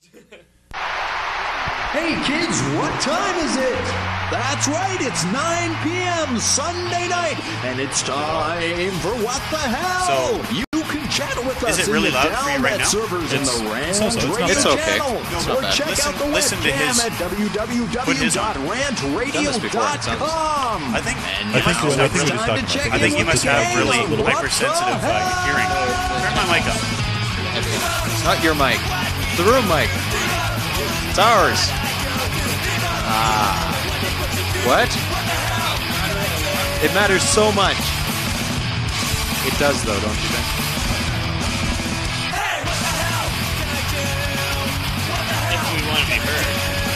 Hey kids, what time is it? That's right, it's 9 p.m. Sunday night, and it's time for What the Hell? So, you can chat with us is it really in the loud for you right Downnet now? servers in the Rant Radio It's okay. channel. It's not Or bad. check out the Listen to webcam his- at www.rantradio.com. I think I think what he's talking about. I think you must have really What the hypersensitive hell? hearing. Turn my mic up. It's not your mic. It's the room mic. It's ours. What? It matters so much. It does, though, don't you think? If we want to be heard.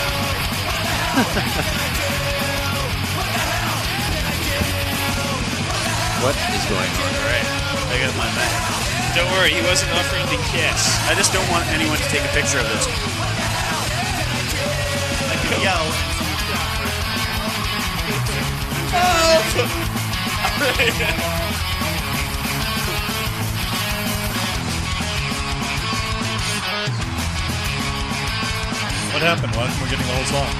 What is going on? Alright, I got my mic. Don't worry, he wasn't offering to kiss. I just don't want anyone to take a picture of this. I can yell. What happened? Why we're getting the whole song?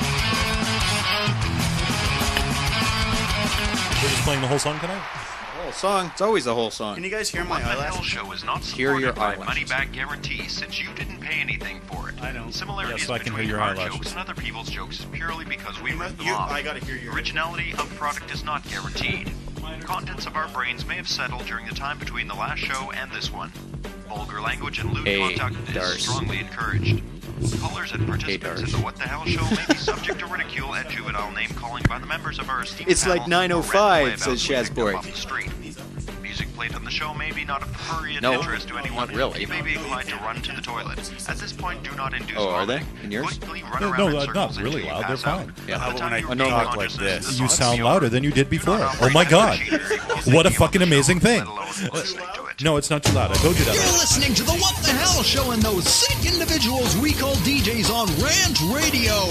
We're just playing the whole song tonight? The whole song. It's always the whole song. Can you guys hear my What the Hell eyelashes? show is not Hear your supported by eyelashes. money-back guarantee since you didn't pay anything for it. I know. Similarities Yeah, so I can between hear your our eyelashes. jokes and other people's jokes is purely because we ripped them You- off. I gotta hear your- Originality of product is not guaranteed. Contents of our brains may have settled during the time between the last show and this one. Vulgar language and lewd Hey, contact Darce. is strongly encouraged. Callers and participants Darce. in the What the Hell show may be subject to ridicule and juvenile name-calling by the members of our esteemed It's like panel or 9:05, randomly about says who picked them Shazborg. off the street. Music played on the show may be not of prurient No, interest to anyone. not really. You may be inclined to run to the toilet. At this point, do not induce Oh, are they? vomiting. In yours? Quickly run No, around no, in not circles really until you loud. They're pass out. fine. Yeah. By the How about time when I you talk regain like consciousness, this? the You thoughts sound of louder than you did do before. not Oh my operate God. like a cheater. You will What a think you fucking want the amazing show, thing. let alone listening to it. No, it's not too loud. I told you that. You're listening to the What the Hell show and those sick individuals we call DJs on Rant Radio.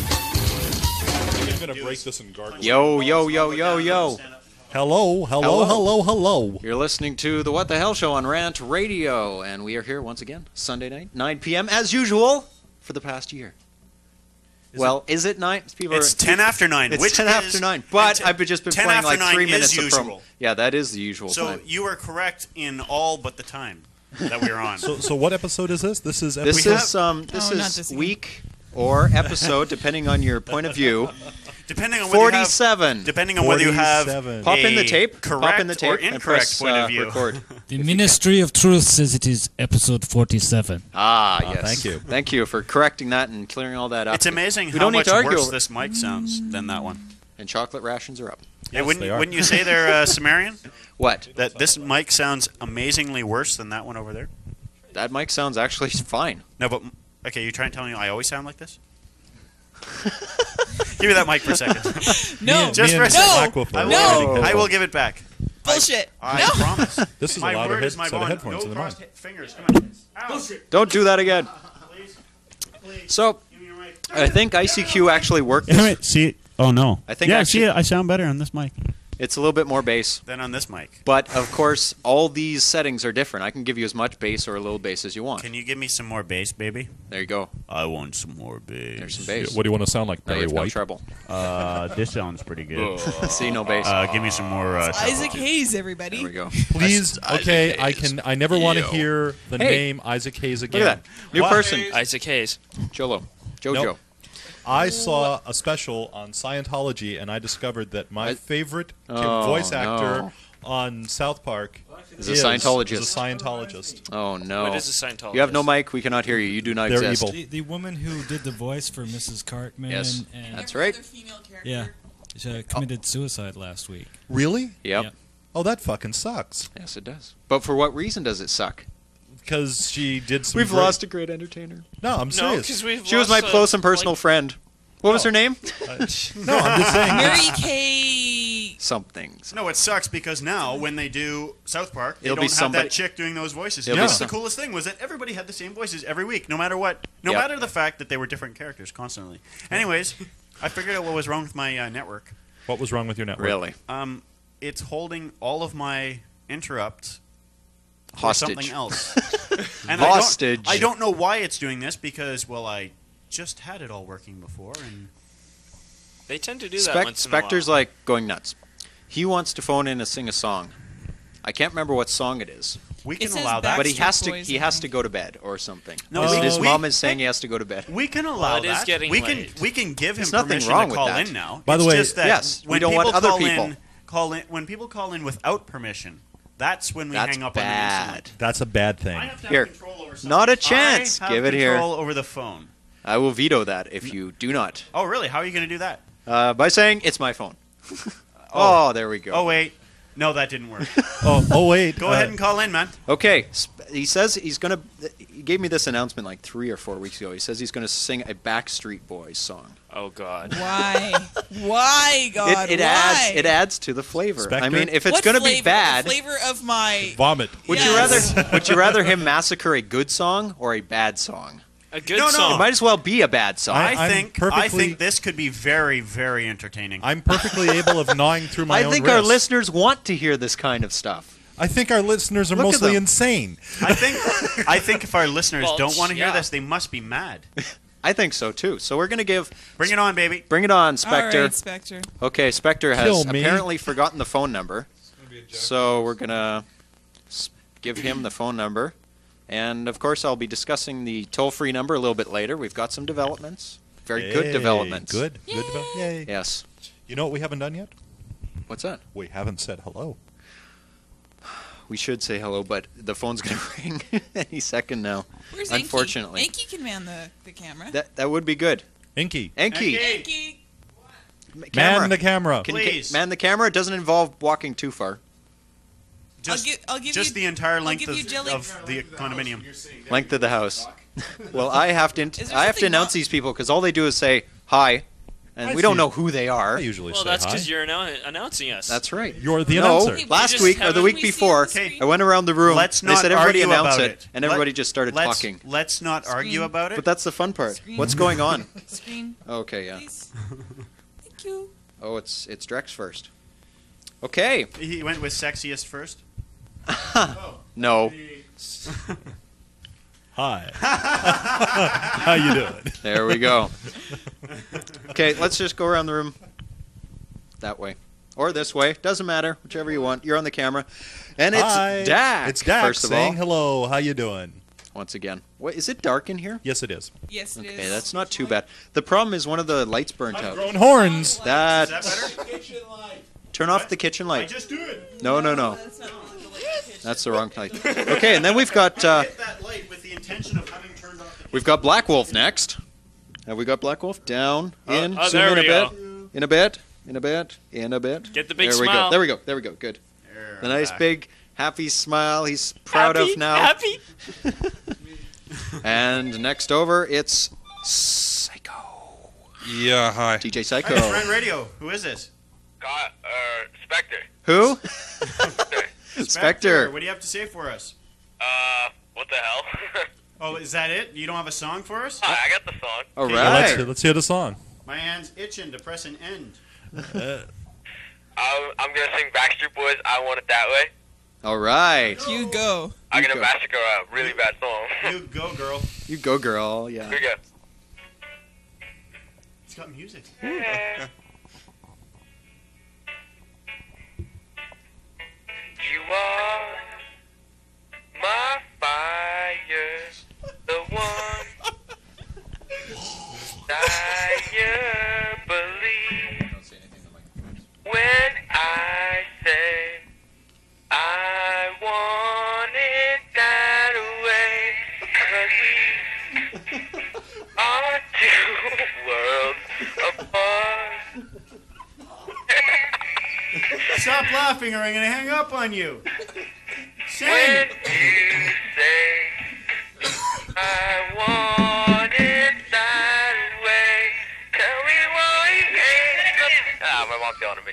I'm going to break this and gargle. Yo, yo, yo, yo, yo. Hello, hello, hello, hello. You're listening to the What the Hell Show on Rant Radio, and we are here once again, Sunday night, 9 p.m. as usual for the past year. Is it 9? People It's 10 after 9. It's which 10 is- after 9, but and I've just been 10 playing after like 9 3 is minutes of usual. Yeah, that is the usual So time. you are correct in all but the time that we are on. So what episode is this? This is This episode... is week or episode, depending on your point of view. depending on whether 47. depending on whether you have 47. Pop in the a tape. correct Pop in the tape or and incorrect press point of view. record. The Ministry of Truth says it is episode 47. Yes. thank you. Thank you for correcting that and clearing all that up. It's amazing We how don't need much to argue worse over- this mic sounds than that one. And chocolate rations are up. Hey, Yes, wouldn't, they are. wouldn't you say they're Sumerian? What? That this mic sounds amazingly worse than that one over there? That mic sounds actually fine. No, but okay, you're trying to tell me I always sound like this? Give me that mic for a second. No, Just Me for a and second. Aqua I were will, No. I will give it back. bullshit. I No. promise. This is my a louder word is my set of bond. headphones No than mine. crossed fingers. Come on. Bullshit. Don't do that again. Please. So, Give me your mic. I think ICQ actually worked this. Wait, see, oh no. I think yeah, actually- see, I sound better on this mic. It's a little bit more bass. Then on this mic. But, of course, all these settings are different. I can give you as much bass or a little bass as you want. Can you give me some more bass, baby? There you go. I want some more bass. There's some bass. What do you want to sound like, Now you Barry have no White? treble. This sounds pretty good. See, no bass. Give me some more. Isaac Hayes, everybody. There we go. Please, okay, I never want to Yo. hear the Hey. name Isaac Hayes again. Look at that. New What? person. Isaac Hayes. Jojo. Nope. I saw a special on Scientology, and I discovered that my favorite voice actor no. on South Park Is a Scientologist. Is a Scientologist. Oh, no. What is a Scientologist? You have no mic. We cannot hear you. You do not They're exist. evil. The woman who did the voice for Mrs. Cartman Yes. and That's right. yeah, she committed suicide last week. Really? Yep. Yeah. Oh, that fucking sucks. Yes, it does. But for what reason does it suck? Because she did some We've great- lost a great entertainer. No, I'm No, serious. because we've She was my lost, close and personal like, friend. What was her name? No, I'm just saying. Mary Kay. Something. No, it sucks because now when they do South Park, they It'll don't be have somebody- that chick doing those voices. It'll be That's some- the coolest thing was that everybody had the same voices every week, no matter what. No Yep. matter the fact that they were different characters constantly. Anyways, I figured out what was wrong with my network. What was wrong with your network? Really? It's holding all of my interrupts for Hostage. something else. And Hostage. I don't know why it's doing this because, well, I just had it all working before, and They tend to do that once in a while. Spectre's like going nuts. He wants to phone in and sing a song. I can't remember what song it is. we It can says allow that. But he has Backstreet to Boys, he I has think. to go to bed or something. No, his we- mom is saying he has to go to bed. We can allow Well, it is that. getting we late. can give him There's nothing permission wrong to with call that. in now. By the It's way, just that yes, we when don't want people other call people. when people call in without permission, that's when we That's hang up bad. on them instantly. That's a bad thing. I have to Here. have control over something. Not a chance. I have Give it here. control over the phone. I will veto that if you do not. Oh, really? How are you going to do that? By saying it's my phone. Oh, there we go. Oh, wait. No, that didn't work. Oh, wait. Go ahead and call in, man. Okay, he says he's gonna. He gave me this announcement like 3 or 4 weeks ago. He says he's gonna sing a Backstreet Boys song. Oh God. Why? Why, God? It why? adds to the flavor. Spectre? I mean, if it's What gonna flavor? be bad, The flavor of my. Vomit. would Yes. you rather him massacre a good song or a bad song? A good No, no. song. It might as well be a bad song. I'm I think perfectly- this could be very, very entertaining. I'm perfectly able of gnawing through my I own think our wrist. listeners want to hear this kind of stuff. I think our listeners are Look at mostly them. insane. I think if our listeners Well, don't want to hear yeah. this, they must be mad. I think so too. So we're gonna give. Bring it on, baby. Bring it on, All Spectre. right, Spectre. Okay, Spectre has Kill me. apparently forgotten the phone number. So we're going to give him the phone number. And, of course, I'll be discussing the toll-free number a little bit later. We've got some developments. Very good Hey, developments. Good. Yay. Yes. You know what we haven't done yet? What's that? We haven't said hello. We should say hello, but the phone's going to ring any second now. Where's Unfortunately. Inky? Inky can man the camera. That would be good. Inky. Enki, Enki. Inky. camera. Man the camera. Please. Man the camera. It doesn't involve walking too far. Just, I'll give just you- the entire I'll length give you jelly- of the condominium. Length of the house. Well, I have to there I have to something announce wrong- these people because all they do is say hi, and we don't know who they are. I usually Well, say that's hi. because you're announcing us. That's right. You're the No, announcer. Hey, last just week or the haven't week we seen before, the screen? I went around the room. Let's they not said everybody argue announce about it, it. and everybody just started talking. Let's not argue Screen. about it. But that's the fun part. Screen. What's going on? Screen, Okay, yeah. please. Thank you. Oh, it's Drex first. Okay. He went with sexiest first. No. Hi. How you doing? There we go. Okay, let's just go around the room that way. Or this way. Doesn't matter. Whichever you want. You're on the camera. And it's Hi. Dak. It's Dak first of all. saying hello. How you doing? Once again. Wait, is it dark in here? Yes, it is. Yes, it is. Okay, that's not too bad. The problem is one of the lights burnt out. Grown horns. That. Is that better? Turn off the kitchen I light. just do it. No. That's not the light. That's the wrong light. Okay, and then we've got Hit that light with the intention of having turned off the we've got Black Wolf next. Have we got Black Wolf? Down, in, oh, zoom there in a we bit, go. in a bit, in a bit, in a bit. Get the big there we smile. go. There we go. There we go. Good. There, The nice back. big happy smile he's proud Happy? of now. Happy? And next over, it's Psycho. Yeah, hi. DJ Hey, Psycho. it's Rent Radio. Who is this? Spectre. Who? Spectre. What do you have to say for us? What the hell? Oh, is that it? You don't have a song for us? I got the song. All Yeah, right. let's hear the song. My hand's itching to press an end. I'm gonna sing Backstreet Boys. I Want It That Way. All right. You go. I'm You gonna go. massacre a really bad song. You go, girl. You go, girl. Yeah. Here we go. It's got music. You are my fire, the one I believe when I say I want it that way, 'cause we are two worlds apart. Stop laughing or I'm going to hang up on you. Sing. When you say I want it that way, tell me why you ain't. Ah, my mom's yelling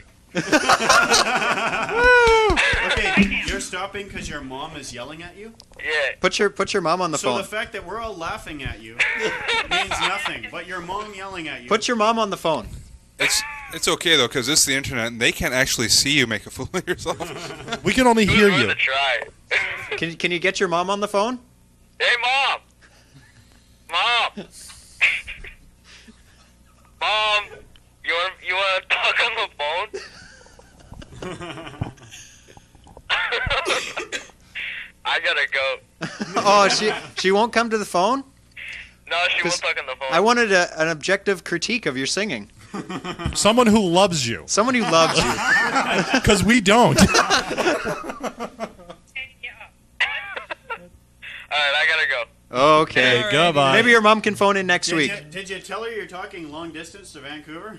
at me. Okay, you're stopping because your mom is yelling at you? Yeah. Put your mom on the So phone. the fact that we're all laughing at you means nothing, but your mom yelling at you. Put your mom on the phone. It's okay though, because this is the internet, and they can't actually see you make a fool of yourself. We can only hear you. Try. Can you get your mom on the phone? Hey, Mom! Mom! Mom! You wanna talk on the phone? I gotta go. Oh, she won't come to the phone? No, she won't talk on the phone. I wanted an objective critique of your singing. Someone who loves you. Someone who loves you. Because we don't. Alright, I gotta go. Okay, goodbye. Maybe your mom can phone in next week. Did you tell her you're talking long distance to Vancouver?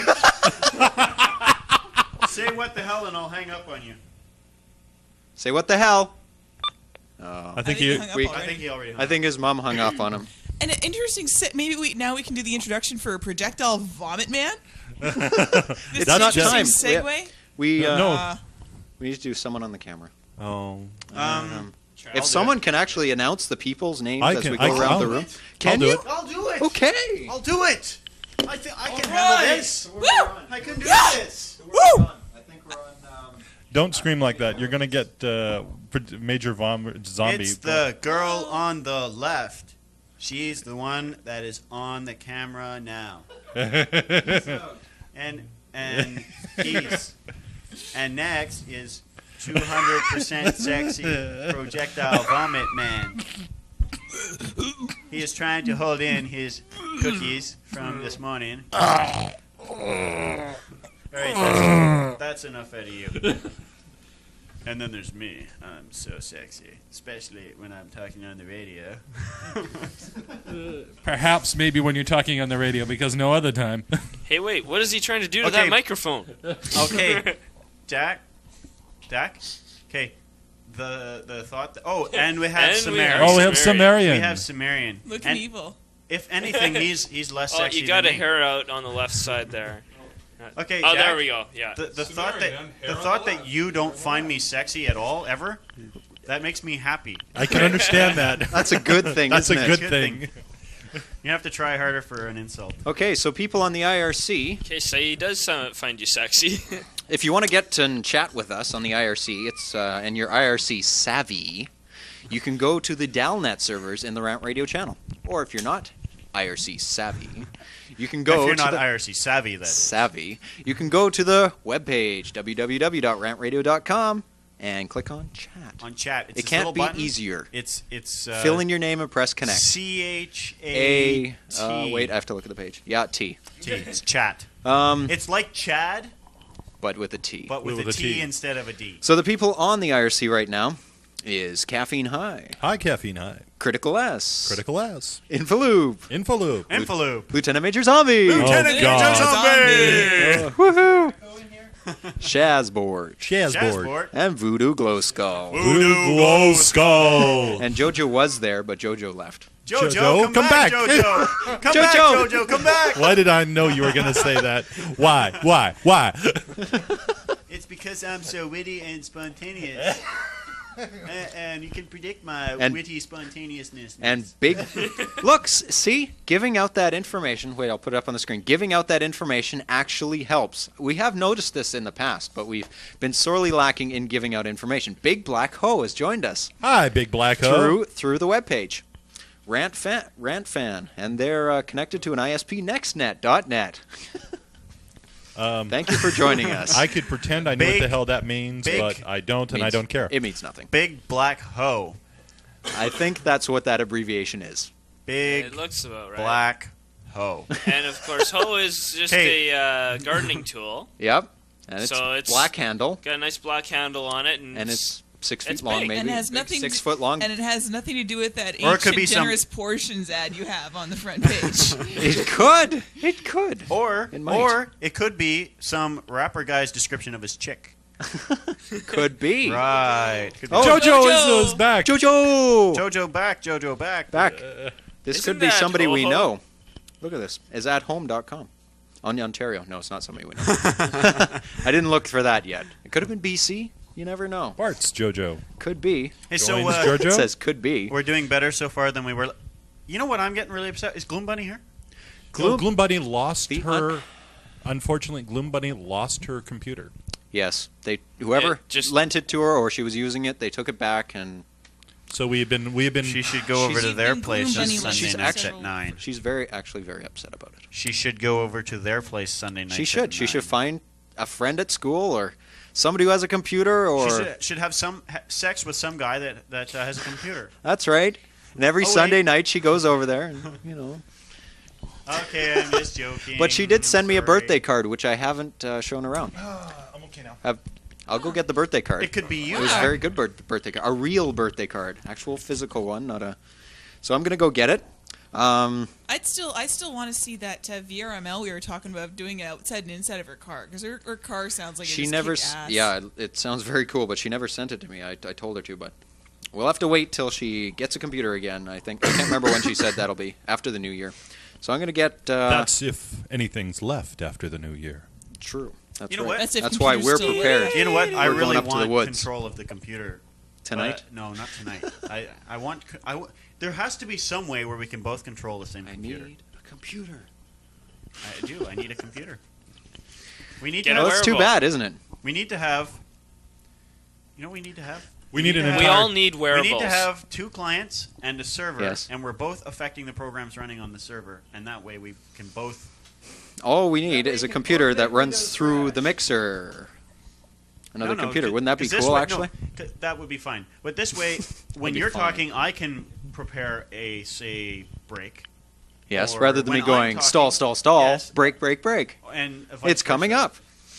Say what the hell and I'll hang up on you. Say what the hell? I think he hung up already. I think he already hung I think his mom hung up on him. And an interesting maybe we can do the introduction for Projectile Vomit Man. It's This not interesting time. segue. We no. we need to do someone on the camera. Oh. If someone can actually announce the people's names I as can- we I go can- around I'll- the room, I'll can do you? it. I'll do it. Okay. I'll do it. I can right. handle this. Woo! I can do Yeah! this. Woo! I think we're on. Don't scream like that. You're gonna get Major Zombie. It's the girl on the left. She's the one that is on the camera now. And he's and next is 200% sexy Projectile Vomit Man. He is trying to hold in his cookies from this morning. All right, that's enough out of you. And then there's me. I'm so sexy, especially when I'm talking on the radio. Perhaps maybe when you're talking on the radio, because no other time. Hey, wait, what is he trying to do to Okay. that microphone? Okay, Dak. Okay, the thought. And we have And we Sumerian. have Oh, we have Sumerian. We have Sumerian. Looking And evil. if anything, he's less Oh, sexy. you got a than me. hair out on the left side there. Okay. Oh, Jack, there we go. Yeah. The thought that you don't find me sexy at all ever, that makes me happy. I can understand that. That's a good thing. That's a isn't good it? thing. You have to try harder for an insult. Okay, so people on the IRC, Okay, so he does find you sexy. if you want to get and chat with us on the IRC, it's and you're IRC savvy, you can go to the Dalnet servers in the Rant Radio channel. Or if you're not IRC savvy, you can go If you're to not the IRC savvy, then savvy. You can go to the webpage www.rantradio.com and click on chat. on chat, it's It this can't little be button. easier. It's Fill in your name and press connect. CHAT. Wait, I have to look at the page. Yeah, T. It's chat. It's like Chad, But with a T. but with With a a T T. instead of a D. So the people on the IRC right now is Caffeine High, Hi, Caffeine High. Critical S, Critical S. Infaloop, Infoloop. Infaloop. Lieutenant Major Zombie, Oh, God. woohoo, Shazboard, Jazzboard. Jazzboard. and Voodoo Glow Skull. Voodoo Glow Skull. And Jojo was there, but Jojo left. Jojo, come back, Jojo. Come back, Jojo. Jojo, come back. Why did I know you were going to say that? Why? It's because I'm so witty and spontaneous. And you can predict my And- witty spontaneousness. And big looks, see, giving out that information. Wait, I'll put it up on the screen. Giving out that information actually helps. We have noticed this in the past, but we've been sorely lacking in giving out information. Big Black Ho has joined us Hi, Big Black Ho. through the webpage. Rant fan, and they're connected to an ISP nextnet.net. Thank you for joining us. I could pretend I know what Big- the hell that means, big- but I don't, and I Means- don't care. It means nothing. Big Black Ho. I think that's what that abbreviation is. Big It looks about right. Black Ho. And of course, hoe is just Hey. a gardening tool. Yep. And it's, So it's- black handle, Got a nice black handle on it, and it's 6 feet it's long, big. maybe. And it has nothing 6 to- foot long. And it has nothing to do with that Or it could ancient be some- generous portions ad you have on the front page. It could. It could. Or It might. or it could be some rapper guy's description of his chick. Could be. Right. Could be. Oh, JoJo is back. Jojo! Jojo back, Jojo back. Back. This Isn't could be that somebody we Ho-Ho? know. Look at this. Is at home.com. On Ontario. No, it's not somebody we know. I didn't look for that yet. It could have been BC. You never know. Bart's JoJo. Could be. Hey, so Joins It JoJo. says could be. we're doing better so far than we were. You know what I'm getting really upset? Is Gloom Bunny here? Gloom Bunny lost The her. Unfortunately, Gloom Bunny lost her computer. Yes. Whoever It just- lent it to her or she was using it, they took it back and So we've been. She should go over to their place on Sunday she's nights at 9. She's very upset about it. She should go over to their place Sunday nights. She should. She should find a friend at school or somebody who has a computer, or She should have some sex with some guy that has a computer. That's right. And every Sunday night she goes over there, and, Okay, I'm just joking. But she did send me a birthday card, which I haven't shown around. I'm okay now. I'll go get the birthday card. It could be you. It was a very good birthday card. A real birthday card. Actual physical one, not a... So I'm going to go get it. I still want to see that VRML we were talking about doing it outside and inside of her car, because her car sounds like She it never... just kicked ass. Yeah, it sounds very cool, but she never sent it to me. I told her to, but... We'll have to wait till she gets a computer again, I think. I can't remember when she said that'll be. After the new year. So I'm going to get... That's if anything's left after the new year. True. That's You know right. what? That's why we're prepared. You know what? I We're going really up to the want woods. control of the computer. Tonight? No, not tonight. I want... there has to be some way where we can both control the same computer. I need a computer. I do. I need a computer. We need Well, to have... that's too bad, isn't it? We need to have... You know what we need to have? We need an to have- We all need We wearables. need to have 2 clients and a server, Yes. and we're both affecting the programs running on the server, and that way we can both... All we need is a computer that runs through the mixer. Another No, computer. 'cause- Wouldn't that be 'cause this cool, way- actually? no, that would be fine. But this way, when be you're fine. talking, I can prepare a, say, break. Yes, Or rather than me when I'm going talking- stall, stall, stall, Yes. break, break, break. And vice It's coming versa.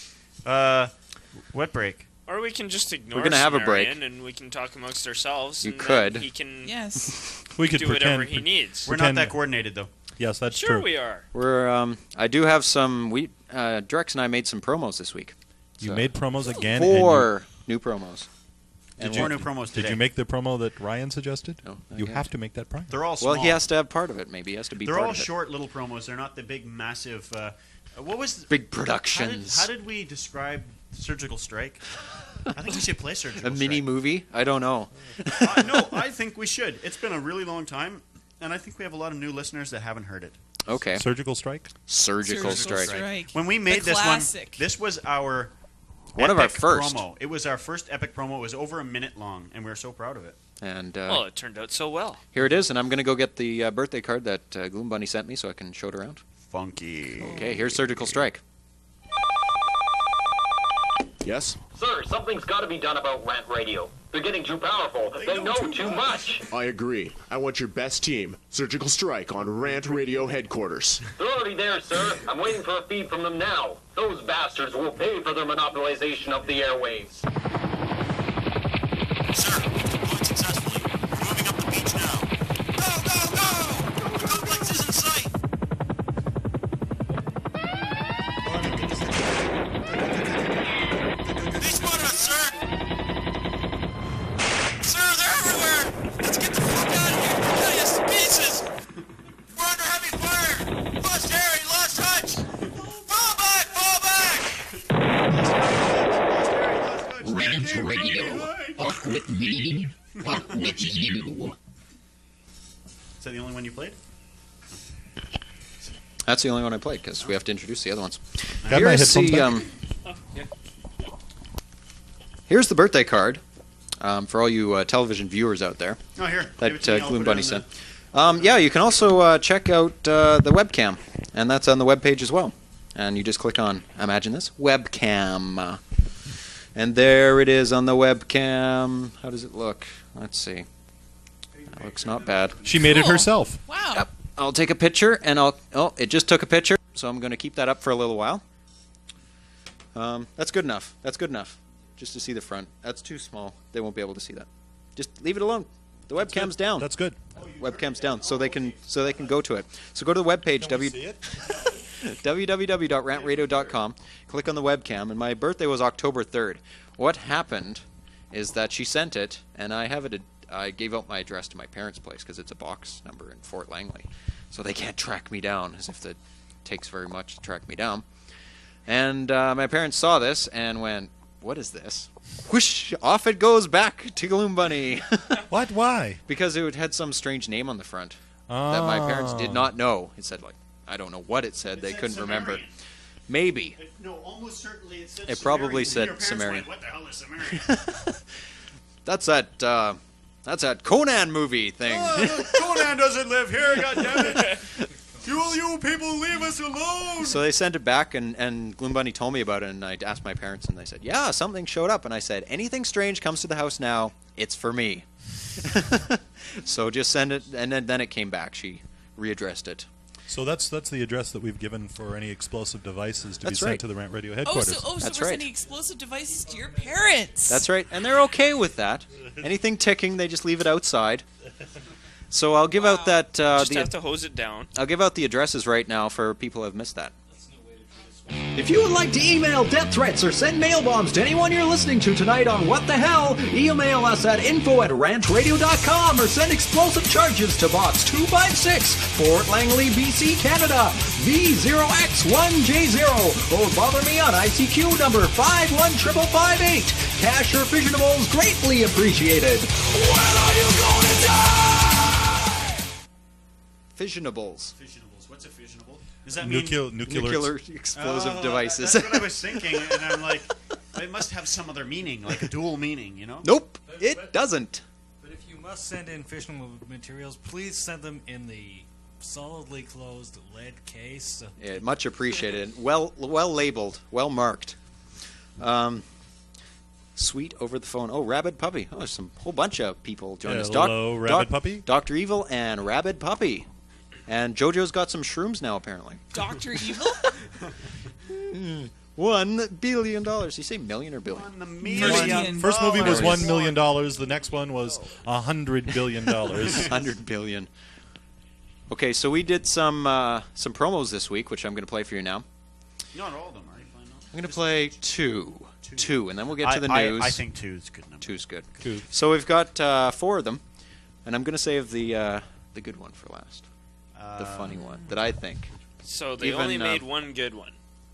up. What break? Or we can just ignore We're gonna have a break. Sumerian and we can talk amongst ourselves. You and then could. He can We could do pretend. whatever he needs. We're not that coordinated, though. Yes, that's Sure true. we are. We're. I do have some. Drex and I made some promos this week. You So, made promos again. and 4 new promos. Did And you, new promos Did today. you make the promo that Ryan suggested? No, not You yet. have to make that promo. They're all small. Well, he has to have part of it. Maybe he has to be. They're part all of it. short little promos. They're not the big, massive... what was... Big productions. How did we describe Surgical Strike? I think we should play Surgical A mini Strike. movie? I don't know. No, I think we should. It's been a really long time, and I think we have a lot of new listeners that haven't heard it. Okay. Surgical Strike? Surgical Strike. When we made The this classic. one, this was our One of our epic first. promo. It was our first epic promo. It was over a minute long, and we were so proud of it. And Well, it turned out so well. here it is, and I'm going to go get the birthday card that Gloom Bunny sent me so I can show it around. Funky. Okay, here's Surgical Strike. Yes? Sir, something's got to be done about Rant Radio. They're getting too powerful. They know too much. I agree. I want your best team, Surgical Strike, on Rant Radio headquarters. They're already there, sir. I'm waiting for a feed from them now. Those bastards will pay for their monopolization of the airwaves. Sir, deployed successfully. We're moving up the beach now. Go, go, go! The complex is in sight! They spotted us, sir! Sir, they're everywhere! Let's get the fuck out of here! They're cutting us to pieces! We're under heavy fire! Lost Harry, lost touch! Fall back, fall back! Rant Radio. Fuck with me. Fuck with you. Is that the only one you played? That's the only one I played because we have to introduce the other ones. Got my Here's headphones the back? here's the birthday card for all you television viewers out there. Oh, here. Give it That to me, I'll Gloom put it Bunny on sent. Yeah, you can also check out the webcam, and that's on the webpage as well. And you just click on, imagine this, webcam. And there it is on the webcam. How does it look? Let's see. That looks not bad. She made it herself. Wow. Yep. I'll take a picture, and it just took a picture, so I'm going to keep that up for a little while. That's good enough. That's good enough. Just to see the front. That's too small. They won't be able to see that. Just leave it alone. The webcam's down. That's good. Webcam's down, so they can go to it. So go to the webpage, www.rantradio.com. Click on the webcam, and my birthday was October 3rd. What happened is that she sent it, and I have it. I gave out my address to my parents' place because it's a box number in Fort Langley, so they can't track me down, as if it takes very much to track me down. And my parents saw this and went, "What is this?" Whoosh! Off it goes back to Gloom Bunny. What? Why? Because it had some strange name on the front that my parents did not know. It said, like, I don't know what it said. They couldn't remember. Maybe. No, almost certainly it said It probably Sumerian. said Your parents Sumerian. went, what the hell is Sumerian? That's That's a Conan movie thing. Conan doesn't live here, goddammit. You people leave us alone. So they sent it back, and Gloom Bunny told me about it, and I asked my parents, and they said, yeah, something showed up. And I said, anything strange comes to the house now, it's for me. So just send it, and then it came back. She readdressed it. So that's the address that we've given for any explosive devices to That's be sent right. to the Rant Radio headquarters. So That's we're right. sending explosive devices to your parents. That's right, and they're okay with that. Anything ticking, they just leave it outside. So I'll give out that. Just have to hose it down. I'll give out the addresses right now for people who have missed that. If you would like to email death threats or send mail bombs to anyone you're listening to tonight on What the Hell, email us at info@rantradio.com or send explosive charges to Box 256, Fort Langley, BC, Canada, V0X1J0, or bother me on ICQ number 51558. Cash or fissionables greatly appreciated. When are you going to die? Fissionables. What's a fissionable? Does that mean nuclear explosive devices? That's what I was thinking, and I'm like, it must have some other meaning, like a dual meaning, you know? Nope, it doesn't. But if you must send in fissionable materials, please send them in the solidly closed lead case. Yeah, much appreciated. Well labeled, well marked. Sweet over the phone. Oh, Rabid Puppy. Oh, there's some whole bunch of people joining us. Hello, Rabid Puppy. Dr. Evil and Rabid Puppy. And JoJo's got some shrooms now, apparently. Dr. Evil? $1 billion. You say million or billion? First movie was $1 million. The next one was $100 billion. $100 billion. Okay, so we did some promos this week, which I'm going to play for you now. Not all of them, are you playing? I'm going to play two, and then we'll get to the news. I think two is good number. Two's good. Two. So we've got 4 of them, and I'm going to save the good one for last. The funny one that I think. So they only made one good one.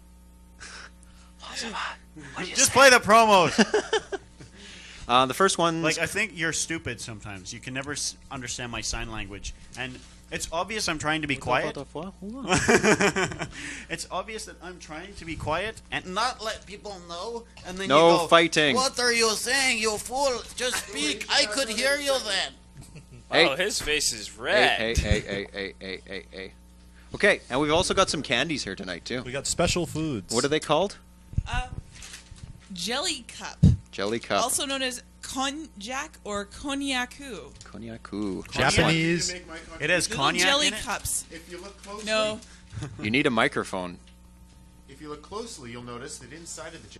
Just play the promos. The first one, like, I think you're stupid sometimes. You can never understand my sign language, and it's obvious I'm trying to be quiet. It's obvious that I'm trying to be quiet and not let people know. And then no you go, fighting. What are you saying, you fool? Just speak. I could hear you then. Hey. Oh, his face is red. Hey. Okay, and we've also got some candies here tonight, too. We got special foods. What are they called? Jelly cup. Jelly cup. Also known as konjac or konyaku. Konyaku. Japanese. It has Little cognac jelly in it? cups. If you look closely, No. You need a microphone. If you look closely, you'll notice that inside of the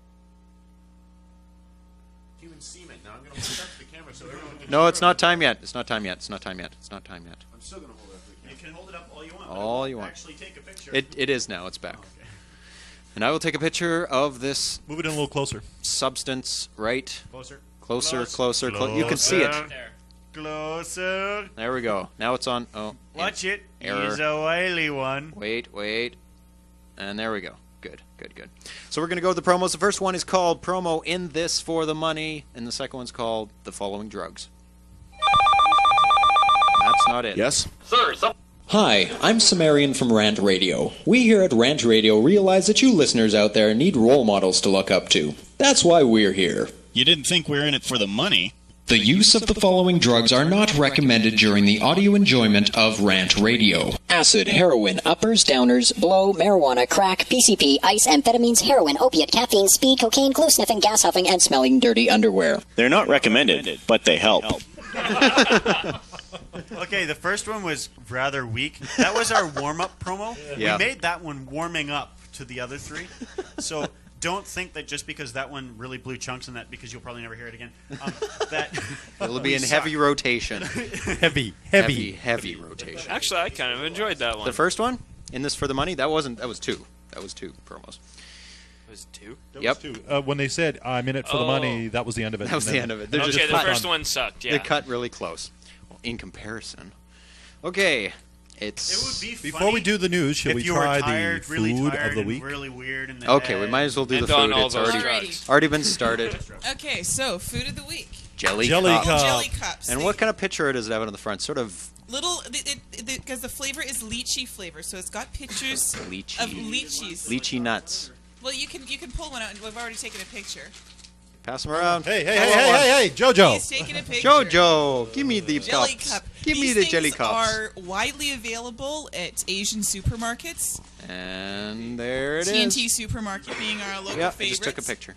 human semen. Now I'm going to hold it up to the camera so everyone can. No, it's not time yet. It's not time yet. It's not time yet. It's not time yet. I'm still going to hold it up to the camera. You can hold it up all you want. All you want. Actually, take a picture. It is now. It's back. And I will take a picture of this. Move it in a little closer. Substance, right? Closer. Closer. You can see it. There. Closer. There we go. Now it's on. Oh. Watch it. Error. He's a wily one. Wait. And there we go. Good. So we're going to go with the promos. The first one is called Promo In This for the Money, and the second one's called The Following Drugs. That's not it. Yes? Sir, Hi, I'm Sumerian from Rant Radio. We here at Rant Radio realize that you listeners out there need role models to look up to. That's why we're here. You didn't think we were in it for the money? The use of the following drugs are not recommended during the audio enjoyment of Rant Radio. Acid, heroin, uppers, downers, blow, marijuana, crack, PCP, ice, amphetamines, heroin, opiate, caffeine, speed, cocaine, glue sniffing, gas huffing, and smelling dirty underwear. They're not recommended, but they help. Okay, the first one was rather weak. That was our warm-up promo. Yeah. We made that one warming up to the other three. So don't think that just because that one really blew chunks in that, because you'll probably never hear it again, that It'll be in suck. heavy rotation. Heavy rotation. Actually, I kind of enjoyed that one. The first one, In This for the Money, that was two. That was 2 promos. It was 2? Yep. When they said, I'm in it for the money, that was the end of it. That was the end of it. They're Okay, just the cut first on- one sucked, yeah. They cut really close. Well, in comparison. Okay, it's... It would be Before we do the news, should if we you were try tired, the really food tired of the and week? really weird in the Okay, we head. might as well do And the on food. all It's those already, drugs. already been started. Okay, so food of the week. Jelly Jelly cup. cup. Jelly cups. And what kind of picture does it have on the front? Sort of Little, because the flavor is lychee flavor, so it's got pictures lychee. of lychees. Lychee nuts. Well, you can pull one out, and we've already taken a picture. Pass them around. Hey, Jojo. He's taking a picture. Jojo, give me the Jelly cups. cup. Give me These the jelly things cups. are widely available at Asian supermarkets. And there it is. TNT Supermarket being our local Yeah, I favorites. just took a picture.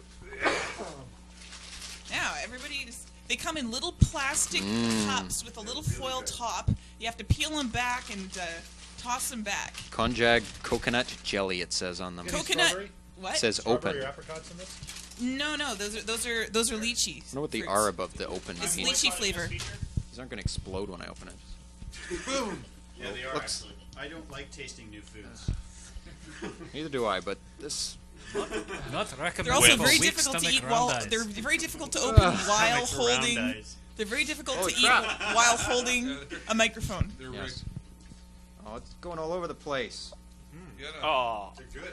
Now, they come in little plastic cups with a little foil top. You have to peel them back and toss them back. Konjac coconut jelly, it says on them. Coconut. What? It says open. apricots in this? No, those are lychee. I wonder what the R above the open It's means. lychee flavor. These aren't going to explode when I open it. Boom. Yeah, they are Looks- actually. I don't like tasting new foods. Neither do I, but this... Not recommended. They're also for very weak difficult to stomach eat while round eyes. they're very difficult to open while Stomach round holding. eyes. They're very difficult Holy to crap. eat while holding a microphone. Yes. Oh, it's going all over the place. Oh. They're good,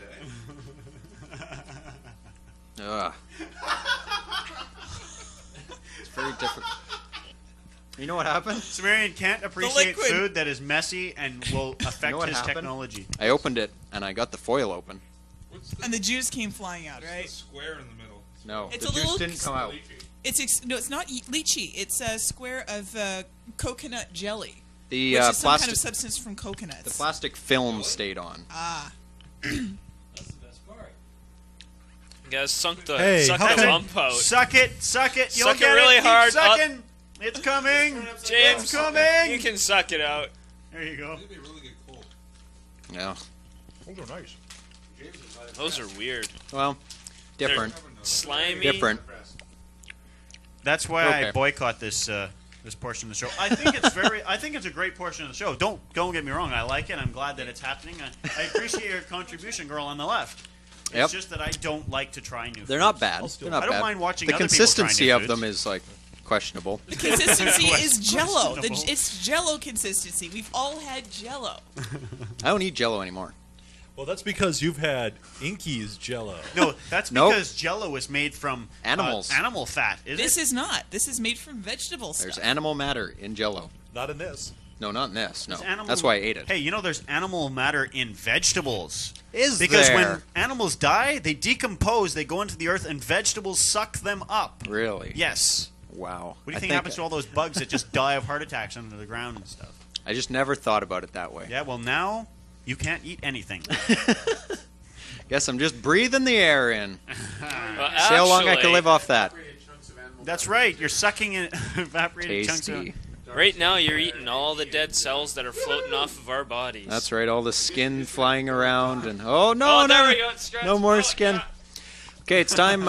eh? Ugh. It's very difficult. You know what happened? Sumerian can't appreciate liquid. food that is messy and will affect what his happened? technology. I opened it, and I got the foil open. And the juice came flying out, right? Square in the middle. No, It's the a juice little- didn't come out. No, it's not lychee. It's a square of coconut jelly, The which is some plastic, kind of substance from coconuts. the plastic film stayed on. Ah. You guys suck the Hey, suck how the can- lump out. Suck it. You'll Suck it get really Keep hard. Sucking. It's coming. James, It's coming. you can suck it out. There you go. It'd be really good cold. Yeah. Those are nice. Those are weird. Well, different. They're slimy. Different. That's why Okay. I boycott this this portion of the show. I think it's a great portion of the show. Don't get me wrong. I like it. I'm glad that it's happening. I appreciate your contribution, girl on the left. It's Yep. just that I don't like to try new. They're foods. not bad. They're not I don't bad. mind watching the other people try consistency new of foods. them is like questionable. The consistency is Jello. Questionable. It's Jello consistency. We've all had Jello. I don't eat Jello anymore. Well, that's because you've had Inky's Jello. No, that's Nope. because Jello is made from Animals. animal fat. This is not. This is made from vegetable There's stuff. animal matter in Jello. Not in this. No, not in this. No, There's animal- that's why I ate it. Hey, there's animal matter in vegetables. Is because there? when animals die, they decompose, they go into the earth, and vegetables suck them up. Really? Yes. Wow. What do you think happens to all those bugs that just die of heart attacks under the ground and stuff? I just never thought about it that way. Yeah, well, now you can't eat anything. Guess I'm just breathing the air in. Well, See how long I can actually, live off that. That's right. You're sucking in evaporated chunks of... Tasty. Right now, you're eating all the dead cells that are floating off of our bodies. That's right. All the skin flying around and oh no, Oh, there no, we go. It scratched no more out. skin. Okay, it's time.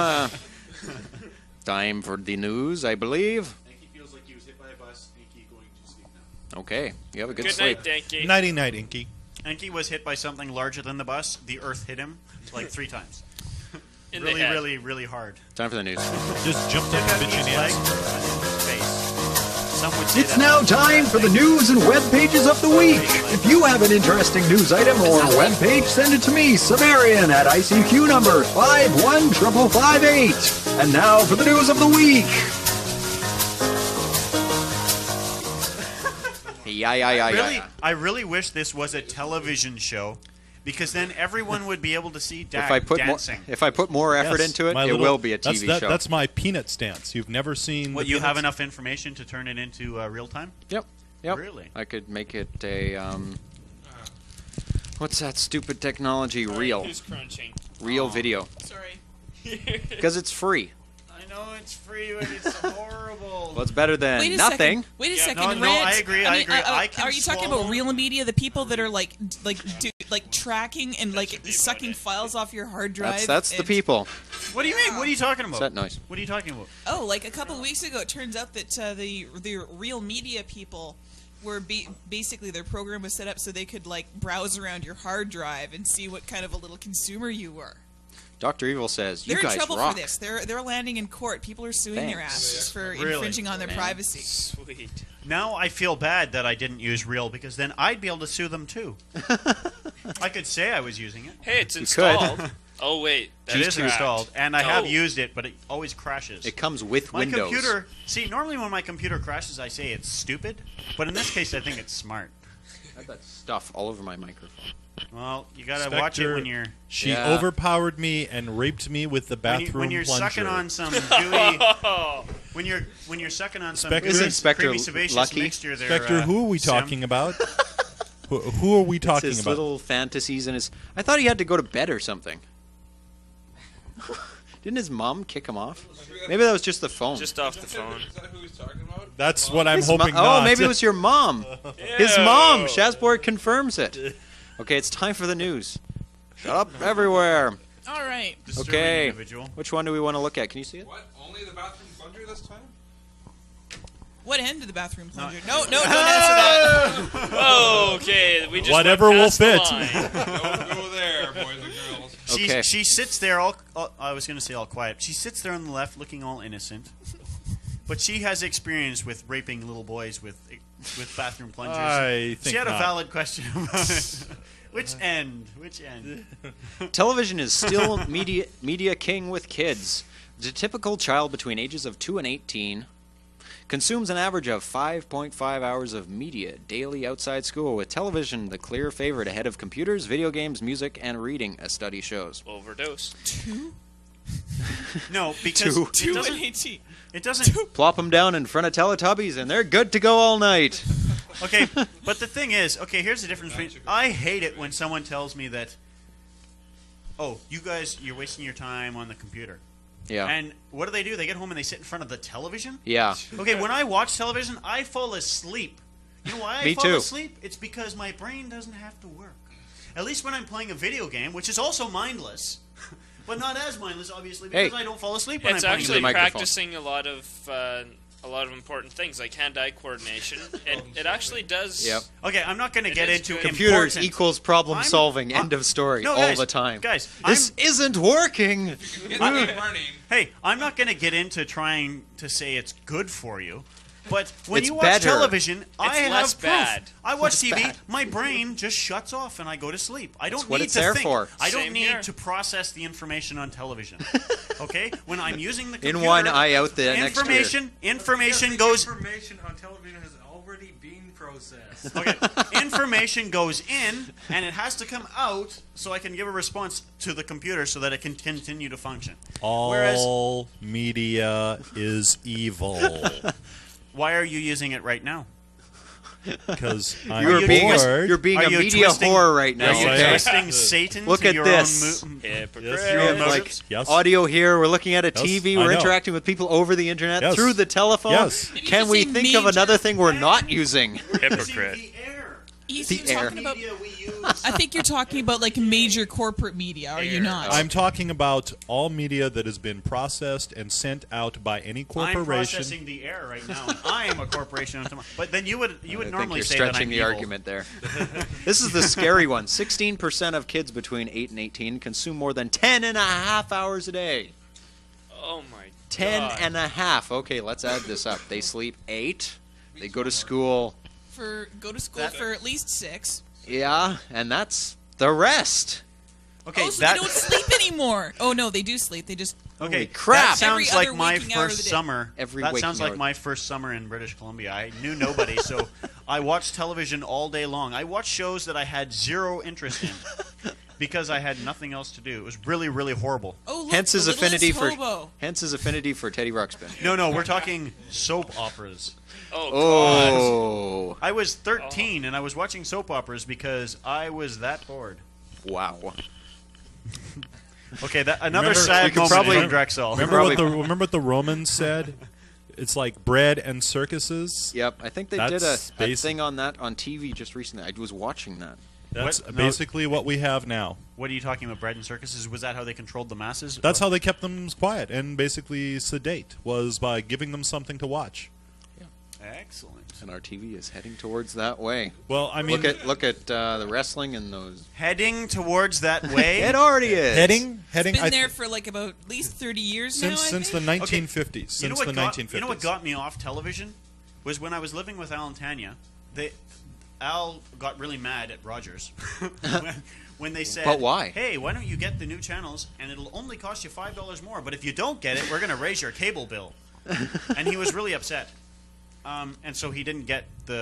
Time for the news, I believe. Inky feels like he was hit by a bus. Inky going to sleep now. Okay, you have a good Good sleep. night, Danky. Nighty night, Inky. Inky was hit by something larger than the bus. The earth hit him like 3 times. In the Really, head. really, really hard. Time for the news. Just jumped in Took the out bitch in each the leg, ass. face. Some would say It's that- now time for the news and web pages of the week. If you have an interesting news item or web page, send it to me, Sumerian, at ICQ number 51558. And now for the news of the week. Really, I really wish this was a television show, because then everyone would be able to see Dak If I put more, dancing. if I put more effort Yes, into it, my it little- will be a that's- TV show. That's my peanut stance. You've never seen. What, the you have Peanuts? enough information to turn it into real time? Yep. Yep. Really? I could make it a what's that stupid technology? Reel. Who's crunching? Real video. Sorry. Because it's free. I know it's free, but it's horrible. Well, it's better than Wait a nothing. second. Wait a Yeah, second. no, Rant. I agree, I agree. I can are you talking swallow- about real media? The people that are like tracking and sucking files off your hard drive. That's the and- people. What do you mean? What are you talking about? What's that noise? What are you talking about? Oh, like a couple of weeks ago, it turns out that the real media people were basically their program was set up so they could like browse around your hard drive and see what kind of a little consumer you were. Dr. Evil says, you They're guys in trouble rock. for this. They're landing in court. People are suing their Thanks. asses for Really? infringing on their Man. privacy. Sweet. Now I feel bad that I didn't use Real, because then I'd be able to sue them too. I could say I was using it. Hey, it's You installed. could. Oh wait, that It is cracked. installed, and I have Oh. used it, but it always crashes. It comes with My Windows. computer. See, normally when my computer crashes, I say it's stupid, but in this case, I think it's smart. I had that stuff all over my microphone. Well, you gotta watch it when you're. She overpowered me and raped me with the bathroom when you're plunger. sucking on some gooey. when you're sucking on some creamy sebaceous mixture there. Spectre, who are we talking about? Who are we talking his about? little fantasies and his. I thought he had to go to bed or something. Didn't his mom kick him off? Maybe that was just the phone. Just off the phone. Is that who he's talking about? That's what I'm hoping Oh, not. maybe it was your mom. His mom. Shazboard confirms it. Okay, it's time for the news. Shut up everywhere. All right. Okay. Which one do we want to look at? Can you see it? What? Only the bathroom plunger this time? What end of the bathroom plunger? No, don't answer that. Whoa, okay. We just Whatever went will past the fit. line. Don't go there, boys and girls. She sits there all I was going to say all quiet. She sits there on the left looking all innocent. But she has experience with raping little boys with bathroom plungers. I think she had a not. valid question about it. Which end? Which end? Television is still media king with kids. The typical child between ages of 2 and 18 consumes an average of 5.5 hours of media daily outside school, with television the clear favorite ahead of computers, video games, music, and reading, a study shows. Overdose. 2? No, because Two. 2 and 18. It doesn't. Plop them down in front of Teletubbies, and they're good to go all night. Okay, but the thing is, here's the difference between. I hate it when someone tells me that, oh, you guys, you're wasting your time on the computer. Yeah. And what do? They get home and they sit in front of the television? Yeah. Okay, when I watch television, I fall asleep. You know why I Me fall too. asleep? It's because my brain doesn't have to work. At least when I'm playing a video game, which is also mindless, but not as mindless, obviously, because I don't fall asleep when It's I'm playing actually the microphone. practicing a lot of important things like hand-eye coordination. It actually does. Yep. Okay, I'm not going to get into Computers important- equals problem solving. End of story. No, all guys, the time. Guys, this isn't working. Hey, I'm not going to get into trying to say it's good for you, but when It's you watch better. television, I have less proof. bad. I watch It's TV, bad. my brain just shuts off and I go to sleep. I don't That's what need it's to there think. for. I don't Same need here. to process the information on television. Okay? When I'm using the In computer, one, eye out the next ear. information goes Information on television has already been processed. Okay, information goes in, and it has to come out so I can give a response to the computer so that it can continue to function. All media is evil. Why are you using it right now? Because I'm You're being bored. you're being Are a you media twisting- whore right now. Are you okay? twisting Satan Look to at your this. own Hypocrite. your own Like motives? Yes. audio here. We're looking at a Yes, TV. I We're know. interacting with people over the internet Yes. through the telephone. Yes. Maybe Can you we should think say of another major- thing we're not using? Hypocrite. He's The air. talking about. Media we use. I think you're talking about like major corporate media, are you not? I'm talking about all media that has been processed and sent out by any I'm corporation. processing the air right now. And I am a corporation. But then you would I normally think say you're that stretching I'm the evil. argument there. This is the scary one. 16% of kids between 8 and 18 consume more than 10 and a half hours a day. Oh my 10 God. and a half. Okay, let's add this up. They sleep 8. They go to school. Go to school for at least 6. Yeah, and that's the rest. Okay, Oh, so that they don't sleep anymore. Oh no, they do sleep. They just Okay, Holy crap. that sounds Every like other my waking hour of the first day. summer. Every that waking sounds hour. like my first summer in British Columbia. I knew nobody, so I watched television all day long. I watched shows that I had zero interest in because I had nothing else to do. It was really, really horrible. oh look, Hence his the littlest affinity for hobo. Teddy Ruxpin. No, we're talking soap operas. Oh, Oh, I was 13 and I was watching soap operas because I was that bored. wow. Okay, another Remember- sad we could moment probably- from Drexel. Remember what the Romans said? It's like bread and circuses. Yep, I think they That's did a basic- thing on that on TV just recently. I was watching that. That's What? No. basically what we have now. What are you talking about, bread and circuses? Was that how they controlled the masses? That's how they kept them quiet and basically sedate, was by giving them something to watch. Excellent. And our TV is heading towards that way. Well, I mean, look at the wrestling and those. Heading towards that way? It already is. heading. It's I- been there for like about at least 30 years now. I since the think. 1950s. You know Since what the got, 1950s. You know what got me off television was when I was living with Al and Tanya. Al got really mad at Rogers when they said, But why? Hey, why don't you get the new channels and it'll only cost you $5 more, but if you don't get it, we're going to raise your cable bill." And he was really upset. And so he didn't get the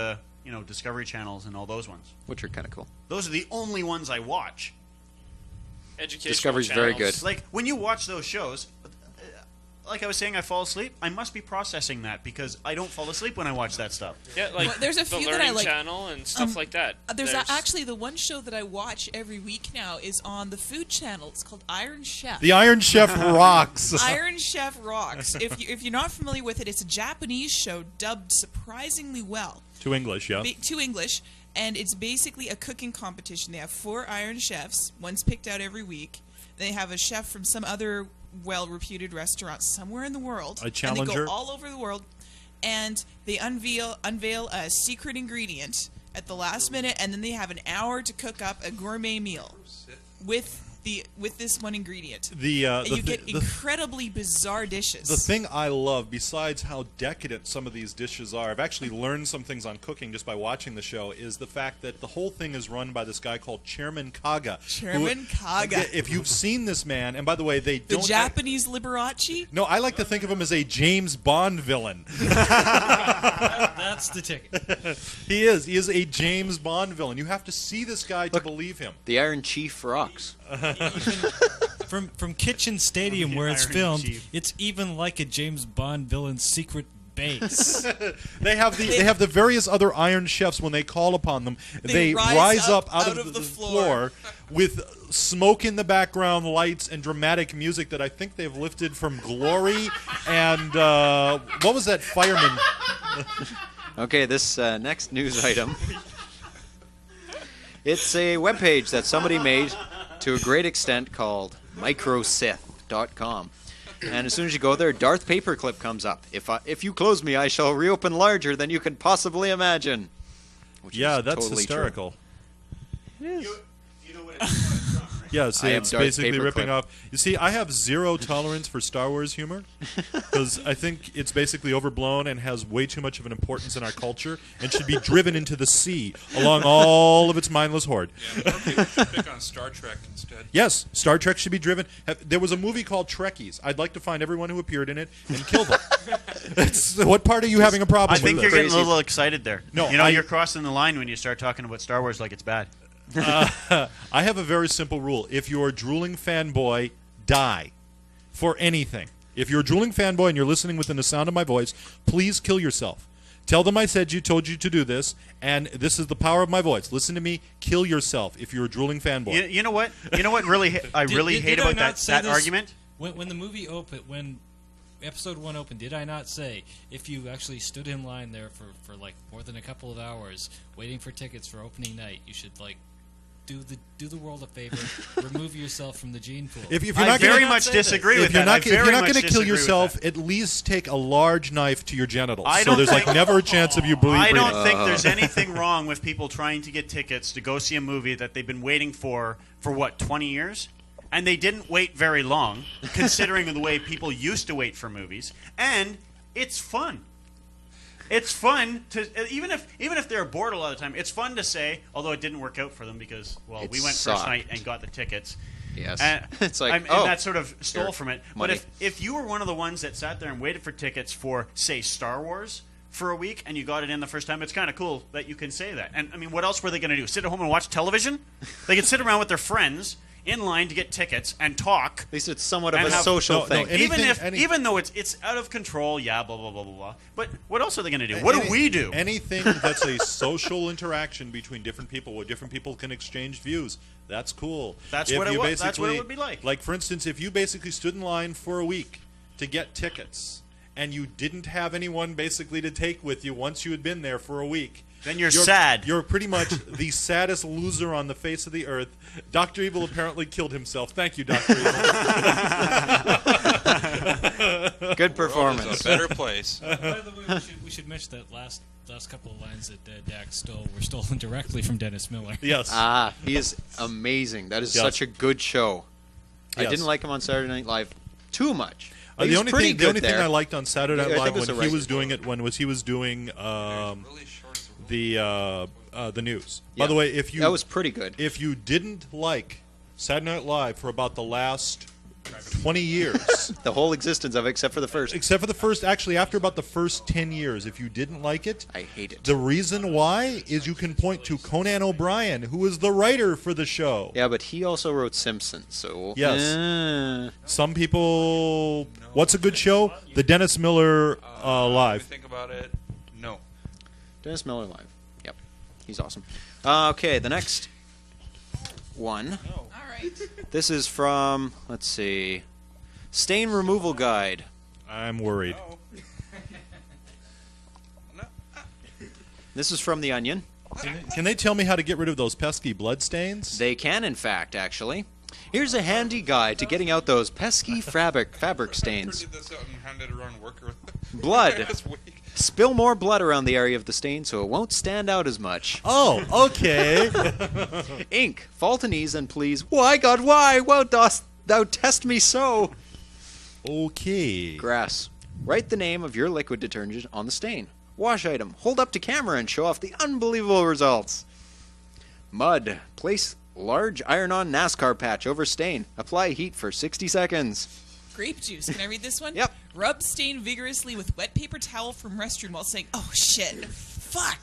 Discovery Channels and all those ones. Which are kind of cool. Those are the only ones I watch. Educational Discovery's channels. very good. Like, when you watch those shows, like I was saying, I fall asleep. I must be processing that because I don't fall asleep when I watch that stuff. Yeah, like Well, there's a the few that I Learning like. Channel and stuff like that. There's actually the one show that I watch every week now is on the Food Channel. It's called Iron Chef. The Iron Chef rocks. Iron Chef rocks. If you're not familiar with it, it's a Japanese show dubbed surprisingly well. To English, yeah. To English, and it's basically a cooking competition. They have 4 Iron Chefs. One's picked out every week. They have a chef from some other well-reputed restaurant somewhere in the world. A challenger. And they go all over the world, and they unveil a secret ingredient at the last minute, and then they have an hour to cook up a gourmet meal with this one ingredient. And you get incredibly bizarre dishes. The thing I love, besides how decadent some of these dishes are, I've actually learned some things on cooking just by watching the show, is the fact that the whole thing is run by this guy called Chairman Kaga. Chairman Kaga. If you've seen this man, and by the way, they The don't... Japanese Liberace? No, I like to think of him as a James Bond villain. That's the ticket. He is a James Bond villain. You have to see this guy to believe him. The Iron Chief rocks. From Kitchen Stadium, where it's Iron filmed, Chief. it's even like a James Bond villain's secret base. They have the various other Iron Chefs when they call upon them. They rise up out of the floor with smoke in the background, lights, and dramatic music that I think they've lifted from Glory and what was that fireman? Okay, this next news item. It's a webpage that somebody made to a great extent called microsith.com. And as soon as you go there, Darth Paperclip comes up. If you close me, I shall reopen larger than you can possibly imagine. Which Yeah, is that's totally hysterical. True. It is. You know what it's from, right? Yes, I am it's Darth basically ripping Paperclip. off. You see, I have zero tolerance for Star Wars humor because I think it's basically overblown and has way too much of an importance in our culture and should be driven into the sea along all of its mindless horde. Yeah, more people should pick on Star Trek instead. Yes, Star Trek should be driven. There was a movie called Trekkies. I'd like to find everyone who appeared in it and kill them. What part are you having a problem I with? think you're getting a little excited there. No, you're crossing the line when you start talking about Star Wars like it's bad. I have a very simple rule. If you're a drooling fanboy, die. For anything. If you're a drooling fanboy and you're listening within the sound of my voice, please kill yourself. Tell them I told you to do this, and this is the power of my voice. Listen to me. Kill yourself if you're a drooling fanboy. You know what? You know what? Really, I really hate about that argument. When the movie opened, when Episode 1 opened, did I not say if you actually stood in line there for like more than a couple of hours waiting for tickets for opening night, you should like do the world a favor, remove yourself from the gene pool. If you're I not very gonna, much disagree with if you're that. Not, if you're not going to kill disagree with yourself, that. at least take a large knife to your genitals. I So don't there's like think- never a chance of you bleeding. I don't think there's anything wrong with people trying to get tickets to go see a movie that they've been waiting for what, 20 years? And they didn't wait very long, considering the way people used to wait for movies. And it's fun. It's fun to even if they're bored a lot of the time. It's fun to say, although it didn't work out for them because we went sucked. first night and got the tickets. Yes. And, It's like, and oh, that sort of stole here, from it. money. But if you were one of the ones that sat there and waited for tickets for, say, Star Wars for a week and you got it in the first time, it's kind of cool that you can say that. And I mean, what else were they going to do? Sit at home and watch television? They could sit around with their friends in line to get tickets and talk. At least it's somewhat of a social thing. Even though it's out of control, blah blah blah blah blah. But what else are they going to do? What do we do? Anything that's a social interaction between different people where different people can exchange views. That's cool. That's If what it you was. That's what it basically- would be like. Like, for instance, if you basically stood in line for a week to get tickets and you didn't have anyone basically to take with you once you had been there for a week, then you're sad. You're pretty much the saddest loser on the face of the earth. Dr. Evil apparently killed himself. Thank you, Dr. Evil. Good performance. A better place. By the way, we should mention that last couple of lines that Dax stole were stolen directly from Dennis Miller. Yes. He is amazing. That is Yes. such a good show. I Yes. didn't like him on Saturday Night Live too much. The He's only pretty thing, good the only thing there. I liked on Saturday Night I think Live it was when a he was regular. doing it, when he was doing the news. By Yeah. the way, That was pretty good. If you didn't like Saturday Night Live for about the last 20 years. The whole existence of it, except for the first. Except for the first, actually, after about the first 10 years. If you didn't like it, I hate it. The reason why is you can point to Conan O'Brien, who is the writer for the show. Yeah, but he also wrote Simpsons, so... Yes. Some people... What's a good show? The Dennis Miller Live. Think about it. No. Dennis Miller Live. Yep. He's awesome. Okay, the next one. All right. This is from, let's see, Stain Removal Guide. I'm worried. This is from The Onion. Can they tell me how to get rid of those pesky blood stains? They can, in fact, actually. Here's a handy guide to getting out those pesky fabric stains. Did this out and handed around worker. Blood. This week. Spill more blood around the area of the stain so it won't stand out as much. Oh, okay. Ink. Fall to knees and please. Why, God, why? Why dost thou test me so? Okay. Grass. Write the name of your liquid detergent on the stain. Wash item. Hold up to camera and show off the unbelievable results. Mud. Place large iron-on NASCAR patch over stain. Apply heat for 60 seconds. Grape juice. Can I read this one? Yep. Rub stain vigorously with wet paper towel from restroom while saying, "Oh shit, fuck."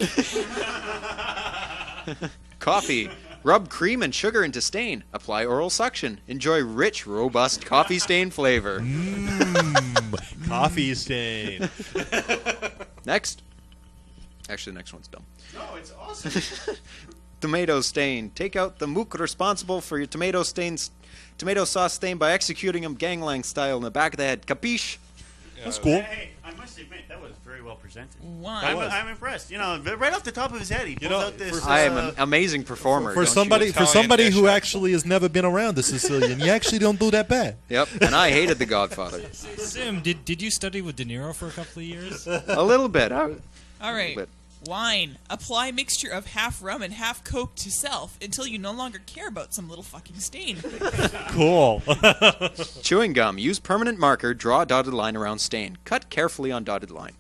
Coffee. Rub cream and sugar into stain. Apply oral suction. Enjoy rich, robust coffee stain flavor. Coffee stain. Next. Actually, the next one's dumb. No, it's awesome. Tomato stain. Take out the mook responsible for your tomato sauce stain by executing him ganglang style in the back of the head. Capiche? That's cool. Hey, I must admit, that was very well presented. Wow. I'm impressed. You know, right off the top of his head, he pulls out this... I am an amazing performer. For somebody who actually has never been around the Sicilian, you actually don't do that bad. Yep, and I hated The Godfather. Sim, did you study with De Niro for a couple of years? A little bit. All right. Wine. Apply mixture of half rum and half Coke to self until you no longer care about some little fucking stain. Cool. Chewing gum. Use permanent marker. Draw a dotted line around stain. Cut carefully on dotted line.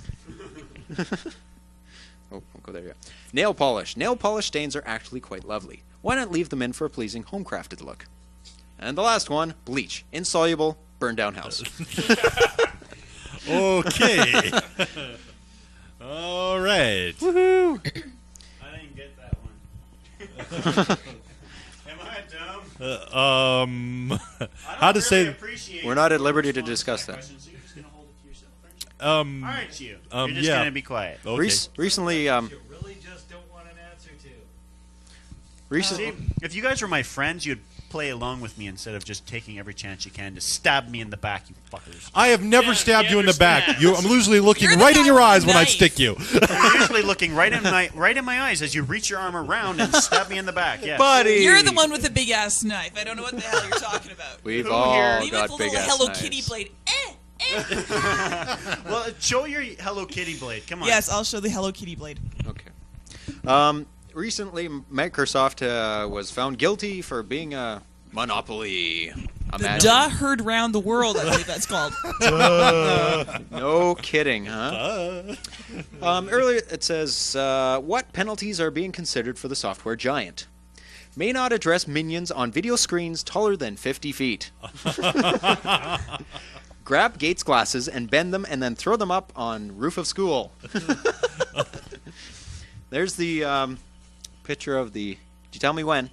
We'll go there. Yeah. Nail polish. Nail polish stains are actually quite lovely. Why not leave them in for a pleasing home-crafted look? And the last one. Bleach. Insoluble. Burn down house. Okay. All right. Woohoo! I didn't get that one. Am I dumb? How to say? We're not at liberty to discuss that. All right, you. You're just yeah. gonna be quiet. Okay. Recently, really just don't want an answer to. Recently, if you guys were my friends, you'd play along with me instead of just taking every chance you can to stab me in the back, you fuckers. I have never stabbed you in the back. I'm usually looking right in your eyes when I stick you. You're usually looking right in my eyes as you reach your arm around and stab me in the back. Yeah, buddy. You're the one with the big ass knife. I don't know what the hell you're talking about. We've all Me got with the big little ass Hello knives. Kitty blade. Well, show your Hello Kitty blade. Come on. Yes, I'll show the Hello Kitty blade. Okay. Recently, Microsoft was found guilty for being a monopoly. The duh heard round the world, I believe that's called. No kidding, huh? Earlier it says, what penalties are being considered for the software giant? May not address minions on video screens taller than 50 feet. Grab Gates glasses and bend them and then throw them up on roof of school. There's the picture of the... Did you tell me when?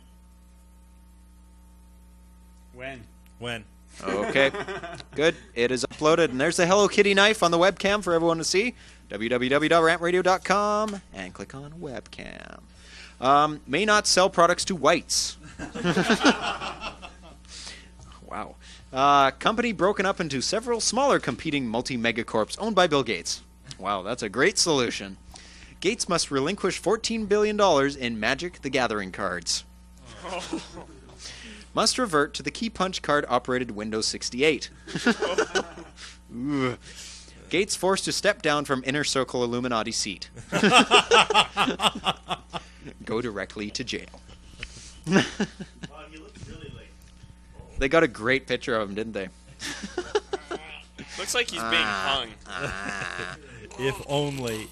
When? Okay. Good. It is uploaded. And there's the Hello Kitty knife on the webcam for everyone to see. www.rantradio.com and click on webcam. May not sell products to whites. Wow. Company broken up into several smaller competing multi-megacorps owned by Bill Gates. Wow, that's a great solution. Gates must relinquish $14 billion in Magic the Gathering cards. Must revert to the key punch card operated Windows 68. Ooh. Gates forced to step down from Inner Circle Illuminati seat. Go directly to jail. They got a great picture of him, didn't they? Looks like he's being hung. If only.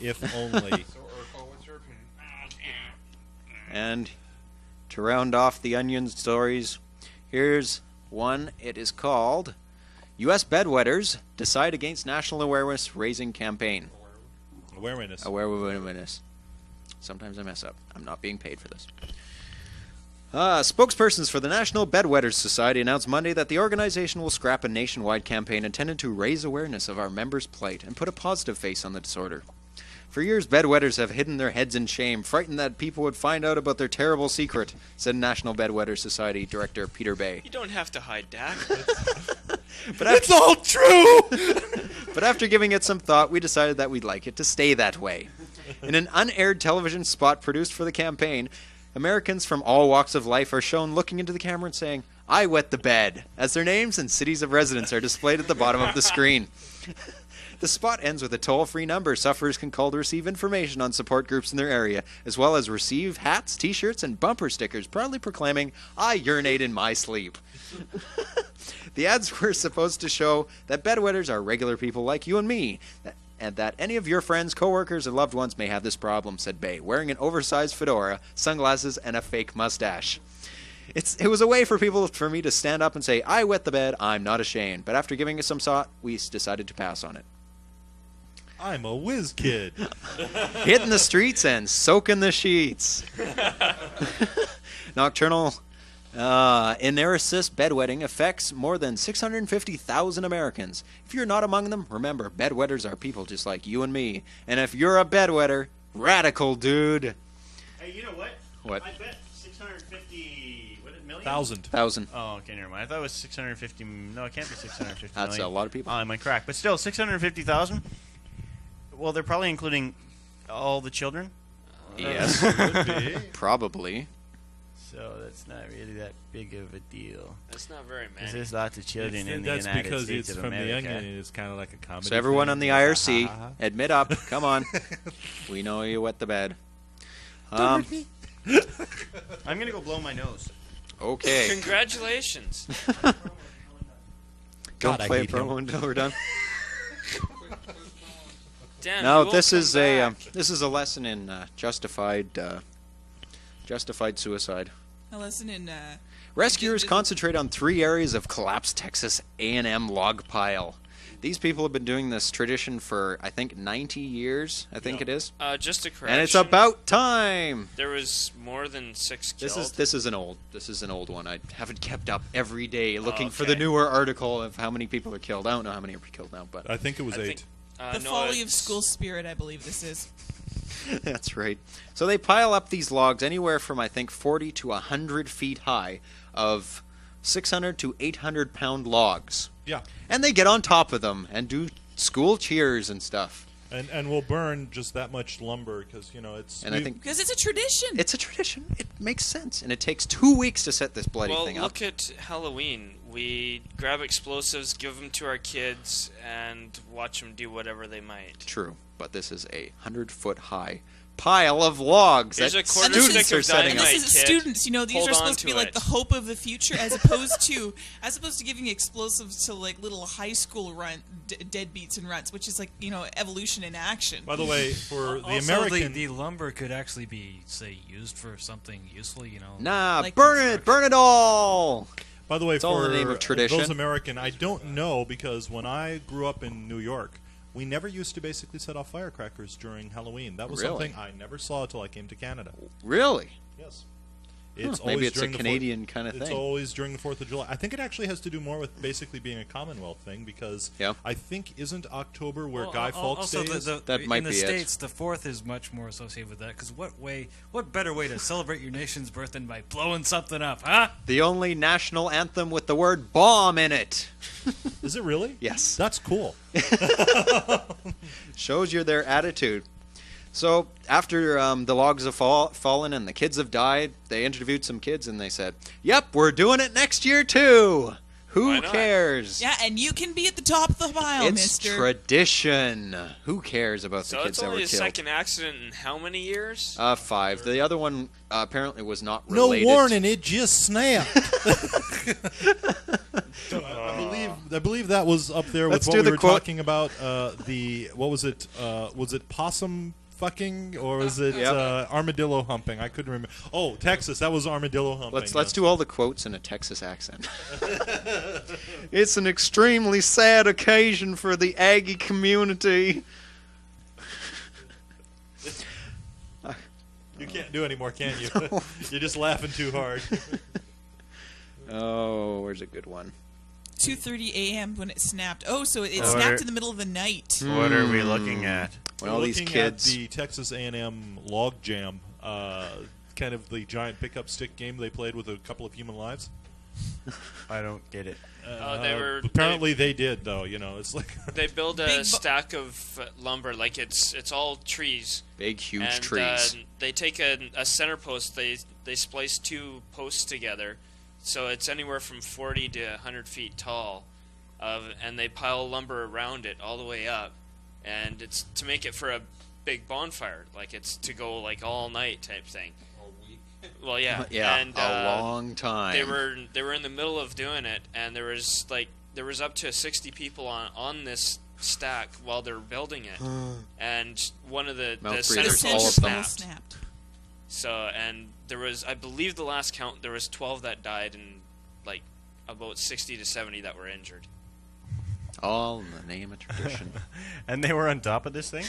And to round off the Onion stories, here's one. It is called U.S. Bedwetters Decide Against National Awareness Raising Campaign. Awareness. Sometimes I mess up. I'm not being paid for this. Spokespersons for the National Bedwetters Society announced Monday that the organization will scrap a nationwide campaign intended to raise awareness of our members' plight and put a positive face on the disorder. For years, bedwetters have hidden their heads in shame, frightened that people would find out about their terrible secret, said National Bedwetters Society Director Peter Bay. You don't have to hide that. It's all true! But after giving it some thought, we decided that we'd like it to stay that way. In an unaired television spot produced for the campaign, Americans from all walks of life are shown looking into the camera and saying, "I wet the bed," as their names and cities of residence are displayed at the bottom of the screen. The spot ends with a toll-free number sufferers can call to receive information on support groups in their area, as well as receive hats, t-shirts, and bumper stickers proudly proclaiming, "I urinate in my sleep." The ads were supposed to show that bedwetters are regular people like you and me, and that any of your friends, coworkers, or loved ones may have this problem, said Bay, wearing an oversized fedora, sunglasses, and a fake mustache. It was a way for me to stand up and say, "I wet the bed, I'm not ashamed." But after giving it some thought, we decided to pass on it. I'm a whiz kid. Hitting the streets and soaking the sheets. Nocturnal inersis bedwetting affects more than 650,000 Americans. If you're not among them, remember, bedwetters are people just like you and me. And if you're a bedwetter, radical dude. Hey, you know what? What? I bet 650 million? Thousand. Oh, okay, never mind. I thought it was 650. No, it can't be 650 That's million. a lot of people. I might crack. But still, 650,000? Well, they're probably including all the children? Yes. Could be. Probably. So that's not really that big of a deal. That's not very many. 'Cause there's lots of children in the That's United because States it's of from America. the Onion. It's kind of like a comedy. So everyone thing. on the IRC, Ha, ha, ha. admit up. Come on. We know you wet the bed. Um, I'm going to go blow my nose. Okay. Congratulations. Don't God, I play a hate him. promo until we're done. Damn, No, you this won't is come a back. this is a lesson in justified suicide. A lesson in Rescuers concentrate on 3 areas of collapsed Texas A&M log pile. These people have been doing this tradition for, I think, 90 years. I think it is. Just a correction. And it's about time. There was more than 6 killed. This is an old one. I haven't kept up every day looking for okay. the newer article of how many people are killed. I don't know how many are killed now, but I think it was 8. the folly of school spirit, I believe this is. That's right. So they pile up these logs anywhere from, I think, 40 to 100 feet high of 600 to 800 pound logs. Yeah. And they get on top of them and do school cheers and stuff. And we'll burn just that much lumber because, it's... And I think Because it's a tradition. it's a tradition. It makes sense. And it takes 2 weeks to set this bloody Well, thing up. look at Halloween. We grab explosives, give them to our kids, and watch them do whatever they might. True. But this is a 100-foot high pile of logs Here's that a quarter students stick are of setting And up. this is kid. students, these Hold are on supposed to be to like it. the hope of the future, as opposed to giving explosives to like little high school deadbeats and runts, which is like evolution in action. By the way, for the Also, American... the lumber could actually be, say, used for something useful, Nah, like burn it all! By the way, It's all for in the name of tradition. those American, I don't know because when I grew up in New York, we never used to basically set off firecrackers during Halloween. That was Really? something I never saw until I came to Canada. Really? Yes. Huh, It's maybe always it's a during the Canadian kind of It's thing. always during the 4th of July. I think it actually has to do more with basically being a Commonwealth thing because I think isn't October where Guy Fawkes Day is? That might in the be it. States, the 4th is much more associated with that. Because what better way to celebrate your nation's birth than by blowing something up, huh? The only national anthem with the word bomb in it. Is it really? Yes. That's cool. Shows you their attitude. So after the logs have fallen and the kids have died, they interviewed some kids and they said, "Yep, we're doing it next year too. Who cares? Yeah, and you can be at the top of the pile, It's mister. tradition. Who cares about So the it's kids that were only a killed?" second accident in how many years? 5. The other one apparently was not No related. warning, it just snapped. I believe that was up there with Let's what do we the were quote. talking about. What was it? Was it possum fucking, or was it armadillo humping? I couldn't remember. Oh, Texas, that was armadillo humping. Let's do all the quotes in a Texas accent. It's an extremely sad occasion for the Aggie community. You can't do anymore, can you? You're just laughing too hard. Oh, where's a good one? 2:30 a.m. when it snapped. Oh, so it snapped in the middle of the night. What are we looking at? Well, these kids. At the Texas A&M log jam, kind of the giant pickup stick game they played with a couple of human lives. I don't get it. Apparently they did, though. You know, it's like they build a stack of lumber, like it's all trees, big, huge and, trees. They take a center post. They splice two posts together, so it's anywhere from 40 to 100 feet tall, and they pile lumber around it all the way up, and it's to make it for a big bonfire, like it's to go like all night type thing. Well, yeah, yeah, and, a long time. They were in the middle of doing it, and there was up to 60 people on this stack while they're building it, and one of the center posts snapped. So, and there was, I believe, the last count there was 12 that died, and like about 60 to 70 that were injured. All in the name of tradition. And they were on top of this thing?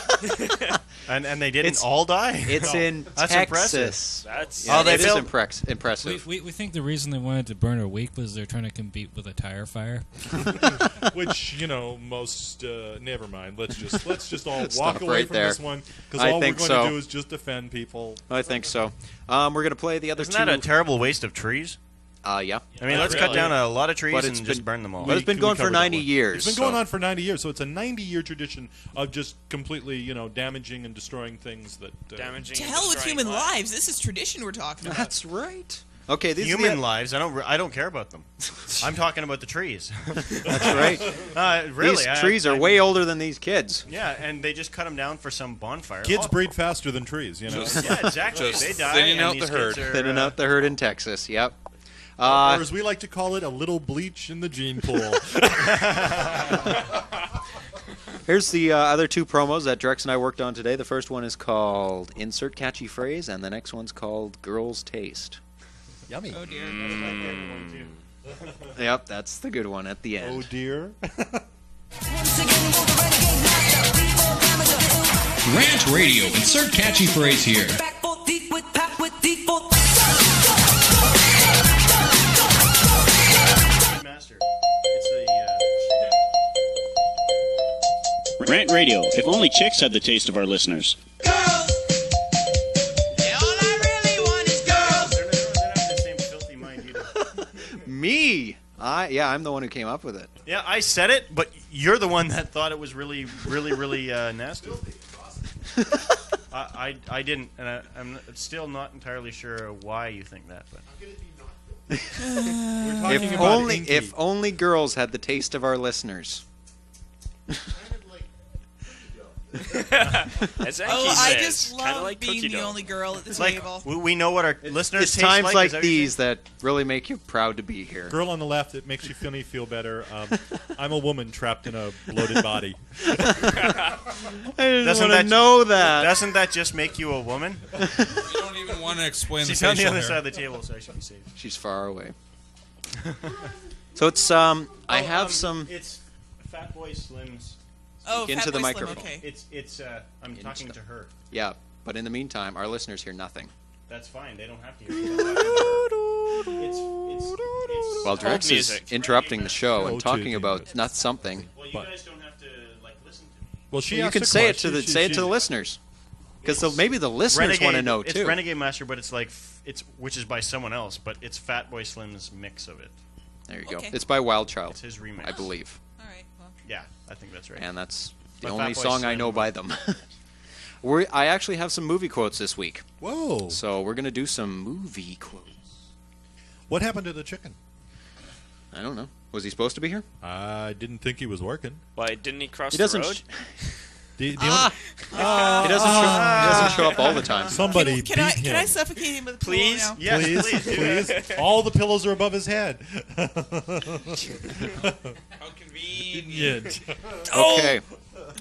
and they didn't all die? It's in That's Texas. Impressive. That is impressive. We think the reason they wanted to burn a week was they're trying to compete with a tire fire. Which, you know, most never mind. Let's just all Stop walk away right from there. this one, because all we're going to do is just defend people. I think so. We're going to play the other two. Isn't that a terrible waste of trees? Yeah. I mean, let's cut down a lot of trees and just burn them all. But it's been going for 90 years. It's been going on for 90 years, so it's a 90-year tradition of just completely, damaging and destroying things that... To hell with human lives. This is tradition we're talking about. That's right. Okay, these human lives. I don't care about them. I'm talking about the trees. That's right. Really, these trees are way older than these kids. Yeah, and they just cut them down for some bonfire. Kids breed faster than trees, you know. Yeah, exactly. They die. Thinning out the herd. Thinning out the herd in Texas. Yep. Or as we like to call it, a little bleach in the gene pool. Here's the other two promos that Drex and I worked on today. The first one is called Insert Catchy Phrase, and the next one's called Girl's Taste. Yummy. Oh, dear. Yep, that's the good one at the end. Oh, dear. Rant Radio. Insert catchy phrase here. Rant Radio. If only chicks had the taste of our listeners. Me? I'm the one who came up with it. Yeah, I said it, but you're the one that thought it was really, really, really nasty. I didn't, and I'm still not entirely sure why you think that. But We're talking about Inky. If only girls had the taste of our listeners. As I just love like being cookie the dough. only girl at the like table. we know what our listeners It's taste times like. like Is that what you're these that really make you proud to be here. Girl on the left, it makes you feel better. I'm a woman trapped in a bloated body. I didn't Doesn't want to that- know that. Doesn't that just make you a woman? You don't even want to explain She's the on the facial other hair. side of the table, so I should be safe. She's far away. So it's I have some. It's Fat Boy Slim's. Oh, Speak into Fat the Boy microphone. Slim, okay. It's I'm talking to her. Yeah, but in the meantime, our listeners hear nothing. That's fine. They don't have to hear it. While Drex is music. interrupting the show Oh, and talking too, about not something. Well, you guys don't have to listen to me. Well, she You asked can a say it to question. the listeners, because maybe the listeners want to know it's too. Renegade Master, but it's like which is by someone else, but it's Fat Boy Slim's mix of it. There you go. Okay. It's by Wild Child. It's his remix, I believe, All right. Well, Yeah, I think that's right. and that's the But only Fat Boy song I Slim- know by them. I actually have some movie quotes this week, Whoa. so we're gonna do some movie quotes. What happened to the chicken? I don't know. Was he supposed to be here? I didn't think he was working. Why didn't he cross He the doesn't. road? He doesn't show up all the time. Somebody can I beat him. suffocate him with a pillow Please? now? Yes, Please, please. please. All the pillows are above his head. How convenient. Okay.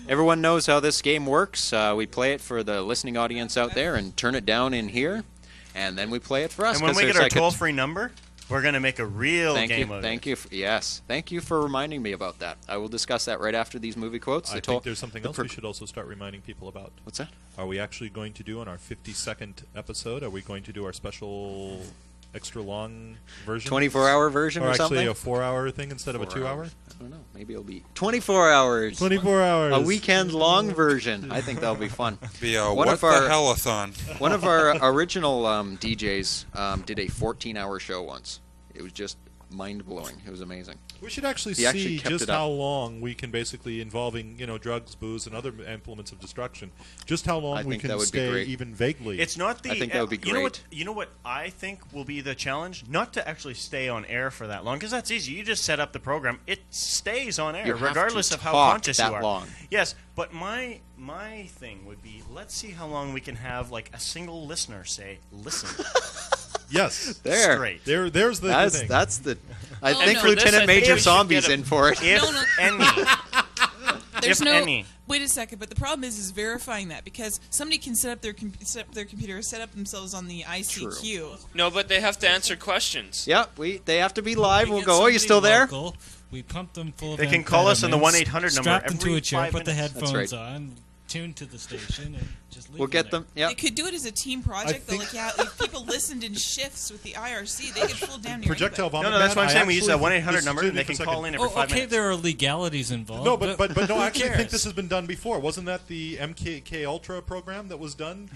Everyone knows how this game works. We play it for the listening audience out there and turn it down in here, and then we play it for us. And when we 'cause get there's our like a- toll-free number, we're going to make a real Thank game you, of thank you. Yes, thank you for reminding me about that. I will discuss that right after these movie quotes. I think there's something else we should also start reminding people about. What's that? Are we actually going to do on our 52nd episode? Are we going to do our special extra long version? 24-hour version or actually something? a 4-hour thing instead of a 4 2-hour? hours. I don't know. Maybe it'll be 24 hours. 24 hours. A weekend-long version. I think that'll be fun. Be a One what of the our- hell-a-thon. One of our original DJs did a 14-hour show once. It was just mind-blowing. It was amazing. We should actually He actually see kept just it up. how long we can basically, involving drugs, booze, and other implements of destruction, just how long I we think can that would be stay great. even vaguely. It's not the. I think that would be You know great. what? You know what I think will be the challenge? Not to actually stay on air for that long, because that's easy. You just set up the program; it stays on air You have to regardless of how talk conscious that you are. long. Yes, but my thing would be: let's see how long we can have like a single listener say, "Listen." Yes, There. Straight. There's the That's thing. that's the. I Oh, think no. Lieutenant I think Major we should Zombie's get a- in for it. If No. any. There's If no. any. Wait a second, but the problem is verifying that, because somebody can set up their computer, set up themselves on the ICQ. No, but they have to answer questions. Yep, they have to be live. We We'll get go. Oh, you somebody still there? local, we pump them full of They can call us on the amphetamines, 1-800 number strap them to every a chair, 5 put the minutes. That's headphones right. on, tune to the station, and just leave We'll get there. them. Yep. They could do it as a team project, though. Like, yeah, if people listened in shifts with the IRC, they could pull down your Projectile anybody. vomit. No, that's what I'm Man, saying. We use that actually 1-800 think- number, just and they for a can call second. in every 5 Okay, minutes. there are legalities involved. No, but no, who I actually think cares? this has been done before. Wasn't that the MKK Ultra program that was done?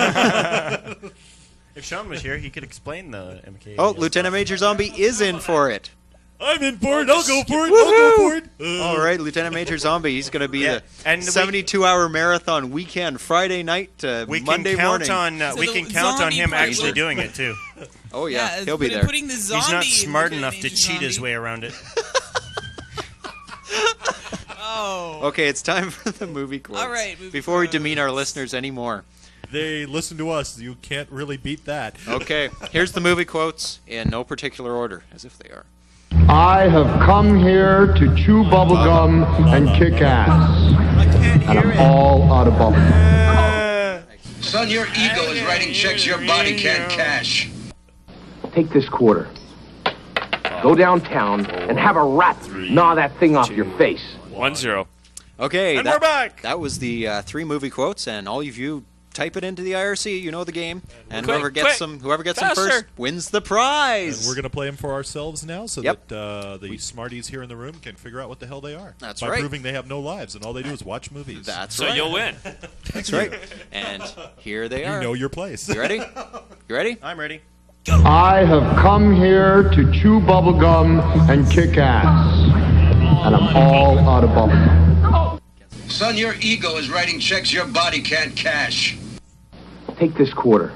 If Sean was here, he could explain the MK. Oh, Lieutenant Major Zombie is in for it. I'm in for it. I'll go for it. I'll go for it. All right, Lieutenant Major Zombie. He's going to be Yeah, and the we- 72-hour marathon weekend, Friday night to We Monday can count morning. on So we the can count on zombie him part actually will- doing it too. Oh yeah, Yeah, he'll be putting- there. putting the He's not zombie in smart Lieutenant enough to Major cheat his Zombie. way around it. Oh. Okay, it's time for the movie quotes. All right, movie Before we quotes. demean our listeners anymore. They listen to us. You can't really beat that. Okay, here's the movie quotes in no particular order, as if they are. I have come here to chew bubblegum and kick ass. And I'm all out of bubblegum. Son, your ego is writing checks your body can't cash. Take this quarter. Go downtown and have a rat gnaw that thing off your face. 1-0. Okay, And we're back. That was the 3 movie quotes, and all of you type it into the IRC. You know the game, and Quick, whoever gets quick, them faster. first wins the prize. And we're going to play them for ourselves now so Yep. that the smarties here in the room can figure out what the hell they are. That's by right. proving they have no lives and all they do is watch movies. That's So right. you'll win. That's right. And here they are. You know your place. You ready? You ready? I'm ready. I have come here to chew bubblegum and kick ass. And I'm all out of bubblegum. Son, your ego is writing checks your body can't cash. Take this quarter.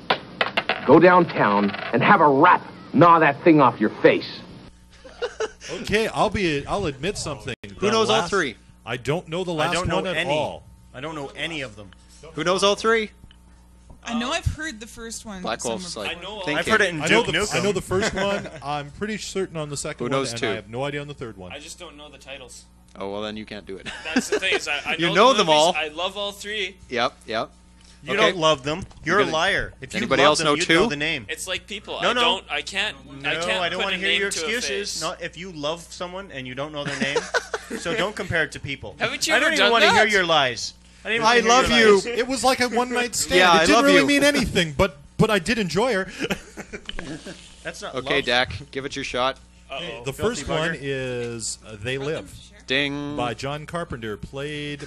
Go downtown and have a rat gnaw that thing off your face. Okay, I'll admit something. Who knows all 3? I don't know the last I don't know one at any. all. I don't know any of them. Who knows all 3? I know I've heard the first one. Black Wolf's somewhere. like I know all- thinking. I've heard it in I know, Duke the, Nukem. I know the first one. I'm pretty certain on the second Who knows one, and two? I have no idea on the third one. I just don't know the titles. Oh well, then you can't do it. That's the thing. Is I You know, know the them movies. all. I love all 3. Yep. You Okay. don't love them. You're You're a gonna- liar. If you Anybody love else them, know you'd 2? know the name. It's like people. No, I no. don't. I can't. No, I can't. I don't put want a to hear name your to a excuses. face. Not if you love someone and you don't know their name. So don't compare it to people. Haven't you I ever don't even done want to hear that? your lies. I, didn't I even hear love your you. lies. It was like a one night stand. Yeah, it I didn't love really you. mean anything, but I did enjoy her. That's not Okay, love. Dak, give it your shot. Uh-oh. The Filthy first one bugger. is They Live Ding. by John Carpenter, played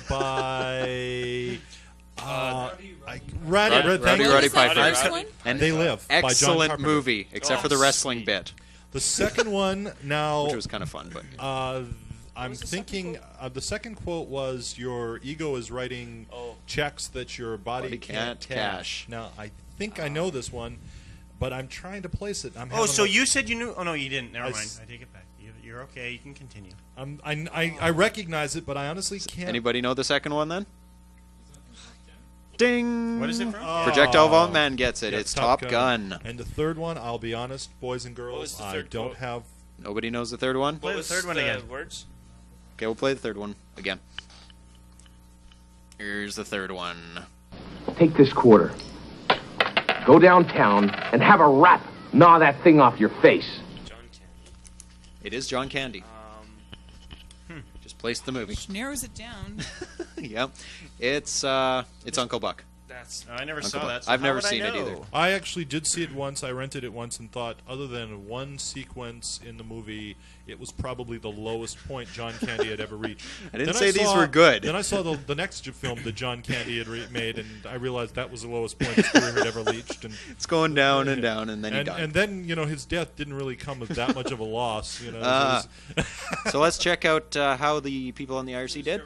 by Roddy Piper. And They Live by John Excellent Carpenter. movie, except for the wrestling bit. The second one now, Which was kind of fun, but I'm thinking the second quote was, "Your ego is writing checks that your body can't cash." Now I think I know this one, but I'm trying to place it. Oh, so you said you knew? Oh no, you didn't. Never mind. I take it back. You're okay. You can continue. I recognize it, but I honestly can't. Anybody know the second one then? Ding. What is it from? Projectile Vomit Man gets it. Yeah, It's Top Gun. And the third one, I'll be honest, boys and girls, the I third don't quote? have. Nobody knows the third one? Play the third one again. Words. Okay, we'll play the third one again. Here's the third one. Take this quarter. Go downtown and have a rap gnaw that thing off your face. It is John Candy. Just place the movie. Which narrows it down. Yep. It's Uncle Buck. I never Uncle saw Buck. that. So I've how never would I seen it know? either. I actually did see it once. I rented it once and thought, other than one sequence in the movie, it was probably the lowest point John Candy had ever reached. I didn't say these were good. Then I saw the next film that John Candy had made, and I realized that was the lowest point his career had ever reached. And it's going down and down, and then he died. And then, his death didn't really come as that much of a loss. So let's check out how the people on the IRC did.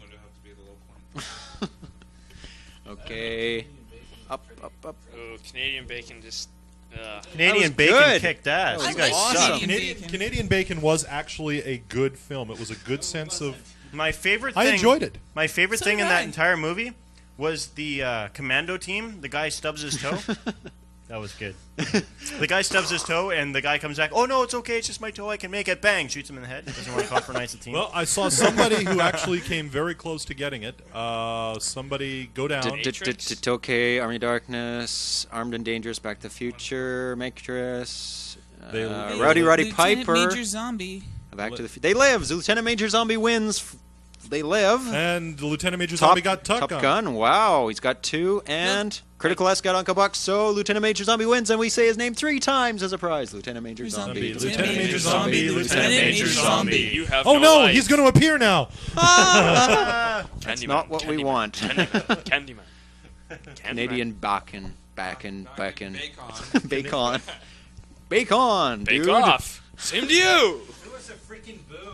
Okay. Up. Oh, Canadian Bacon just... Canadian Bacon kicked ass. You guys suck. Canadian Bacon was actually a good film. It was a good sense of... My favorite thing... I enjoyed it. My favorite thing in that entire movie was the commando team. The guy stubs his toe. That was good. The guy stubs his toe, and the guy comes back, oh, no, it's okay, it's just my toe, I can make it. Bang, shoots him in the head. Doesn't want to compromise the team. Well, I saw somebody who actually came very close to getting it. Somebody go down. Okay, Army of Darkness, Armed and Dangerous, Back to the Future, Matrix, Rowdy Lieutenant Piper. Major Zombie. Back to the Future. They live. Lieutenant Major Zombie wins. They live. And Lieutenant Major Zombie got Top Gun. Wow, he's got 2. And Critical S got Uncle Buck. So Lieutenant Major Zombie wins, and we say his name 3 times as a prize. Lieutenant Major Zombie. Lieutenant Major Zombie. Lieutenant Major Zombie. You have oh no, life. he's going to appear now. That's not what we want. Candyman. Canadian Bacon. Bacon. Bacon. Bacon. Bacon. Bake dude. off. Same to you. It was a freaking boon.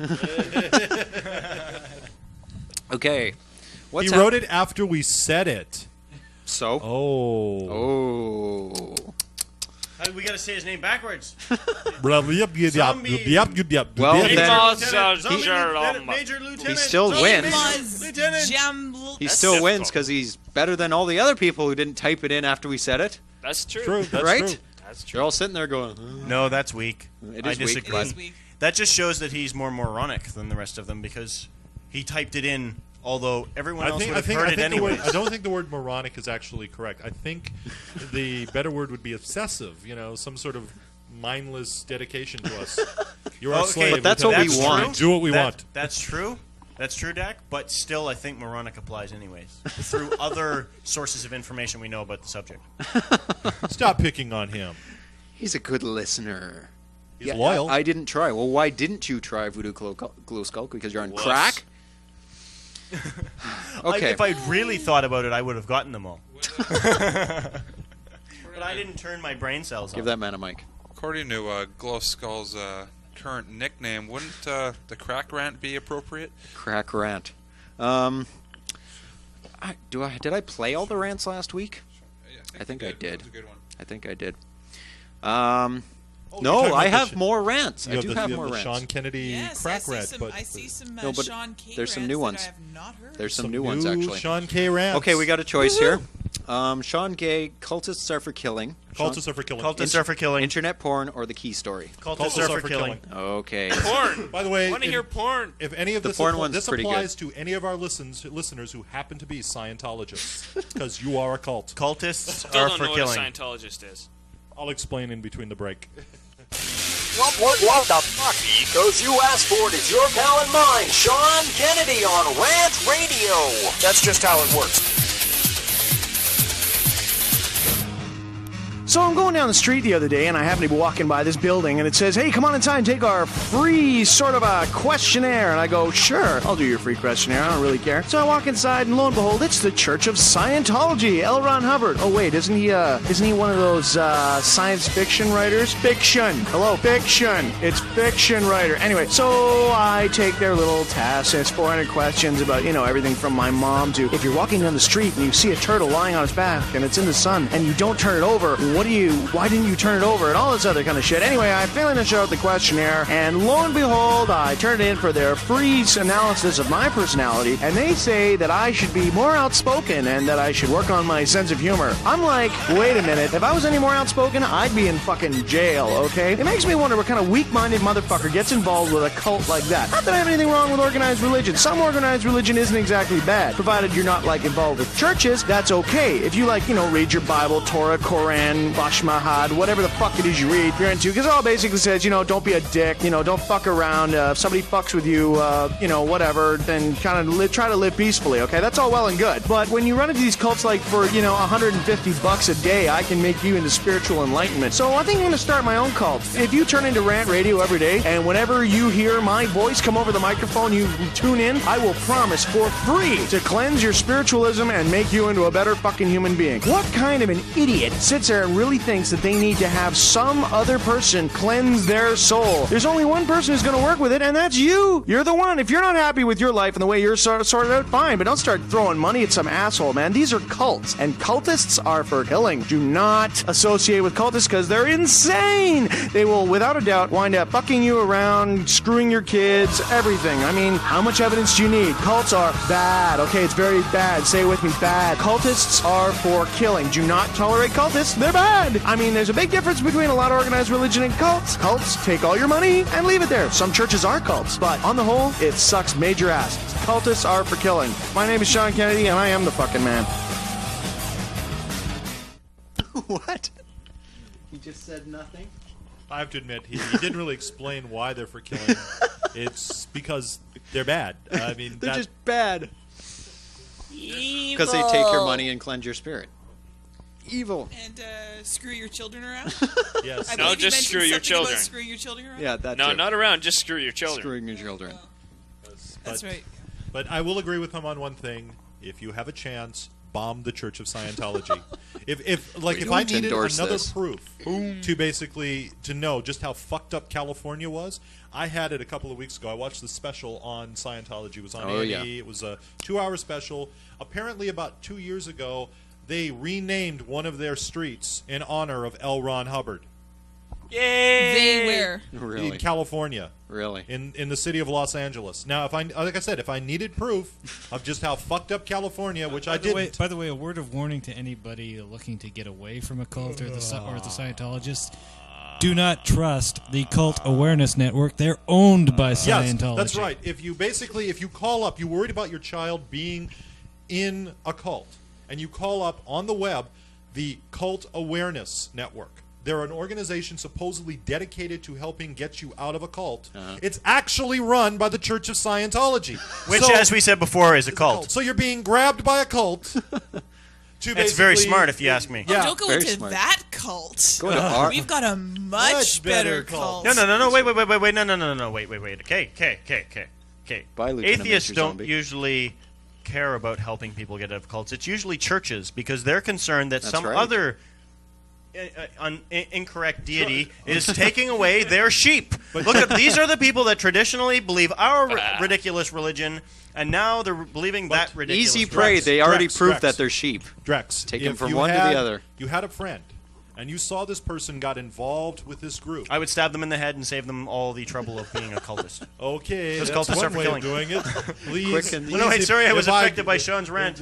Okay. He wrote it after we said it. So? Oh. We got to say his name backwards. Well, Major Lieutenant. He still wins. Lieutenant. He still wins because he's better than all the other people who didn't type it in after we said it. That's true. That's right? True. That's true. They're all sitting there going, No, that's weak. It is I disagree. weak, bud. That just shows that he's more moronic than the rest of them because he typed it in, although everyone else would have heard it anyway. I don't think the word moronic is actually correct. I think the better word would be obsessive, some sort of mindless dedication to us. You're our slave. But that's what we want. Do what we want. That's true. That's true, Dak. But still, I think moronic applies anyways through other sources of information we know about the subject. Stop picking on him. He's a good listener. He's loyal. I didn't try. Well, why didn't you try Voodoo Glow Skull? Because you're on crack? Okay. If I'd really thought about it, I would have gotten them all. But I didn't turn my brain cells on. Give that man a mic. According to Glow Skull's current nickname, wouldn't the Crack Rant be appropriate? Crack Rant. Did I play all the rants last week? Yeah, I think I did. That was a good one. I think I did. you're No, talking I about have more rants. I do have more the rants. Sean Kennedy crack rant, I see some no, but Sean K. there's some new rants ones. that I have not heard. There's some new ones actually. Sean K. rants. Okay, we got a choice here. Sean Gay, cultists are for killing. Cultists are for killing. Cultists are for killing. Internet porn or the key story. Cultists are for killing. Okay. Porn. By the way, I want to hear porn. If any of The this, porn one's this pretty applies to any of our listeners who happen to be Scientologists, because you are a cult. Cultists Still are don't for know killing. what a Scientologist is. I'll explain in between the break. What the fuck, Ecos? You asked for it. It's your pal and mine, Sean Kennedy on Rant Radio. That's just how it works. So I'm going down the street the other day, and I happen to be walking by this building, and it says, hey, come on inside and take our free sort of a questionnaire. And I go, sure, I'll do your free questionnaire. I don't really care. So I walk inside, and lo and behold, it's the Church of Scientology, L. Ron Hubbard. Oh, wait, isn't he one of those science fiction writers? Fiction. Hello, fiction. It's fiction writer. Anyway, so I take their little test, and it's 400 questions about, everything from my mom to if you're walking down the street and you see a turtle lying on its back, and it's in the sun, and you don't turn it over, what why didn't you turn it over, and all this other kind of shit. Anyway, I finally filled out the questionnaire, and lo and behold, I turned it in for their free analysis of my personality, and they say that I should be more outspoken and that I should work on my sense of humor. I'm like, wait a minute, if I was any more outspoken, I'd be in fucking jail, okay? It makes me wonder what kind of weak-minded motherfucker gets involved with a cult like that. Not that I have anything wrong with organized religion. Some organized religion isn't exactly bad, provided you're not, like, involved with churches. That's okay. If you, like, read your Bible, Torah, Koran, Bashmahad, whatever the fuck it is you read, you're into, because it all basically says, don't be a dick, don't fuck around. If somebody fucks with you, whatever, then kind of try to live peacefully, okay? That's all well and good. But when you run into these cults, like, for, $150 a day, I can make you into spiritual enlightenment. So I think I'm going to start my own cult. If you turn into Rant Radio every day, and whenever you hear my voice come over the microphone, you tune in, I will promise for free to cleanse your spiritualism and make you into a better fucking human being. What kind of an idiot sits there and really thinks that they need to have some other person cleanse their soul? There's only one person who's going to work with it, and that's you. You're the one. If you're not happy with your life and the way you're sorted out, fine, but don't start throwing money at some asshole, man. These are cults, and cultists are for killing. Do not associate with cultists because they're insane. They will, without a doubt, wind up fucking you around, screwing your kids, everything. I mean, how much evidence do you need? Cults are bad, okay? It's very bad. Say it with me, bad. Cultists are for killing. Do not tolerate cultists. They're bad. I mean, there's a big difference between a lot of organized religion and cults. Cults take all your money and leave it there. Some churches are cults, but on the whole, it sucks major ass. Cultists are for killing. My name is Sean Kennedy, and I am the fucking man. What? He just said nothing? I have to admit, he didn't really explain why they're for killing. It's because they're bad. I mean, they're just bad. Because they take your money and cleanse your spirit. Evil. And screw your children around? Yes. No, just screw your children. Screwing your children around? Yeah, that's No, not around, just screw your children. Screwing your children. That's right. But I will agree with him on one thing. If you have a chance, bomb the Church of Scientology. if I needed another proof to know just how fucked up California was, I had it a couple of weeks ago. I watched the special on Scientology. It was on A&E. Yeah. It was a 2-hour special. Apparently, about 2 years ago, they renamed one of their streets in honor of L. Ron Hubbard. Yay! They where? Really? In California. Really? In the city of Los Angeles. Now, like I said, if I needed proof of just how fucked up California, which I didn't. By the way, a word of warning to anybody looking to get away from a cult or the Scientologists. Do not trust the Cult Awareness Network. They're owned by Scientology. Yes, that's right. If you call up, you're worried about your child being in a cult, and you call up on the web the Cult Awareness Network. They're an organization supposedly dedicated to helping get you out of a cult. It's actually run by the Church of Scientology. Which, as we said before, is a cult. So you're being grabbed by a cult. It's very smart, if you ask me. Yeah, don't go into that cult. We've got a much better cult. No. Wait. No. Wait. Okay. Atheists don't usually care about helping people get out of cults. It's usually churches, because they're concerned that other incorrect deity is taking away their sheep. Look at these are the people that traditionally believe our ridiculous religion, and now they're believing that ridiculous. Easy prey. They already proved that they're sheep. Drex, take them from one to the other. You had a friend, and you saw this person got involved with this group. I would stab them in the head and save them all the trouble of being a cultist. Okay, because that's cultists one are for way killing. of doing it. Please. Quick and no, wait, sorry, I was affected by Sean's rant.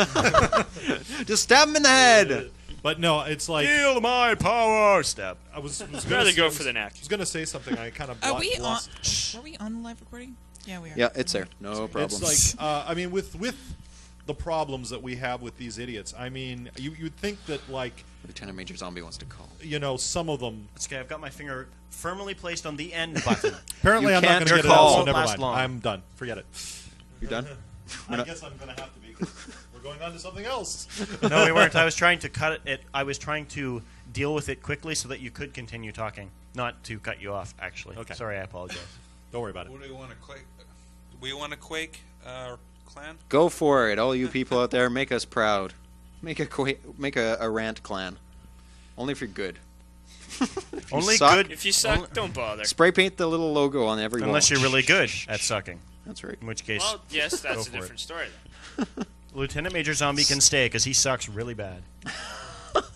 Just stab him in the head. But no, it's like feel my power. Stab. I was rather go for the neck. I was going to say something. I kind of Are we on live recording? Yeah, we are. Yeah, it's there. No problem. It's like I mean, with the problems that we have with these idiots. I mean, you'd think that like Lieutenant Major Zombie wants to call. You know, some of them. It's okay. I've got my finger firmly placed on the end button. Apparently, I'm not going to get it out, so never mind. I'm done. Forget it. You're done? I guess I'm going to have to be. We're going on to something else. No, we weren't. I was trying to cut it. I was trying to deal with it quickly so that you could continue talking, not to cut you off. Actually, okay. Sorry, I apologize. Don't worry about it. What do you want to quake? We want to quake clan. Go for it, all you people out there. Make us proud. Make a rant clan. Only if you're good. Only good. If you suck, don't bother. Spray paint the little logo on every wall. Unless you're really good at sucking. That's right. In which case, well, yes, that's a different story. Then. Lieutenant Major Zombie can stay because he sucks really bad. Really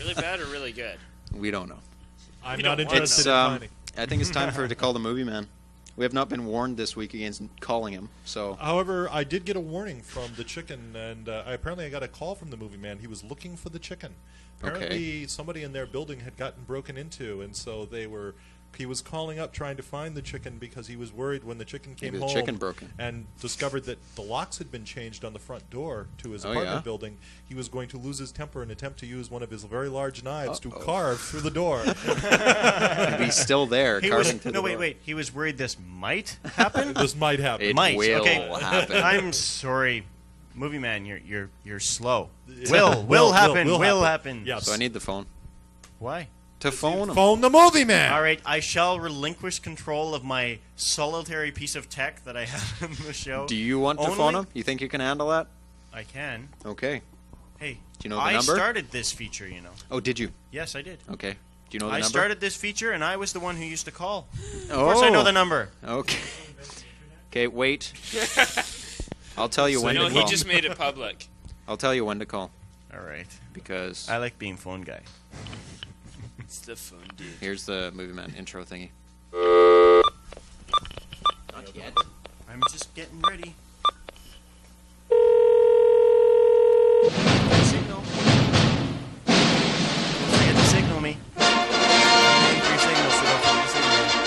Really bad or really good? We don't know. I'm not interested in finding. I think it's time for her to call the movie man. We have not been warned this week against calling him. So, however, I did get a warning from the chicken, and apparently I got a call from the movie man. He was looking for the chicken. Apparently, somebody in their building had gotten broken into, and so he was calling up trying to find the chicken because he was worried when the chicken came home and discovered that the locks had been changed on the front door to his apartment building. He was going to lose his temper and attempt to use one of his very large knives to carve through the door. And he's still there carving through the door. Wait. He was worried this might happen? This might happen. It will happen. I'm sorry. Movie man, you're slow. Will happen. Yes. So I need the phone. Why? To phone him. Phone the movie man. All right, I shall relinquish control of my solitary piece of tech that I have in the show. Do you want to phone him? You think you can handle that? I can. Okay. Hey, do you know the number? I started this feature, you know. Oh, did you? Yes, I did. Okay. Do you know the number? I started this feature, and I was the one who used to call. Of course I know the number. Okay. Okay, wait. I'll tell you when to call. He just made it public. I'll tell you when to call. All right. Because I like being phone guy. It's the phone dude. Here's the movie man intro thingy. Not yet. I'm just getting ready. Signal. Don't forget to signal me. I need your signal, so don't forget to signal me.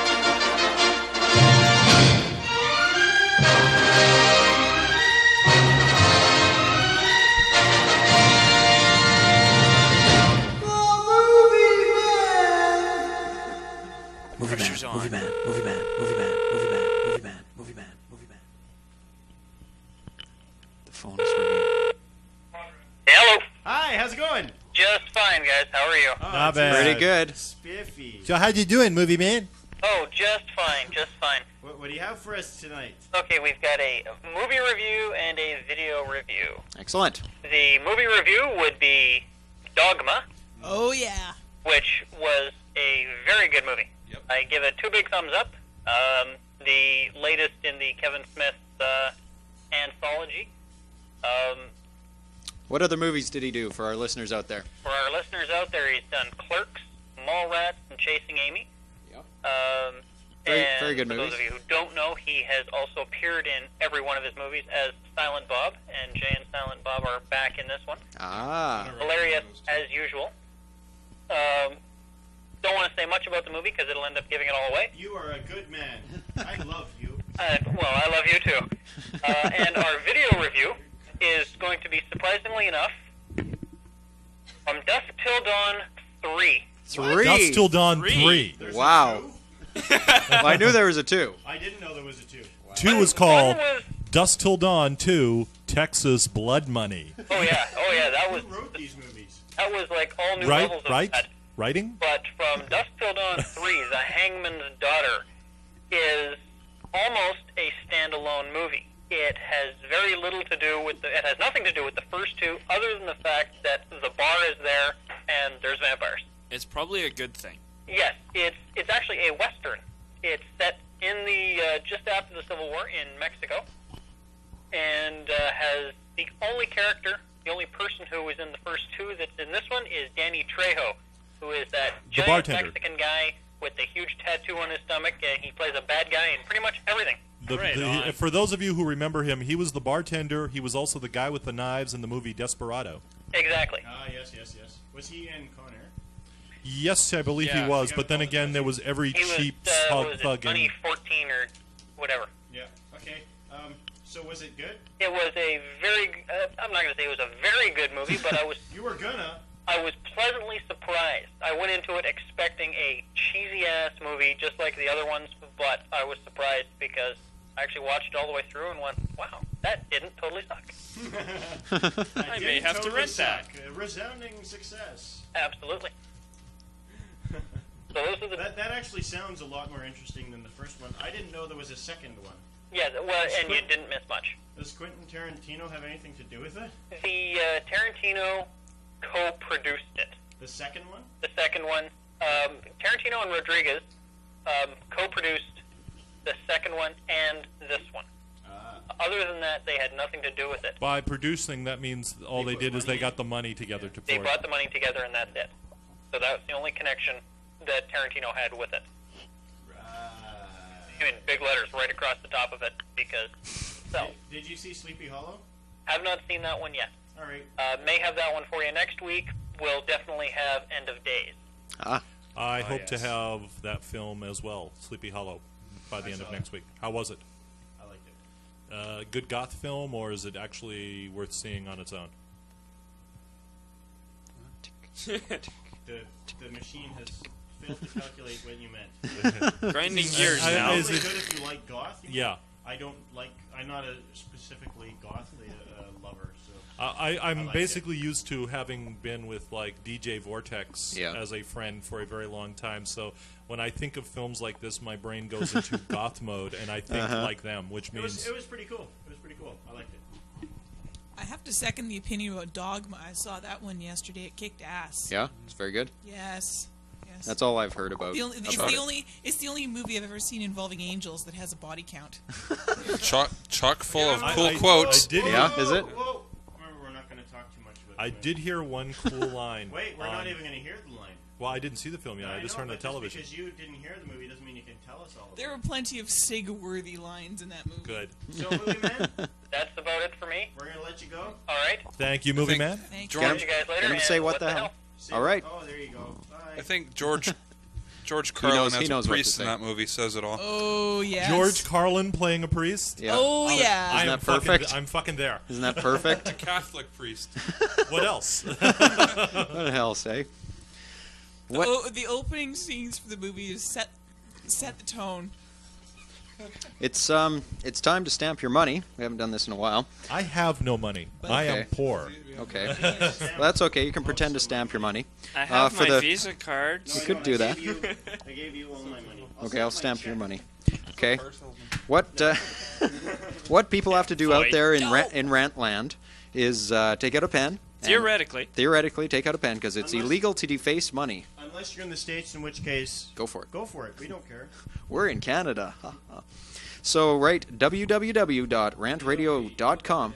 Movie man. The phone is ringing. Hello. Hi, how's it going? Just fine, guys. How are you? Not bad. Pretty good. Spiffy. So how you doing, movie man? Oh, just fine. What do you have for us tonight? Okay, we've got a movie review and a video review. Excellent. The movie review would be Dogma. Oh, yeah. Which was a very good movie. Yep. I give it 2 big thumbs up. The latest in the Kevin Smith anthology. What other movies did he do for our listeners out there? For our listeners out there, he's done Clerks, Mallrats, and Chasing Amy. Yep. Very good for movies. those of you who don't know, he has also appeared in every one of his movies as Silent Bob, and Jay and Silent Bob are back in this one. Ah. Hilarious as usual. Don't want to say much about the movie because it'll end up giving it all away. You are a good man. I love you. Well, I love you too. And our video review is going to be, surprisingly enough, from Dusk Till Dawn 3. 3? Dusk Till Dawn 3. Wow. I knew there was a 2. I didn't know there was a 2. Wow. 2 was called Dusk Till Dawn 2, Texas Blood Money. Oh yeah, that was... Who wrote these movies? That was like all new levels of that. Writing? But from Dusk Till Dawn 3, The Hangman's Daughter is almost a standalone movie. It has very little to do with it has nothing to do with the first 2, other than the fact that the bar is there and there's vampires. It's probably a good thing. Yes, it's actually a western. It's set in the just after the Civil War in Mexico, and has the only character, the only person who was in the first 2 that's in this one is Danny Trejo, who is that giant Mexican guy with the huge tattoo on his stomach, and he plays a bad guy in pretty much everything. For those of you who remember him, he was the bartender. He was also the guy with the knives in the movie Desperado. Exactly. Yes. Was he in Con Air? Yes, I believe he was. But then again, there was every cheap thug. Money 14 or whatever. Yeah. Okay. So was it good? It was a very. I'm not going to say it was a very good movie, but I was. You were gonna. I was pleasantly surprised. I went into it expecting a cheesy-ass movie just like the other ones, but I was surprised because I actually watched it all the way through and went, wow, that didn't totally suck. I may have to rent that. A resounding success. Absolutely. So those are the... That actually sounds a lot more interesting than the first one. I didn't know there was a second one. Yeah, well, and you didn't miss much. Does Quentin Tarantino have anything to do with it? The Tarantino co-produced it. The second one? The second one. Tarantino and Rodriguez co-produced the second one and this one. Other than that, they had nothing to do with it. By producing, that means all they did is they got the money together to They pour brought it. the money together, and that's it. So that was the only connection that Tarantino had with it. I mean, big letters right across the top of it, because... So, Did you see Sleepy Hollow? have not seen that one yet. All right. May have that one for you next week. We'll definitely have End of Days. I hope to have that film as well, Sleepy Hollow, by the end of next week. How was it? I liked it. Good goth film, or is it actually worth seeing on its own? The machine has failed to calculate what you meant. Grinding gears now. It's really good if you like goth. Yeah. I don't like. I'm not a specifically goth lover. So I'm basically used to having been with like DJ Vortex Yeah. as a friend for a very long time. So when I think of films like this, my brain goes into goth mode, and I think like them, which means it was pretty cool. It was pretty cool. I liked it. I have to second the opinion about Dogma. I saw that one yesterday. It kicked ass. Yeah, it's very good. Yes. Yes. That's all I've heard about. It's the only movie I've ever seen involving angels that has a body count. Chock full of cool I quotes. did Yeah, is it? Whoa. Remember, we're not going to talk too much about I the did hear one cool line. Wait, we're not even going to hear the line. Well, I didn't see the film yet. I just know, heard it on but television. Just because you didn't hear the movie doesn't mean you can tell us all of There were plenty of Sig-worthy lines in that movie. Good. it. So, Movie Man, That's about it for me. we're going to let you go. All right. Thank you, Movie Man. Thank Get you. him, See you guys later. get him and say what the hell. All right. Oh, there you go. Bye. I think George knows- Carlin he as knows a what to priest in say. that movie says it all. Oh, yes. George Carlin playing a priest. Yeah. Oh, yeah. Isn't I'm that perfect? I'm fucking there. Isn't that perfect? A Catholic priest. What else? What the hell, say? What? The opening scenes for the movie is set the tone. It's time to stamp your money. We haven't done this in a while. I have no money. I am Okay. poor. Okay. Well, that's okay. You can pretend to stamp your money. I have for my the- Visa card. You could do that. I gave you all my money. Okay, I'll stamp your money. Okay. What what people have to do out there in Rantland is take out a pen. and theoretically, take out a pen because it's illegal to deface money. Unless you're in the States, in which case... Go for it. Go for it. We don't care. We're in Canada. So write www.rantradio.com.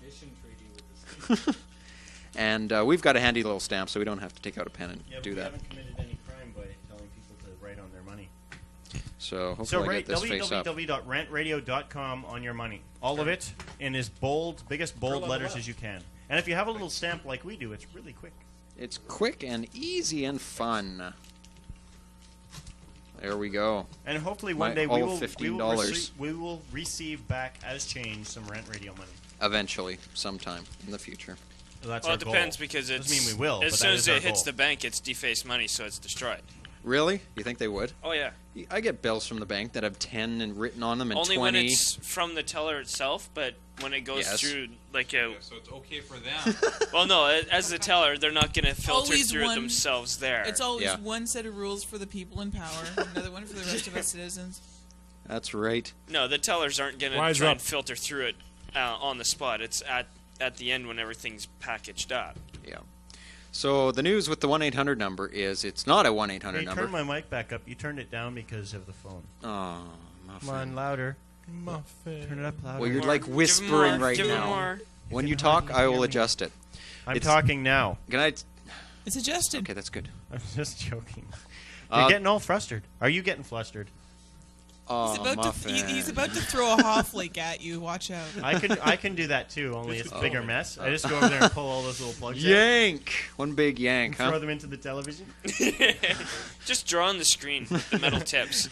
And we've got a handy little stamp, so we don't have to take out a pen and do we that. haven't committed any crime by telling people to write on their money. So hopefully So I write get this face up. www.rantradio.com on your money. All of it in as biggest bold letters as you can. And if you have a little stamp like we do, it's really quick. It's quick and easy and fun. There we go. And hopefully one My day all $15. we will receive back as change some rent radio money. Eventually, sometime in the future. Well, that's Well, our it depends goal. because it's. Doesn't mean we will. As but soon that as is our it hits goal. the bank, it's defaced money, so it's destroyed. Really? You think they would? Oh yeah. I get bills from the bank that have 10 and written on them and Only 20. when it's from the teller itself, but when it goes Yes. through like a. So it's okay for them. Well, no, as the teller, they're not going to filter Always through it one- themselves there. It's always Yeah. one set of rules for the people in power, another one for the rest of us citizens. That's right. No, the tellers aren't going to Rise try up. and filter through it on the spot. It's at the end when everything's packaged up. Yeah. So the news with the 1-800 number is it's not a 1-800 Hey, number. turn my mic back up. You turned it down because of the phone. Oh, Come on, louder. Muffin. Turn it up louder. Well, you're like whispering right now. When you talk, I will adjust it. I'm talking now. Can I? It's adjusted. Okay, that's good. I'm just joking. You're getting all flustered. Are you getting flustered? Oh, He's about to throw a Hofflake at you. Watch out. I can do that too. Only it's a bigger mess. I just go over there and pull all those little plugs. Yank! One big yank, Throw huh? them into the television. Just draw on the screen with the metal tips.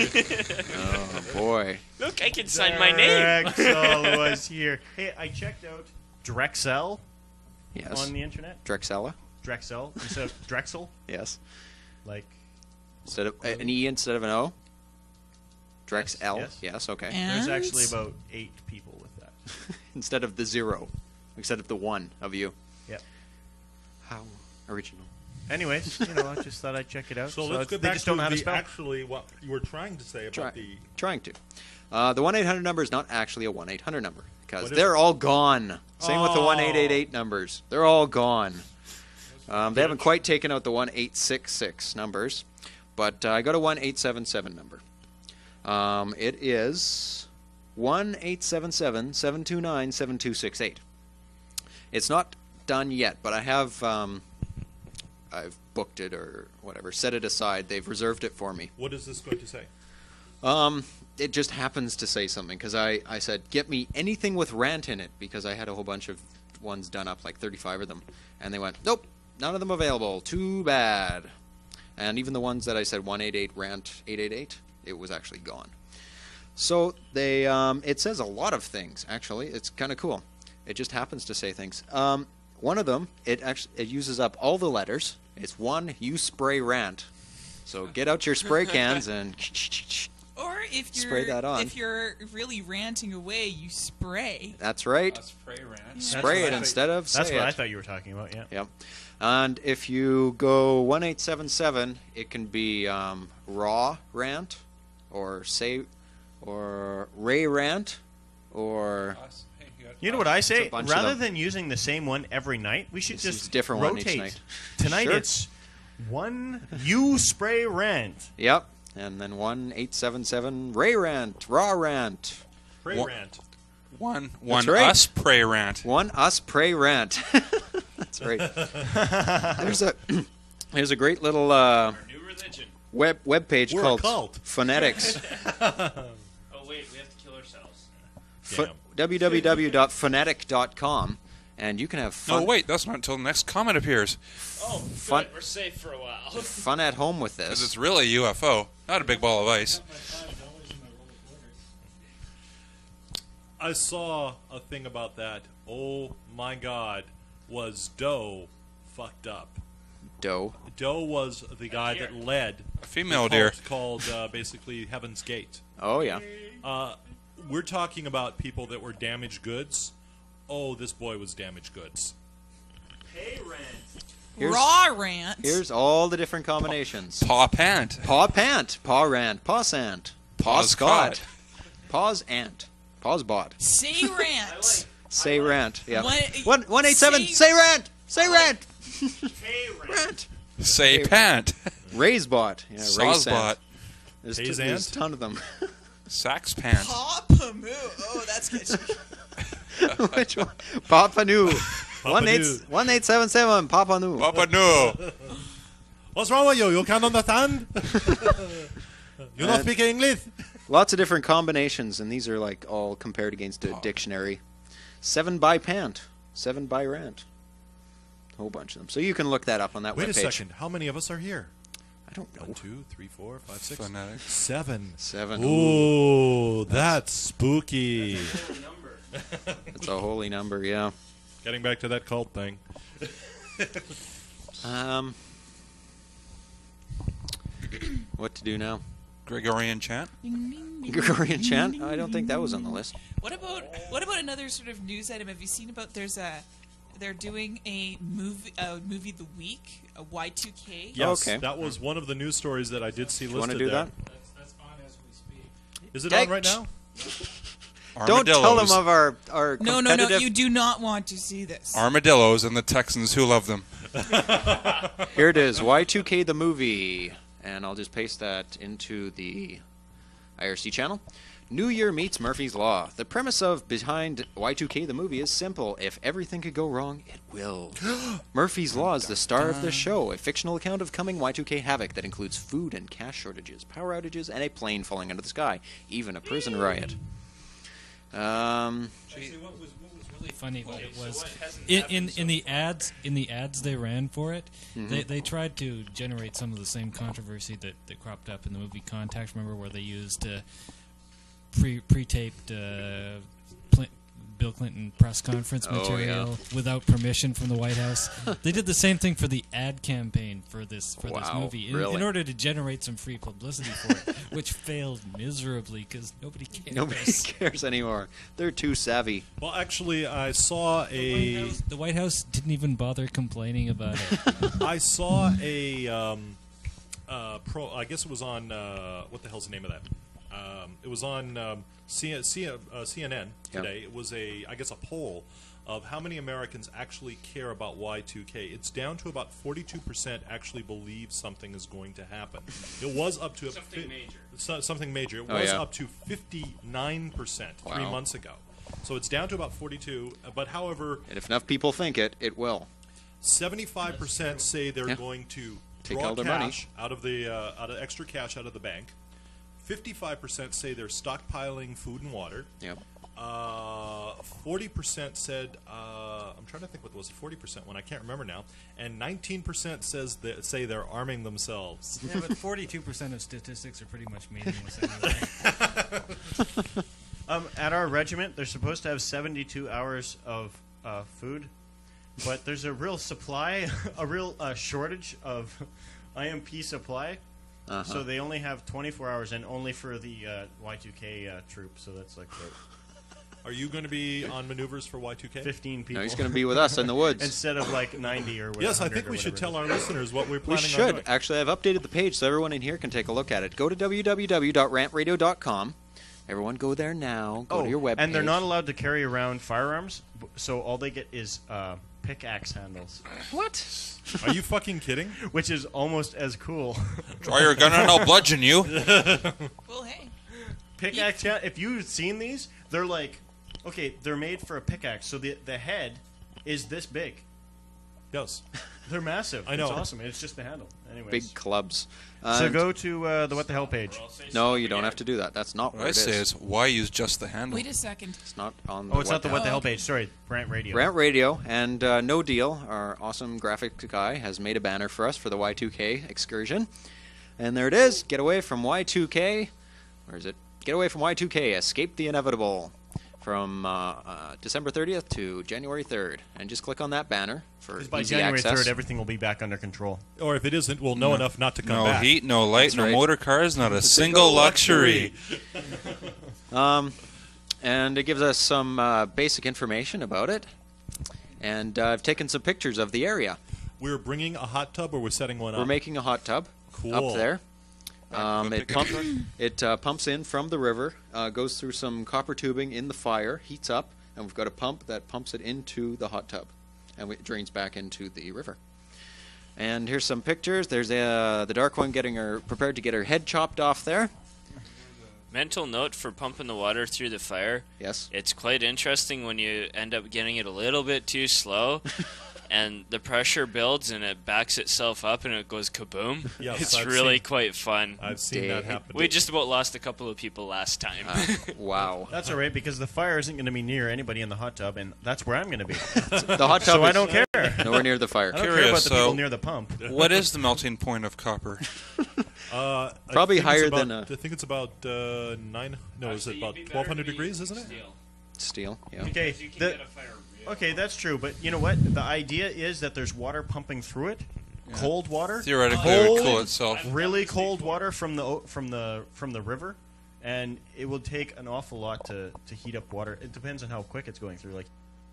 Oh boy. Look, I can sign my name. Drexel was here. Hey, I checked out Drexel. Yes. On the internet. Drexella. Drexel instead of Drexel. Yes. Like instead of an E instead of an O. Drexel. Yes. Okay. There's actually about 8 people with that. Instead of the 0, instead of the 1 of you. Yep. How original. Anyways, I just thought I'd check it out. So let's go they back just to don't know how to the spell. actually what you were trying to say about the. Trying to. The 1-800 number is not actually a 1-800 number because What is they're it? all gone. Same with the Oh. 1-888 numbers. They're all gone. They haven't quite taken out the 1-866 numbers, but I got a 1-877 number. It is 1-877-729-7268. It's not done yet, but I have I've booked it or whatever, set it aside. They've reserved it for me. What is this going to say? It just happens to say something, because I said, get me anything with rant in it, because I had a whole bunch of ones done up, like 35 of them. And they went, nope, none of them available. Too bad. And even the ones that I said 188-RANT-888, it was actually gone. So they, it says a lot of things, actually. It's kind of cool. It just happens to say things. One of them, it uses up all the letters. It's one, you spray rant. So get out your spray cans and or if you're spray that on. If you're really ranting away, you spray. That's right. Spray rant. Spray it instead of say That's what it. I thought you were talking about, yeah. Yep. And if you go 1877, it can be raw rant, or say, or Ray rant, or. You know what I say? It's a bunch Rather of them. than using the same one every night, we should It's just a different rotate. one each night. Tonight Sure. it's one you spray rant. Yep. And then 1877 Ray rant, raw rant. Pray rant. One That's right. us pray rant. One us pray rant. That's right. There's a great little web page We're a called cult. Phonetics. Oh wait, we have to kill ourselves. www.phonetic.com, and you can have fun. No, wait, that's not until the next comment appears. Oh, Fun- good. We're safe for a while. Fun at home with Because this. it's really a UFO, not a big ball of ice. I saw a thing about that. Oh my God, was Doe fucked up? Doe. Doe was the guy that led a female the deer cult called basically Heaven's Gate. Oh yeah. We're talking about people that were damaged goods. Oh, this boy was damaged goods. Pay rent. Raw rant. Here's all the different combinations. Paw pant. Paw pant. Paw rant. Paw sant. Paw Paw's scot. caught. Paw's ant. Paw's bot. Say rant. Say rant. Yeah. 187. Say rant. Say rant. Rant. Say pant. Ray's bot. Yeah, Ray's Saw's sant. bot. There's Hayes there's ant? a ton of them. Sax pant. Papa moo. Oh, that's good. Which one? Papa Nu. Papa Nu. 1877 Papa Nu. Papa no. What's wrong with you? You can't understand? You don't speak English? Lots of different combinations, and these are like all compared against a dictionary. 7 by pant. 7 by rant. A whole bunch of them. So you can look that up on that Wait a webpage. second. How many of us are here? I don't know. 1, 2, 3, 4, 5, 6, Phonetic. 7. 7. Ooh, that's spooky. It's a holy number, yeah. Getting back to that cult thing. What to do now? Gregorian chant. Gregorian chant? I don't think that was on the list. What about another sort of news item? Have you seen about they're doing a movie the week, a Y2K? Yes, Okay. that was one of the news stories that I did see listed You want to do there. that? That's on as we speak. Is it Okay. on right now? Don't tell them of our No, competitive... you do not want to see this. Armadillos and the Texans who love them. Here it is, Y2K the movie. And I'll just paste that into the IRC channel. New Year meets Murphy's Law. The premise behind Y2K the movie is simple. If everything could go wrong, it will. Murphy's Law is the star of the show, a fictional account of coming Y2K havoc that includes food and cash shortages, power outages, and a plane falling out of the sky. Even a prison riot. Actually, what was really funny about it was in the ads they ran for it, they tried to generate some of the same controversy that cropped up in the movie Contact. Remember where they used pre-taped Bill Clinton press conference material without permission from the White House. They did the same thing for the ad campaign for this movie in order to generate some free publicity for it, which failed miserably because nobody cares. Nobody cares anymore. They're too savvy. Well, actually, I saw The White House didn't even bother complaining about it. I saw a I guess it was on what the hell's the name of that? It was on CNN today. It was I guess a poll of how many Americans actually care about Y2K. It's down to about 42% actually believe something is going to happen. It was up to something major. Something major. It was up to 59% 3 months ago. So it's down to about 42. But however, and if enough people think it, it will. 75% say they're going to take draw all their cash out of the extra cash out of the bank. 55% say they're stockpiling food and water. Yep. 40% said, I'm trying to think what was the 40% one, I can't remember now, and 19% say they're arming themselves. Yeah, but 42% of statistics are pretty much meaningless anyway. At our regiment, they're supposed to have 72 hours of food, but there's a real shortage of IMP supply. So they only have 24 hours, and only for the Y2K troops. So that's like. Are you going to be on maneuvers for Y2K? 15 people. No, he's going to be with us in the woods instead of like 90 or whatever. Yes, I think we should tell our listeners what we're planning on doing. We should. Actually, I've updated the page so everyone in here can take a look at it. Go to www.rantradio.com. Everyone go there now. Go to your webpage. And they're not allowed to carry around firearms, so all they get is pickaxe handles. What? Are you fucking kidding? Which is almost as cool. Draw your gun and I'll bludgeon you. Well, hey. Pickaxe, if you've seen these, they're like, okay, they're made for a pickaxe, so the head is this big. Yes. They're massive. I know. It's awesome. It's just the handle. Anyways. Big clubs. So go to the What the Hell page. No, you don't have to do that. That's not what I say is, why use just the handle? Wait a second. It's not on the Oh, it's not the What the Hell page. Sorry, Rant Radio. Rant Radio and No Deal, our awesome graphic guy, has made a banner for us for the Y2K excursion. And there it is. Get away from Y2K. Where is it? Get away from Y2K. Escape the inevitable. From December 30th to January 3rd. And just click on that banner for easy by January access. 3rd, everything will be back under control. Or if it isn't, we'll know enough not to come back. No heat, no light, That's no right. motor cars, not a single luxury. And it gives us some basic information about it. And I've taken some pictures of the area. We're bringing a hot tub, or we're setting one up? We're making a hot tub Cool. up there. It pumps in from the river, goes through some copper tubing in the fire, heats up, and we've got a pump that pumps it into the hot tub, and it drains back into the river. And here's some pictures. There's the dark one prepared to get her head chopped off there. Mental note for pumping the water through the fire. Yes. It's quite interesting when you end up getting it a little bit too slow. And the pressure builds and it backs itself up and it goes kaboom. Yes, it's I've really seen- quite fun. I've seen that happen. We just about lost a couple of people last time. Wow. That's all right, because the fire isn't going to be near anybody in the hot tub, and that's where I'm going to be. The hot tub so I is don't care. nowhere near the fire. I don't care about the people near the pump. What is the melting point of copper? Probably I think higher it's about, than I think it's about 9. No, is it about 1,200 degrees? Isn't it? Steel. Yeah. Okay. Okay, that's true, but you know what? The idea is that there's water pumping through it, cold water. Theoretically, it would cool itself. Really cold water from the river, and it will take an awful lot to heat up water. It depends on how quick it's going through. Like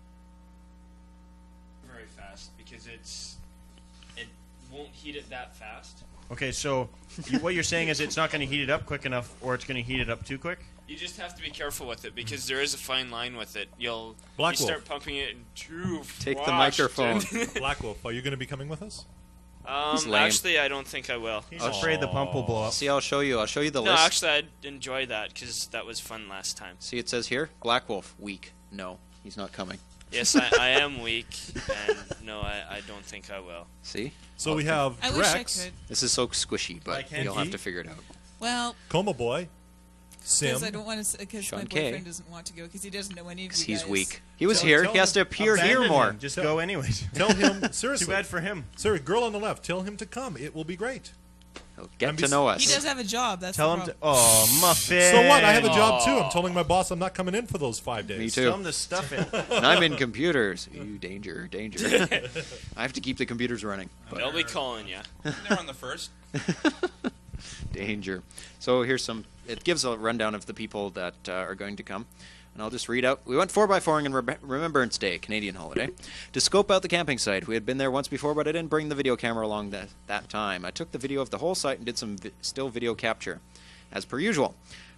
Very fast because it won't heat it that fast. okay, so what you're saying is it's not going to heat it up quick enough, or it's going to heat it up too quick. You just have to be careful with it because there is a fine line with it. You Black Wolf. start pumping it too Take the fast. microphone. Black Wolf, are you going to be coming with us? He's lame. Actually, I don't think I will. He's afraid the pump will blow up. See, I'll show you. I'll show you the No, list. actually, I'd enjoy that because that was fun last time. See, it says here, Black Wolf, weak. No, he's not coming. Yes, I am weak, and no, I don't think I will. See? So we have I wish I Drex, could. This is so squishy, but can't you'll have he? to figure it out. Well, Coma Boy, Sim, because I don't want to, because my Sean K. boyfriend doesn't want to go because he doesn't know any of you He's guys. weak. He was here. He has to appear here Abandon more. him. Just go anyways. Tell him, seriously. Too bad for him. Sir, girl on the left, tell him to come. It will be great. He'll get to know us. He does have a job. That's Tell the him problem. to. Oh, Muffin. So what? I have a job too. I'm telling my boss I'm not coming in for those 5 days. Me too. Tell him to stuff it. And I'm in computers. Ooh, danger, danger. I have to keep the computers running. but- They'll be calling you. They're on the first. Danger. So here's some. It gives a rundown of the people that are going to come. And I'll just read out. We went 4x4ing on Remembrance Day, Canadian holiday, to scope out the camping site. We had been there once before, but I didn't bring the video camera along that time. I took the video of the whole site and did some still video capture, as per usual.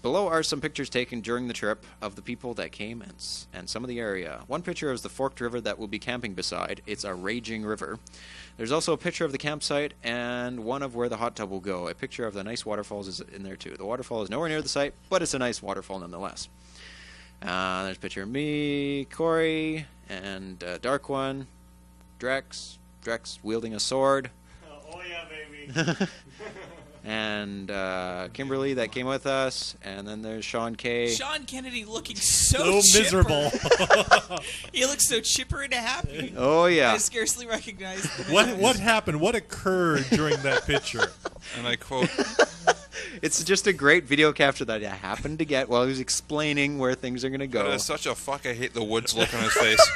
Below are some pictures taken during the trip of the people that came and some of the area. One picture is the forked river that we'll be camping beside. It's a raging river. There's also a picture of the campsite and one of where the hot tub will go. A picture of the nice waterfalls is in there too. The waterfall is nowhere near the site, but it's a nice waterfall nonetheless. There's a picture of me, Corey, and Dark One, Drex wielding a sword. Oh yeah, baby. And Kimberly that came with us, and then there's Sean K. Sean Kennedy looking so chipper. miserable. He looks so chipper and happy. Oh yeah. I scarcely recognize him. What happened? What occurred during that picture? And I quote, It's just a great video capture that I happened to get while he was explaining where things are going to go. That is such a fuck I hate the woods look on his face.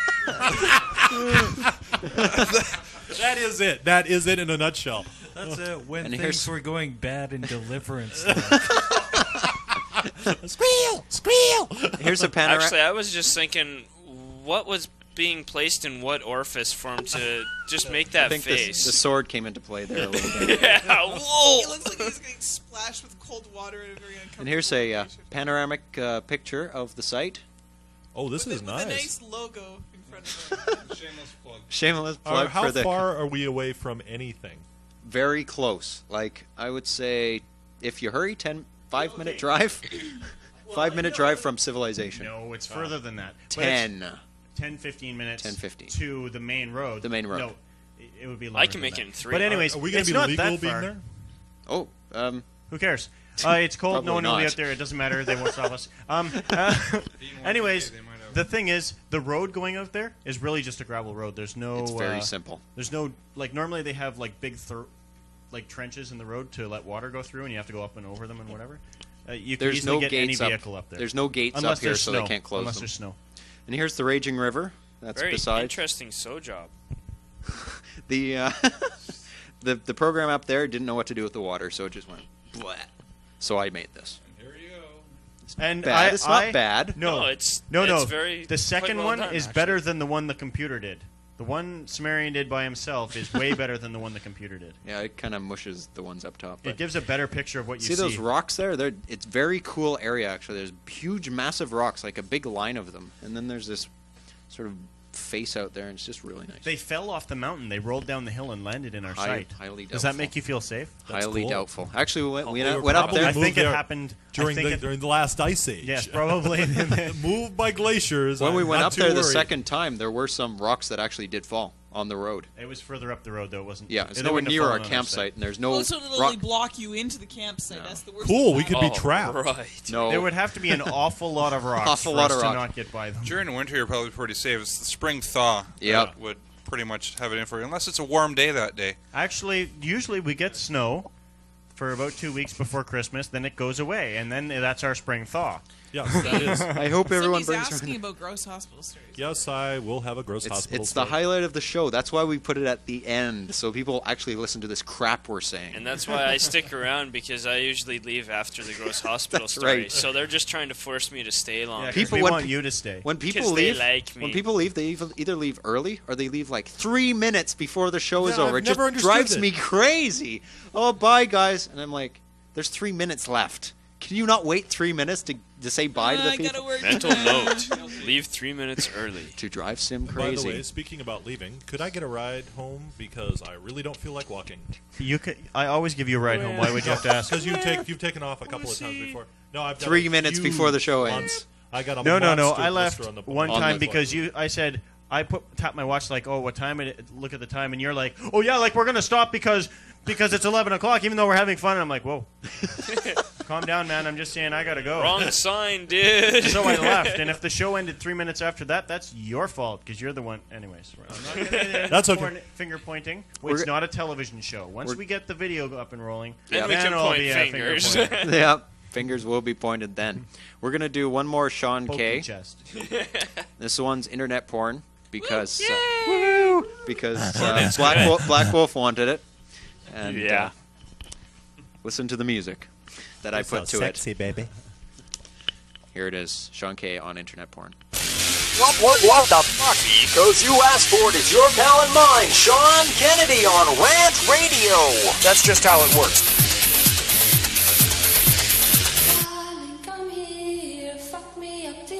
That is it. That is it in a nutshell. That's it. When And things were going bad in Deliverance. Squeal! Here's a panorama. Actually, I was just thinking, what was being placed in what orifice for him to just make that I think face? the sword came into play there a little bit. Yeah, whoa! He looks like he's getting splashed with cold water in a very uncomfortable And here's a panoramic picture of the site. Oh, this is with a nice logo in front of it. Shameless plug. Shameless plug How for the... far are we away from anything? Very close. Like, I would say, if you hurry, 5-minute drive. 5-minute drive from civilization. No, it's further than that. 10. 10, 15 minutes 10-15. to the main road. The main road. No, it would be longer I can than make that. it in 3. But anyways, Are we going it's to be not legal that being far. there? Oh, Who cares? It's cold. No Probably one will be not. out there. It doesn't matter. They won't stop us. Anyways, the thing is, the road going out there is really just a gravel road. There's no. It's very simple. There's no normally they have big trenches in the road to let water go through, and you have to go up and over them and whatever. You can There's easily no get any gates vehicle up there. There's no gates Unless up here, there's so snow. they can't close Unless them. there's snow. And here's the raging river. That's Very beside interesting sew job. the the program up there didn't know what to do with the water, so it just went blah. So I made this. Here you go. And Bad. It's not bad. No, No, it's very The second quite well one done, is actually. better than the one the computer did. The one Sumerian did by himself is way better than the one the computer did. Yeah, it kind of mushes the ones up top. It gives a better picture of what you see. See those rocks there? It's very cool area actually. There's huge, massive rocks, like a big line of them, and then there's this sort of face out there, and it's just really nice. They fell off the mountain. They rolled down the hill and landed in our site. Highly Does that doubtful. make you feel safe? Highly doubtful. Actually, we They went up probably there. I think moved it there happened during the last ice age. Yes, probably. Moved by glaciers. When we I'm went not up too there the worried. second time, there were some rocks that actually did fall on the road. It was further up the road, though. It wasn't. Yeah, it's it nowhere wouldn't have near our fallen on campsite, and there's no Also, it'll rock. only block you into the campsite. That's the worst. Cool, thing we about could it. be trapped. Right. No, There would have to be an awful lot of rocks Awful for lot us of to rock. not get by them. During winter, you're probably pretty safe. It's the spring thaw. Yep. that would pretty much have it in for you, unless it's a warm day that day. Actually, usually we get snow for about 2 weeks before Christmas, then it goes away, and then that's our spring thaw. Yeah, that is. I hope everyone Somebody's brings. asking about gross hospital stories. Yes, I will have a gross hospital. It's the story. highlight of the show. That's why we put it at the end, so people actually listen to this crap we're saying. And that's why I stick around, because I usually leave after the gross hospital That's story. right. So they're just trying to force me to stay long. Yeah, People we when want pe- you to stay. When people 'Cause they leave, like me. when people leave, they either leave early or they leave like 3 minutes before the show is Yeah, over. I've It just never understood drives it. me crazy. Oh, bye guys, and I'm like, there's 3 minutes left. Can you not wait 3 minutes to say bye to the I gotta people? work. Mental note: leave 3 minutes early. To drive sim By crazy. the way, speaking about leaving, could I get a ride home because I really don't feel like walking? You could. I always give you a ride home. Why would you have to ask? Because you've taken off a couple of times before. No, I've done 3 a minutes huge before the show month- ends. I got a No. monster I left blister on the one on time the because I said I tapped my watch like, oh, what time? Look at the time, and you're like, oh yeah, like we're gonna stop because it's 11 o'clock, even though we're having fun. And I'm like, whoa, calm down, man. I'm just saying I gotta go. Wrong sign, dude. So I left, and if the show ended 3 minutes after that, that's your fault because you're the one. Anyways, I'm not gonna get into That's okay. Finger pointing. We're- It's not a television show. Once we get the video up and rolling, Then we can it'll point be a fingers. finger pointing. Yeah, fingers will be pointed then. We're gonna do one more Sean Poking K. chest. This one's internet porn because It's Black Wolf wanted it. And, Yeah. listen to the music that I put to sexy, it. baby. Here it is, Sean K on internet porn. What the fuck? Because you asked for it, it's your pal and mine, Sean Kennedy on Rant Radio. That's just how it works.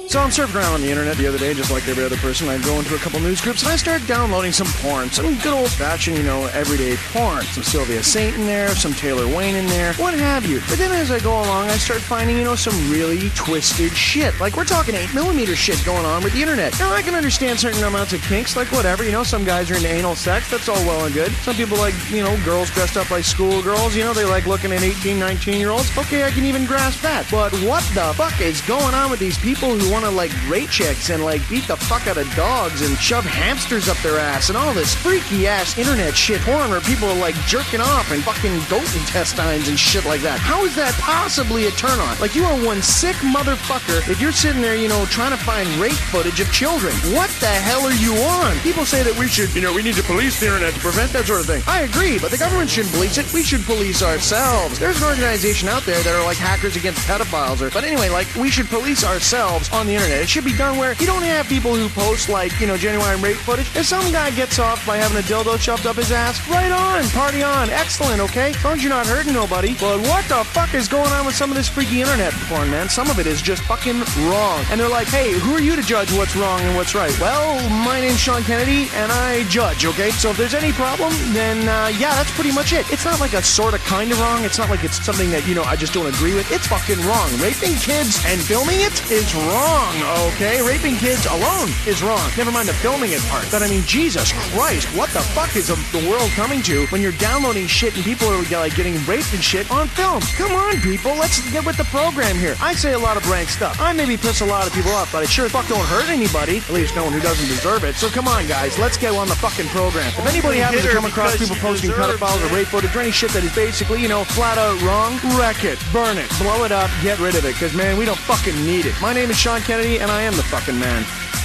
So I'm surfing around on the internet the other day, just like every other person. I go into a couple news groups, and I start downloading some porn. Some good old-fashioned, everyday porn. Some Sylvia Saint in there, some Taylor Wayne in there, what have you. But then as I go along, I start finding, some really twisted shit. Like, we're talking 8mm shit going on with the internet. Now, I can understand certain amounts of kinks, like whatever, some guys are into anal sex, that's all well and good. Some people like, girls dressed up like schoolgirls, they like looking at 18, 19-year-olds. Okay, I can even grasp that. But what the fuck is going on with these people who want to, like, rape chicks and, like, beat the fuck out of dogs and shove hamsters up their ass and all this freaky-ass internet shit porn where people are, like, jerking off and fucking goat intestines and shit like that? How is that possibly a turn-on? Like, you are one sick motherfucker if you're sitting there, trying to find rape footage of children. What the hell are you on? People say that we should, we need to police the internet to prevent that sort of thing. I agree, but the government shouldn't police it. We should police ourselves. There's an organization out there that are like Hackers Against Pedophiles. But anyway, like, we should police ourselves on the internet. It should be done where you don't have people who post, like, genuine rape footage. If some guy gets off by having a dildo shoved up his ass, right on, party on, excellent, okay? As long as you're not hurting nobody. But what the fuck is going on with some of this freaky internet porn, man? Some of it is just fucking wrong. And they're like, hey, who are you to judge what's wrong and what's right? Well, my name's Sean Kennedy, and I judge, okay? So if there's any problem, then, yeah, that's pretty much it. It's not like a sort of kind of wrong. It's not like it's something that, I just don't agree with. It's fucking wrong. Raping kids and filming it is wrong, okay? Raping kids alone is wrong. Never mind the filming it part. But, I mean, Jesus Christ, what the fuck is the world coming to when you're downloading shit and people are, like, getting raped and shit on film? Come on, people. Let's get with the program here. I say a lot of rank stuff. I maybe piss a lot of people off, but I sure as fuck don't hurt anybody. At least no one who doesn't deserve it. So come on, guys. Let's get on the fucking program. If anybody happens to come across people posting pedophiles or rape footage or any shit that is basically, flat out wrong, wreck it, burn it, blow it up, get rid of it, because, man, we don't fucking need it. My name is Sean Kennedy, and I am the fucking man.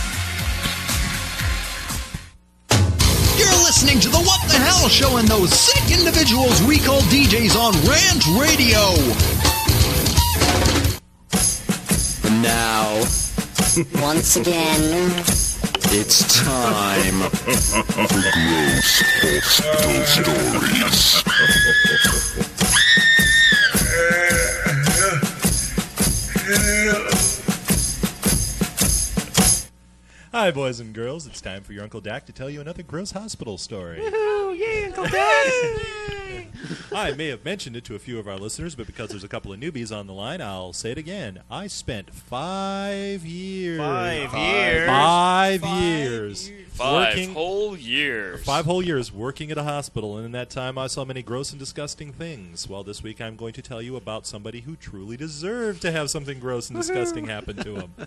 You're listening to the What the Hell Show and those sick individuals we call DJs on Rant Radio. Now, once again, it's time for Gross Hospital Stories. Hi, boys and girls. It's time for your Uncle Dak to tell you another gross hospital story. Woohoo! Yay, Uncle Dak! I may have mentioned it to a few of our listeners, but because there's a couple of newbies on the line, I'll say it again. I spent 5 years. 5 years? 5 years. 5 whole years. 5 whole years working at a hospital, and in that time I saw many gross and disgusting things. Well, this week I'm going to tell you about somebody who truly deserved to have something gross and disgusting happen to him.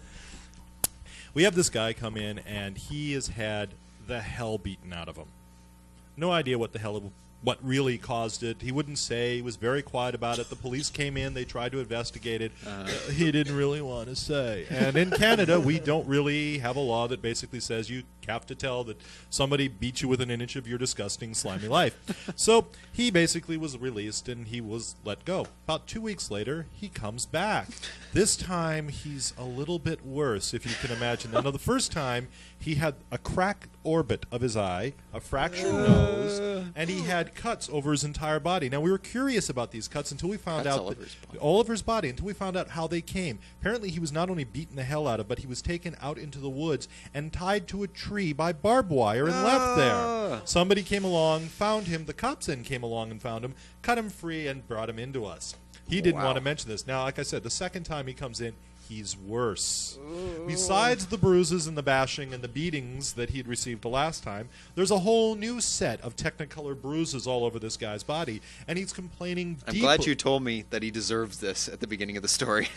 We have this guy come in, and he has had the hell beaten out of him. No idea what really caused it. He wouldn't say. He was very quiet about it. The police came in. They tried to investigate it. He didn't really want to say. And in Canada, we don't really have a law that basically says you have to tell that somebody beat you within an inch of your disgusting, slimy life. So he basically was released, and he was let go. About 2 weeks later, he comes back. This time, he's a little bit worse, if you can imagine. Now, the first time, he had a cracked orbit of his eye, a fractured nose, and he had cuts over his entire body. Now, we were curious about these cuts until we found out all over his body, until we found out how they came. Apparently, he was not only beaten the hell out of, but he was taken out into the woods and tied to a tree by barbed wire and left there. Somebody came along, found him. The cops then came along and found him, cut him free, and brought him into us. He didn't want to mention this. Now, like I said, the second time he comes in, he's worse. Besides the bruises and the bashing and the beatings that he'd received the last time, there's a whole new set of Technicolor bruises all over this guy's body, and he's complaining I'm glad you told me that he deserves this at the beginning of the story.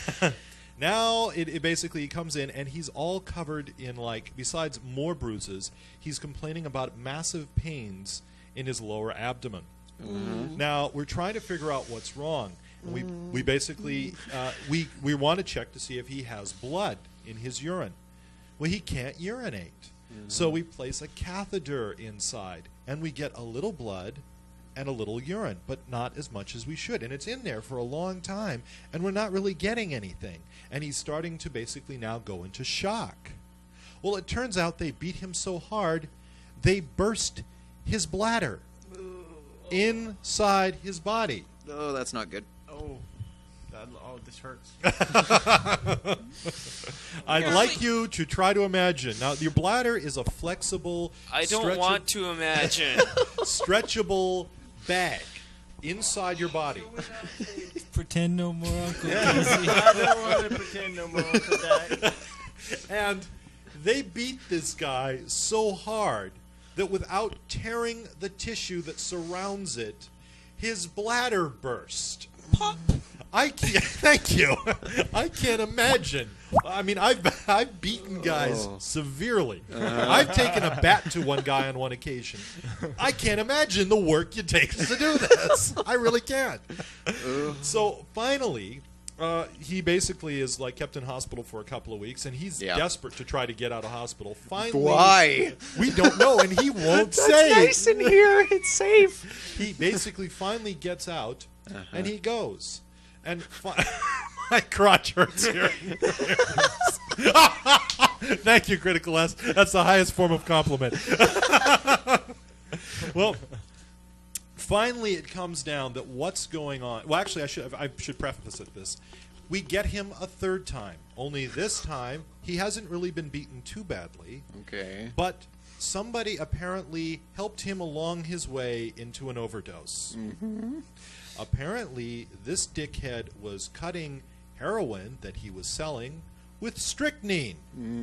Now, it basically comes in, and he's all covered in, like, besides more bruises, he's complaining about massive pains in his lower abdomen. Mm-hmm. Now, we're trying to figure out what's wrong. We basically we want to check to see if he has blood in his urine. Well, he can't urinate. Mm-hmm. So we place a catheter inside, and we get a little blood and a little urine, but not as much as we should. And it's in there for a long time, and we're not really getting anything. And he's starting to basically now go into shock. Well, it turns out they beat him so hard, they burst his bladder inside his body. Oh, that's not good. Oh, this hurts. I'd like you to try to imagine. Now, your bladder is a flexible, I don't want to imagine. stretchable bag inside your body. Pretend no more, Uncle Yeah. Casey. I don't want to pretend no more to that. And they beat this guy so hard that without tearing the tissue that surrounds it, his bladder burst. Pop. I can't. Thank you. I can't imagine. I mean, I've beaten guys severely. I've taken a bat to one guy on one occasion. I can't imagine the work it takes to do this. I really can't. So finally, he basically is like kept in hospital for a couple of weeks, and he's desperate to try to get out of hospital. Finally, why? We don't know, and he won't That's say. nice in here. It's safe. He basically finally gets out, and he goes. And my crotch hurts here. Thank you, Critical S. That's the highest form of compliment. Well, finally it comes down that what's going on. Well, actually, I should preface this. We get him a third time. Only this time, he hasn't really been beaten too badly. Okay. But somebody apparently helped him along his way into an overdose. Mm-hmm. Apparently, this dickhead was cutting heroin that he was selling with strychnine.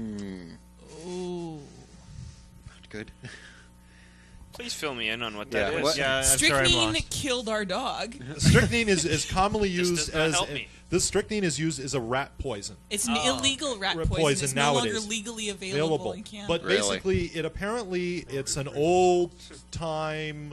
Ooh. Not good. Please fill me in on what that is. Yeah, I'm sorry, I'm Strychnine lost. killed our dog. Strychnine is commonly This used does not as help me. this strychnine is used as a rat poison. It's an illegal rat Rat poison. poison It's no longer nowadays. legally available in Canada. But basically, it's an old time,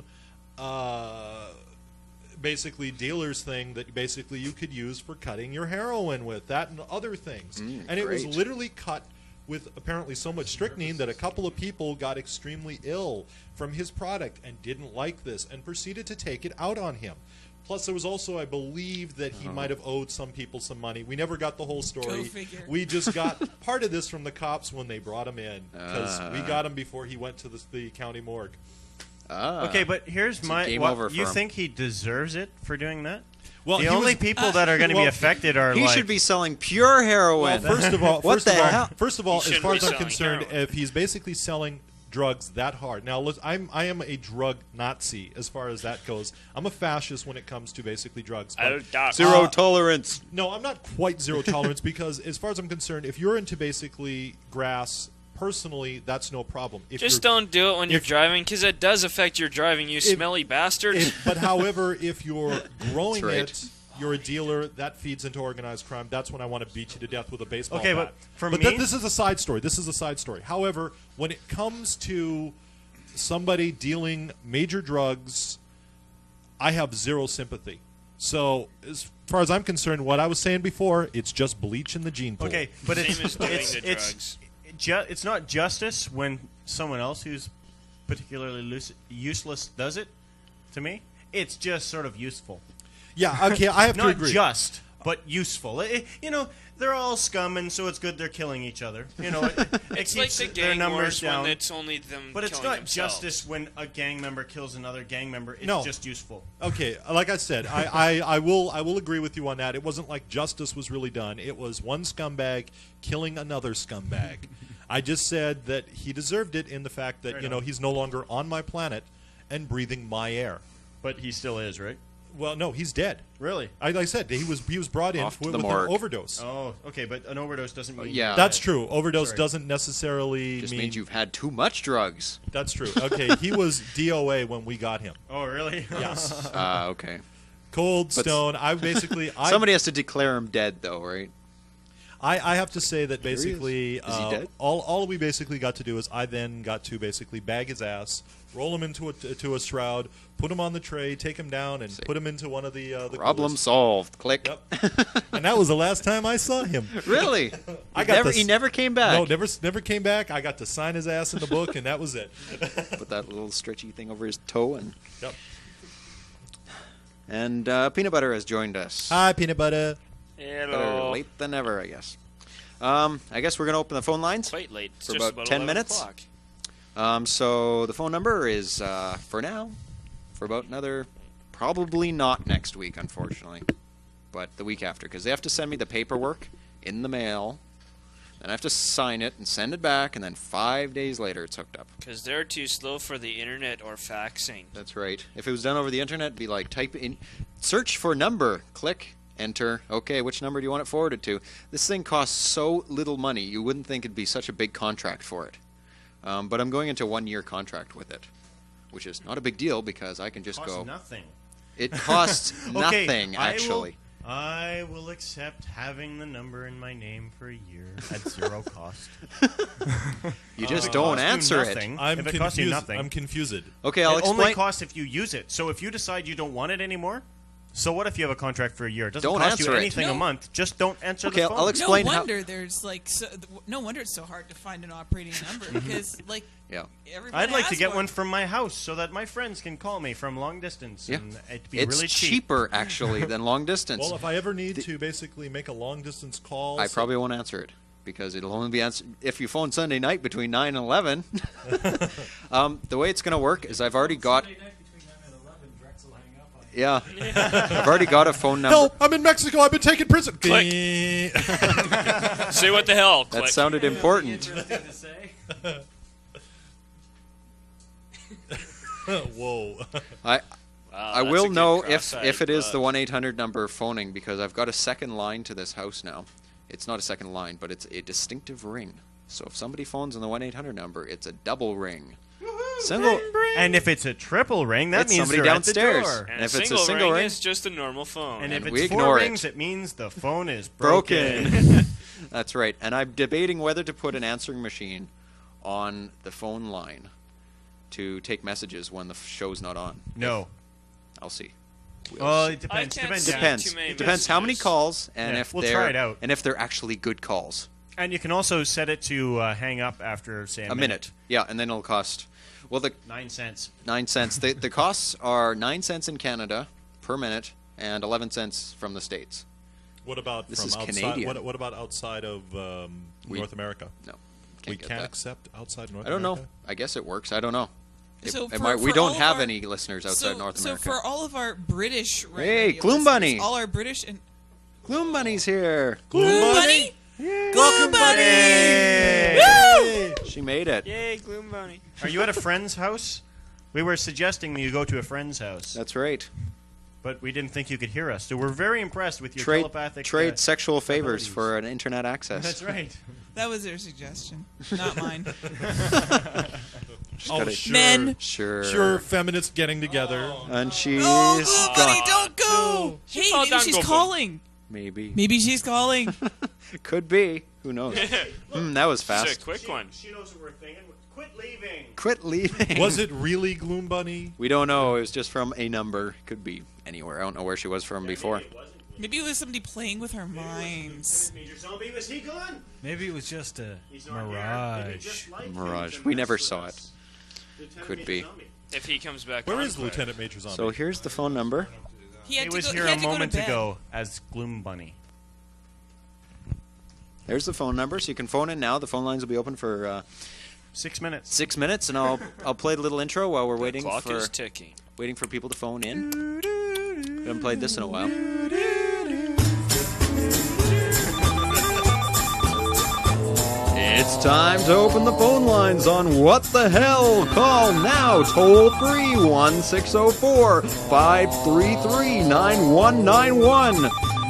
basically dealer's thing that basically you could use for cutting your heroin with, that and other things. And it was great. literally cut with apparently so much strychnine that a couple of people got extremely ill from his product and didn't like this and proceeded to take it out on him. Plus, there was also, I believe, that he might have owed some people some money. We never got the whole story. Go figure. We just got part of this from the cops when they brought him in, because we got him before he went to the county morgue. Okay, but here's It's a my. game What, over for you him. think he deserves it for doing that? Well, the he only was- people that are going to be affected are He like. should be selling pure heroin. Well, first of all, what the hell? First of all, He as shouldn't far be as I'm selling concerned, heroin. if he's basically selling drugs that hard. Now, I am a drug Nazi as far as that goes. I'm a fascist when it comes to basically drugs. But, Zero tolerance. No, I'm not quite zero tolerance because, as far as I'm concerned, if you're into basically grass, personally, that's no problem. If Just you're- don't do it when you're if- driving, because it does affect your driving, you smelly bastard. But however, if you're growing That's right. it, you're a dealer, that feeds into organized crime. That's when I want to beat you to death with a baseball Okay, bat. but for but me- this is a side story. This is a side story. However, when it comes to somebody dealing major drugs, I have zero sympathy. So, as far as I'm concerned, what I was saying before, it's just bleach in the gene pool. Okay, but it's Same as doing it's the it's it's not justice when someone else who's particularly useless does it. To me, it's just sort of useful. Yeah, okay, I have to Not agree. just, but useful. You know, they're all scum, and so it's good they're killing each other. You know, it It's like keeps the their gang numbers wars down. when it's only them But it's killing not themselves. justice when a gang member kills another gang member. It's No. just useful. Okay, like I said, I will agree with you on that. It wasn't like justice was really done. It was one scumbag killing another scumbag. I just said that he deserved it in the fact that, Right on. he's no longer on my planet and breathing my air. But he still is, right? Well, no, he's dead. Really? Like I said, he was brought in Off to with the an morgue. overdose. Oh, okay, but an overdose doesn't mean. yeah. That's true. Overdose Sorry. doesn't necessarily Just mean means you've had too much drugs. That's true. Okay, he was DOA when we got him. Oh, really? Yes. Okay. Cold But- Stone. I basically Somebody has to declare him dead, though, right? I have to say that Here he is. basically Is he dead? all we basically got to do is I then got to basically bag his ass, roll him into a shroud, put him on the tray, take him down, and put him into one of the Problem coolers. solved. Click. Yep. And that was the last time I saw him. Really? I got He never came back. No, never came back. I got to sign his ass in the book, and that was it. Put that little stretchy thing over his toe and. Yep. And Peanut Butter has joined us. Hi, Peanut Butter. Better late than ever, I guess. I guess we're going to open the phone lines. Quite late. It's For just about 10 10 minutes. o'clock. So the phone number is, for now, for about another, probably not next week, unfortunately. but the week after, because they have to send me the paperwork in the mail. Then I have to sign it and send it back, and then 5 days later it's hooked up. Because they're too slow for the internet or faxing. That's right. If it was done over the internet, it'd be like type in, search for number, click, enter. Okay, which number do you want it forwarded to? This thing costs so little money, you wouldn't think it'd be such a big contract for it. But I'm going into a 1-year contract with it, which is not a big deal because I can just Costs go. nothing. It costs Okay, nothing, actually. I will accept having the number in my name for a year at 0 cost. You just If it don't costs you answer it. nothing- I'm if it costs you confused. nothing, I'm confused. Okay, I'll it only explain. costs if you use it. So if you decide you don't want it anymore, so what if you have a contract for a year? It doesn't Don't cost you answer it. anything a No. month. Just don't answer Okay, the phone. I'll explain no how- wonder there's like no wonder it's so hard to find an operating number because like Yeah. everyone I'd like to has get one from my house so that my friends can call me from long distance. Yeah. And it'd be It's really cheap. cheaper, actually, than long distance. Well, if I ever need to basically make a long distance call, I probably won't answer it because it'll only be answered if you phone Sunday night between 9 and 11. The way it's going to work is I've already got. Yeah, I've already got a phone number. Help! I'm in Mexico. I've been taken prison. Click. Say what the hell. That Click. sounded important. Whoa. I that's will a good know cross-eyed if it is the butt. 1-800 number phoning because I've got a second line to this house now. It's not a second line, but it's a distinctive ring. So if somebody phones on the 1-800 number, it's a double ring. Single. And if it's a triple ring, that It's means somebody they're downstairs. at the door. And if a it's a single single ring ring, is just a normal phone. And if we it's 4 ignore it. rings, it means the phone is broken. broken. That's right. And I'm debating whether to put an answering machine on the phone line to take messages when the show's not on. No. I'll see. Well, it I depends. can't Depends. see Depends. too many Depends how many messages. calls and Yeah, if we'll they're try it out. and if they're actually good calls. And you can also set it to hang up after, say, A minute. Yeah, and then it'll cost. Well, the 9 cents. 9 cents. The costs are 9 cents in Canada per minute and 11 cents from the States. What about This from is outside? Canadian. What about outside of North America? No, we get can't that. accept outside North I don't America. know. I guess it works. I don't know. So It for- might, we for don't all have our- any listeners outside North America. So for all of our British Hey, radio Gloom listeners, Bunny. all our British and Gloom Bunny's here. Gloom Bunny, Gloom Bunny! Woo! She made it. Yay, Gloom Bunny. Are you at a friend's house? We were suggesting that you go to a friend's house. That's right. But we didn't think you could hear us. So we're very impressed with your Trade telepathic... trade sexual favors abilities. for an internet access. That's right. That was their suggestion, not mine. She's Oh, got a- sure. Men. Sure. Feminists getting together. And she's Oh, Gloom Bunny, gone. don't go! Hey, fell maybe down, she's Gloom. calling. Maybe. Maybe she's calling. Could be. Who knows? That was It's a fast. quick one. She knows what we're thinking. Quit leaving. Quit leaving. Was it really Gloom Bunny? We don't know. It was just from a number. Could be anywhere. I don't know where she was from before. Maybe it was somebody playing with our minds. Major Zombie, was he gone? Maybe it was just a He's not here. Maybe mirage. just like him Mirage. to We mess never with saw us. it. Lieutenant Could Major be. Zombie. If he comes back Where on, is quick. Lieutenant Major Zombie? So here's the phone number. He had He to was go, here he had a to go to moment bed. ago as Gloom Bunny. There's the phone number. So you can phone in now. The phone lines will be open for 6 minutes. 6 minutes, and I'll play the little intro while we're waiting Clock for is ticking. waiting for people to phone in. We haven't played this in a while. It's time to open the phone lines on What the Hell. Call now, toll free 1-604-533-9191.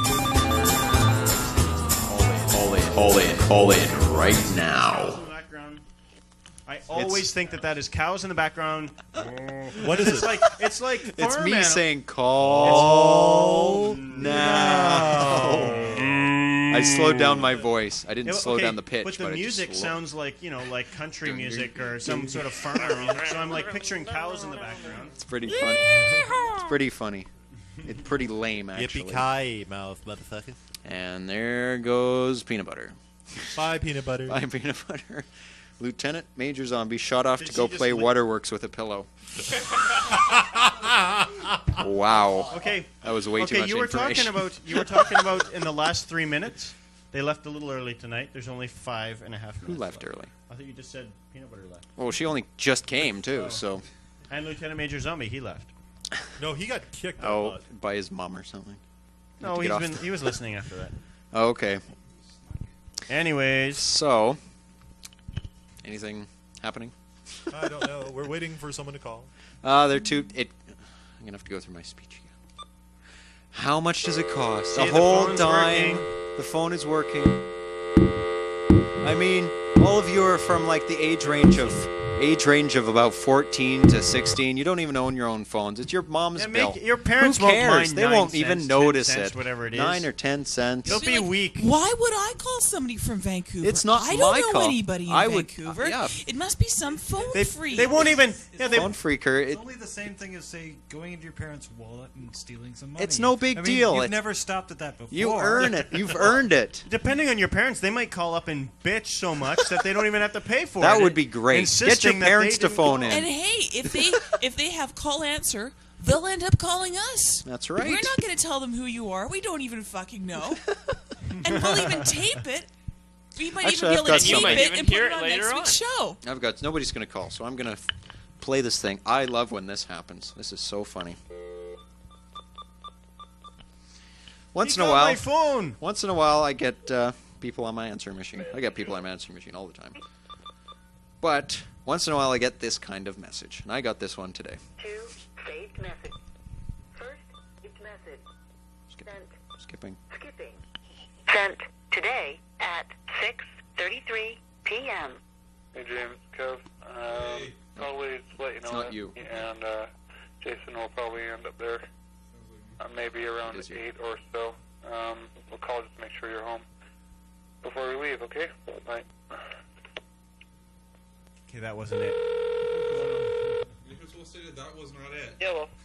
Call in right now. In the background. I always think that is cows in the background. What is It's it? like it's like It's farm me animal- saying call now. I slowed down my voice. I didn't Yeah, slow okay, down the pitch, But the I just music slowed- sounds like, like country music or some sort of farmer music. So I'm like picturing cows in the background. It's pretty funny. It's pretty funny. It's pretty lame, actually. Yippee-ki mouth, motherfucker. And there goes peanut butter. Bye, peanut butter. Bye, peanut butter. Lieutenant Major Zombie shot off Did to she go just play lick- Waterworks with a pillow. Wow. Okay. That was way too much you were information. talking about in the last 3 minutes. They left a little early tonight. There's only 5.5 minutes. Who left early? I thought you just said peanut butter left. Well, she only just came, too, so... And Lieutenant Major Zombie, he left. No, he got kicked out. Oh, by his mom or something. No, he was listening after that. Oh, okay. Anyways. So, anything happening? I don't know. We're waiting for someone to call. I'm gonna have to go through my speech again. How much does it cost? See, A the whole phone's dime. working. The phone is working. I mean, all of you are from like the age range of about 14 to 16. You don't even own your own phones. It's your mom's bill. Your parents Who won't cares? mind They 9 won't cents, even 10 notice cents, it. whatever it is. 9 or 10 cents. They'll be weak. Why would I call somebody from Vancouver? It's not I don't my know call. anybody in I would- Vancouver. yeah. It must be some phone freak. They won't even. Yeah, Phone freaker. It's only the same thing as, say, going into your parents' wallet and stealing some money. It's no big I mean, deal. You've It's- never stopped at that before. You earn it. You've earned it. Depending on your parents, they might call up and bitch so much that they don't even have to pay for it. That would be great. Get your Insisting that parents they to didn't phone call. in. And hey, if they have call answer, they'll end up calling us. That's right. We're not going to tell them who you are. We don't even fucking know. And we'll even tape it. We might Actually, even be I've able to got tape something. it and put it on next week's show. I've got nobody's gonna call, so I'm gonna play this thing. I love when this happens. This is so funny. Once He in a got while, my phone. Once in a while, I get people on my answering machine. I get people on my answering machine all the time. But once in a while, I get this kind of message, and I got this one today. Saved message. First, saved message. Skipping. Sent today at 6:33 p.m. Hey James, Kev. Probably just let you know It's not that. you. And Jason will probably end up there. Maybe around 8 or so. We'll call just to make sure you're home before we leave. Okay. Bye. Okay, that wasn't it. You were supposed to say that was not it. Yeah, well.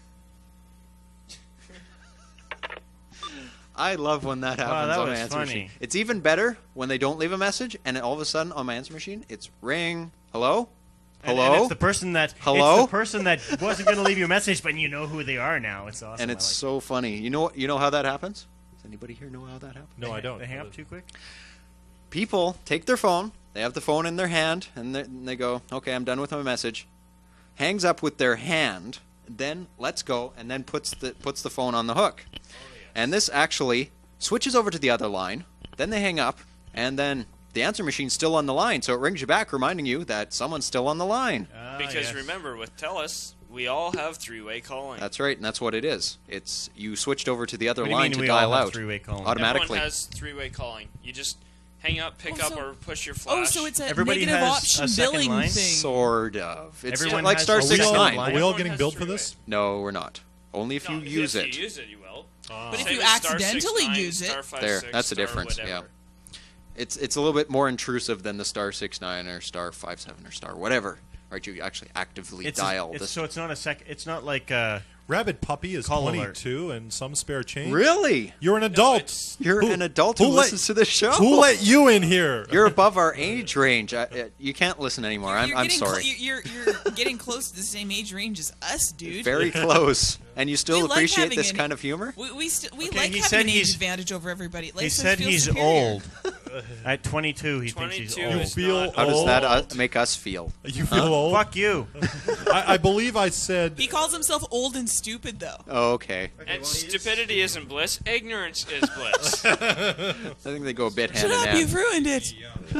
I love when that happens that on my was answer funny. machine. It's even better when they don't leave a message, and all of a sudden on my answer machine, it's ring. Hello? Hello? And it's the person that. Hello? It's the person that wasn't going to leave you a message, but you know who they are now. It's awesome. And it's so funny. You know how that happens? Does anybody here know how that happens? No, I don't. They hang up too quick. People take their phone, they have the phone in their hand, and they go, okay, I'm done with my message. Hangs up with their hand, then lets go, and then puts the phone on the hook. And this actually switches over to the other line, then they hang up, and then the answer machine's still on the line, so it rings you back reminding you that someone's still on the line. Because remember, with TELUS, we all have three-way calling. That's right, and that's what it is. It's you switched over to the other What do you line mean to we all dial have out three-way calling? automatically. Everyone has three-way calling. You just hang up, pick Oh, up, so- or push your flash. Oh, so it's a Everybody negative has option a second billing line? thing. Sort of. It's Everyone like has Star a Six second Nine. line? Are we all Everyone getting has billed for three-way. this? No, we're not. Only if you No, use if it. you use it, you will. But if Same you as star accidentally 6, 9, use it- star 5, There, 6, that's the star difference. whatever. Yeah, it's a little bit more intrusive than the star 6-9 or star 5-7 or star whatever. Right, you actually actively dial this. So it's not It's not like Rabid Puppy is Call alert. 22 and some spare change. Really? You're an adult. You're an adult who listens to this show. Who let you in here? You're above our age range. You can't listen anymore. I'm getting sorry. You're getting close to the same age range as us, dude. Very close. And you still We like appreciate having this an- kind of humor? We Okay, like he said having an age he's- advantage over everybody. It he makes us said feel he's superior. old. At 22, he thinks he's 22 old. is feel not How does that old. make us feel? You feel old? Fuck you. I believe I said. He calls himself old and stupid, though. Oh, okay. And stupidity isn't bliss. Ignorance is bliss. I think they go a bit hand Shut in up, hand. you've ruined it.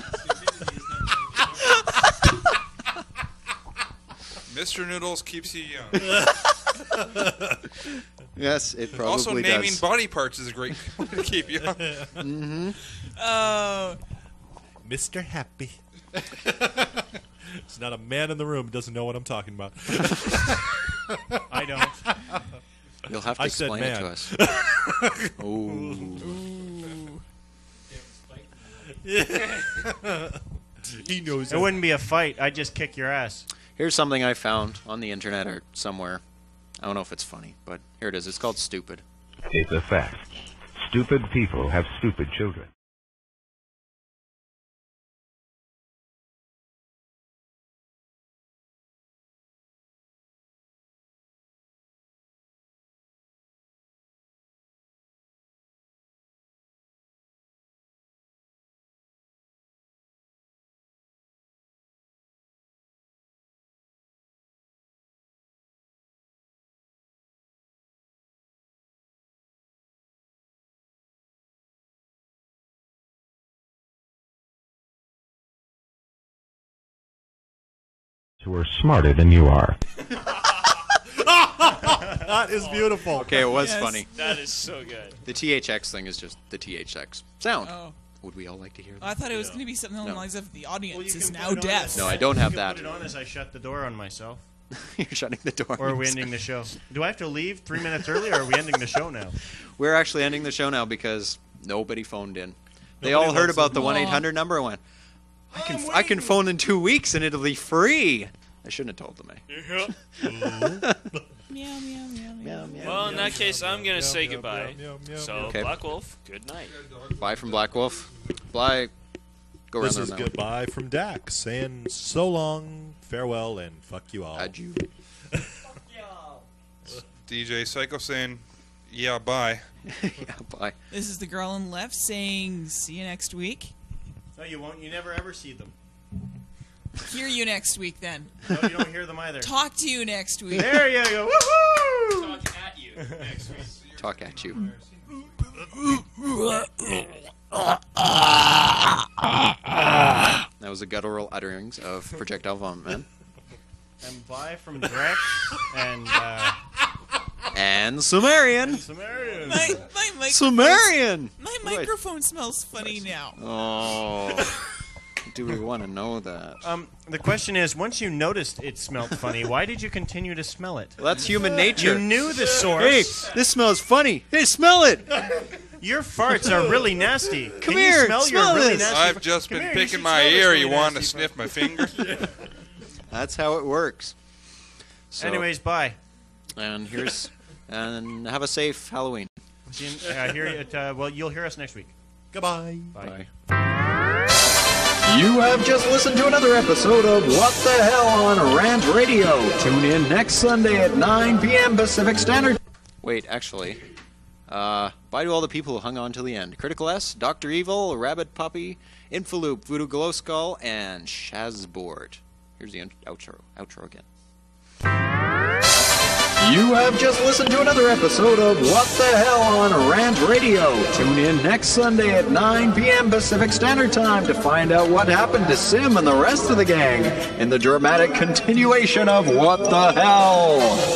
Mr. Noodles keeps you young. Yes, it probably Also, naming does. body parts is a great way to keep young. Mm-hmm. Oh. Mr. Happy. There's not a man in the room who doesn't know what I'm talking about. I don't. You'll have to I said explain it to man. us. He knows It wouldn't be a fight. I'd just kick your ass. Here's something I found on the internet or somewhere. I don't know if it's funny, but here it is. It's called Stupid. It's a fact. Stupid people have stupid children. who are smarter than you are. That is beautiful. Okay, it was Yes. funny. That is so good. The THX thing is just the THX sound. Oh. Would we all like to hear that? I thought it was going to be something along the lines of the audience is can now put it on deaf. as- No, I don't you have can that. Put it on as I shut the door on myself. You're shutting the door. Or are we ending the show? Do I have to leave 3 minutes early, or are we ending the show now? We're actually ending the show now because nobody phoned in. They Nobody all heard wants about to- the 1-800 number and went, I can phone in 2 weeks and it'll be free. I shouldn't have told them, Meow, meow, meow, meow. Well, in that case, I'm going to say goodbye. So, Okay. Black Wolf, good night. Bye from Black Wolf. Bye. Go around This the is round. goodbye from Dax, saying so long, farewell, and fuck you all. Adieu. DJ Psycho saying, yeah, bye. Yeah, bye. This is the girl on the left saying, see you next week. No, you won't. You never ever see them. Hear you next week then. No, you don't hear them either. Talk to you next week. There you go. Woohoo! Talk at you next week. Talk at you. That was the guttural utterings of Projectile Vomit Man. And bye from Drex And Sumerian. Sumerian. My microphone. Sumerian. My microphone smells funny now. Oh. Do we want to know that? The question is, once you noticed it smelled funny, why did you continue to smell it? Well, that's human nature. You knew the source. Hey, this smells funny. Hey, smell it. Your farts are really nasty. Come Can here, you smell your smell really this. nasty I've fart? just Come been here, picking should my smell this ear. really You want to nasty sniff my finger? That's how it works. So, Anyways, bye. And and have a safe Halloween. See you, well, you'll hear us next week. Goodbye. Bye. You have just listened to another episode of What the Hell on Rant Radio. Tune in next Sunday at 9 p.m. Pacific Standard. Wait, actually, bye to all the people who hung on till the end. Critical S, Dr. Evil, Rabbit Puppy, Infaloop, Voodoo Glow Skull, and Shazboard. Here's the outro again. You have just listened to another episode of What the Hell on Rant Radio. Tune in next Sunday at 9 p.m. Pacific Standard Time to find out what happened to Sim and the rest of the gang in the dramatic continuation of What the Hell.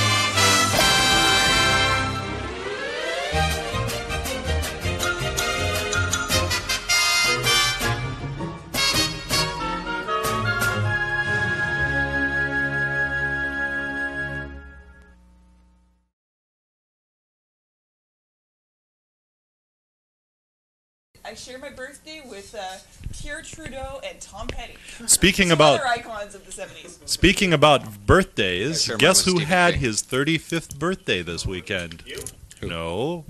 I share my birthday with Pierre Trudeau and Tom Petty. Speaking Some about- other icons of the 70s. Speaking about birthdays, Sure, mine guess was who Stephen had King. his 35th birthday this weekend? You? No.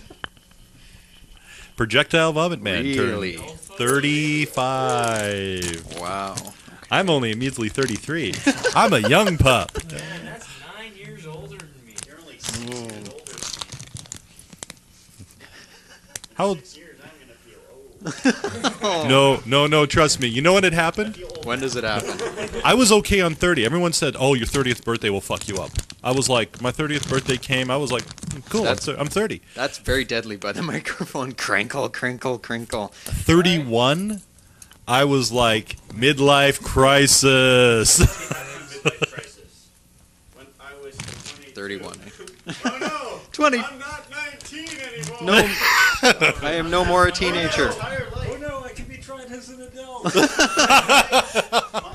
Projectile Vomit Man Really? turned 35. Wow. I'm only immediately 33. I'm a young pup. Man, that's 9 years older than me. You're only 6 years older. How old? 6 years, I'm going to feel old. No, trust me. You know when it happened? When does it happen? I was okay on 30. Everyone said, oh, your 30th birthday will fuck you up. I was like, my 30th birthday came. I was like, cool, I'm 30. That's very deadly by the microphone. Crinkle, crinkle, crinkle. 31, I was like, midlife crisis. When I was 31. Oh no! 20. I'm not 19 anymore. No, I am no more a teenager. Oh no, I can be tried as an adult.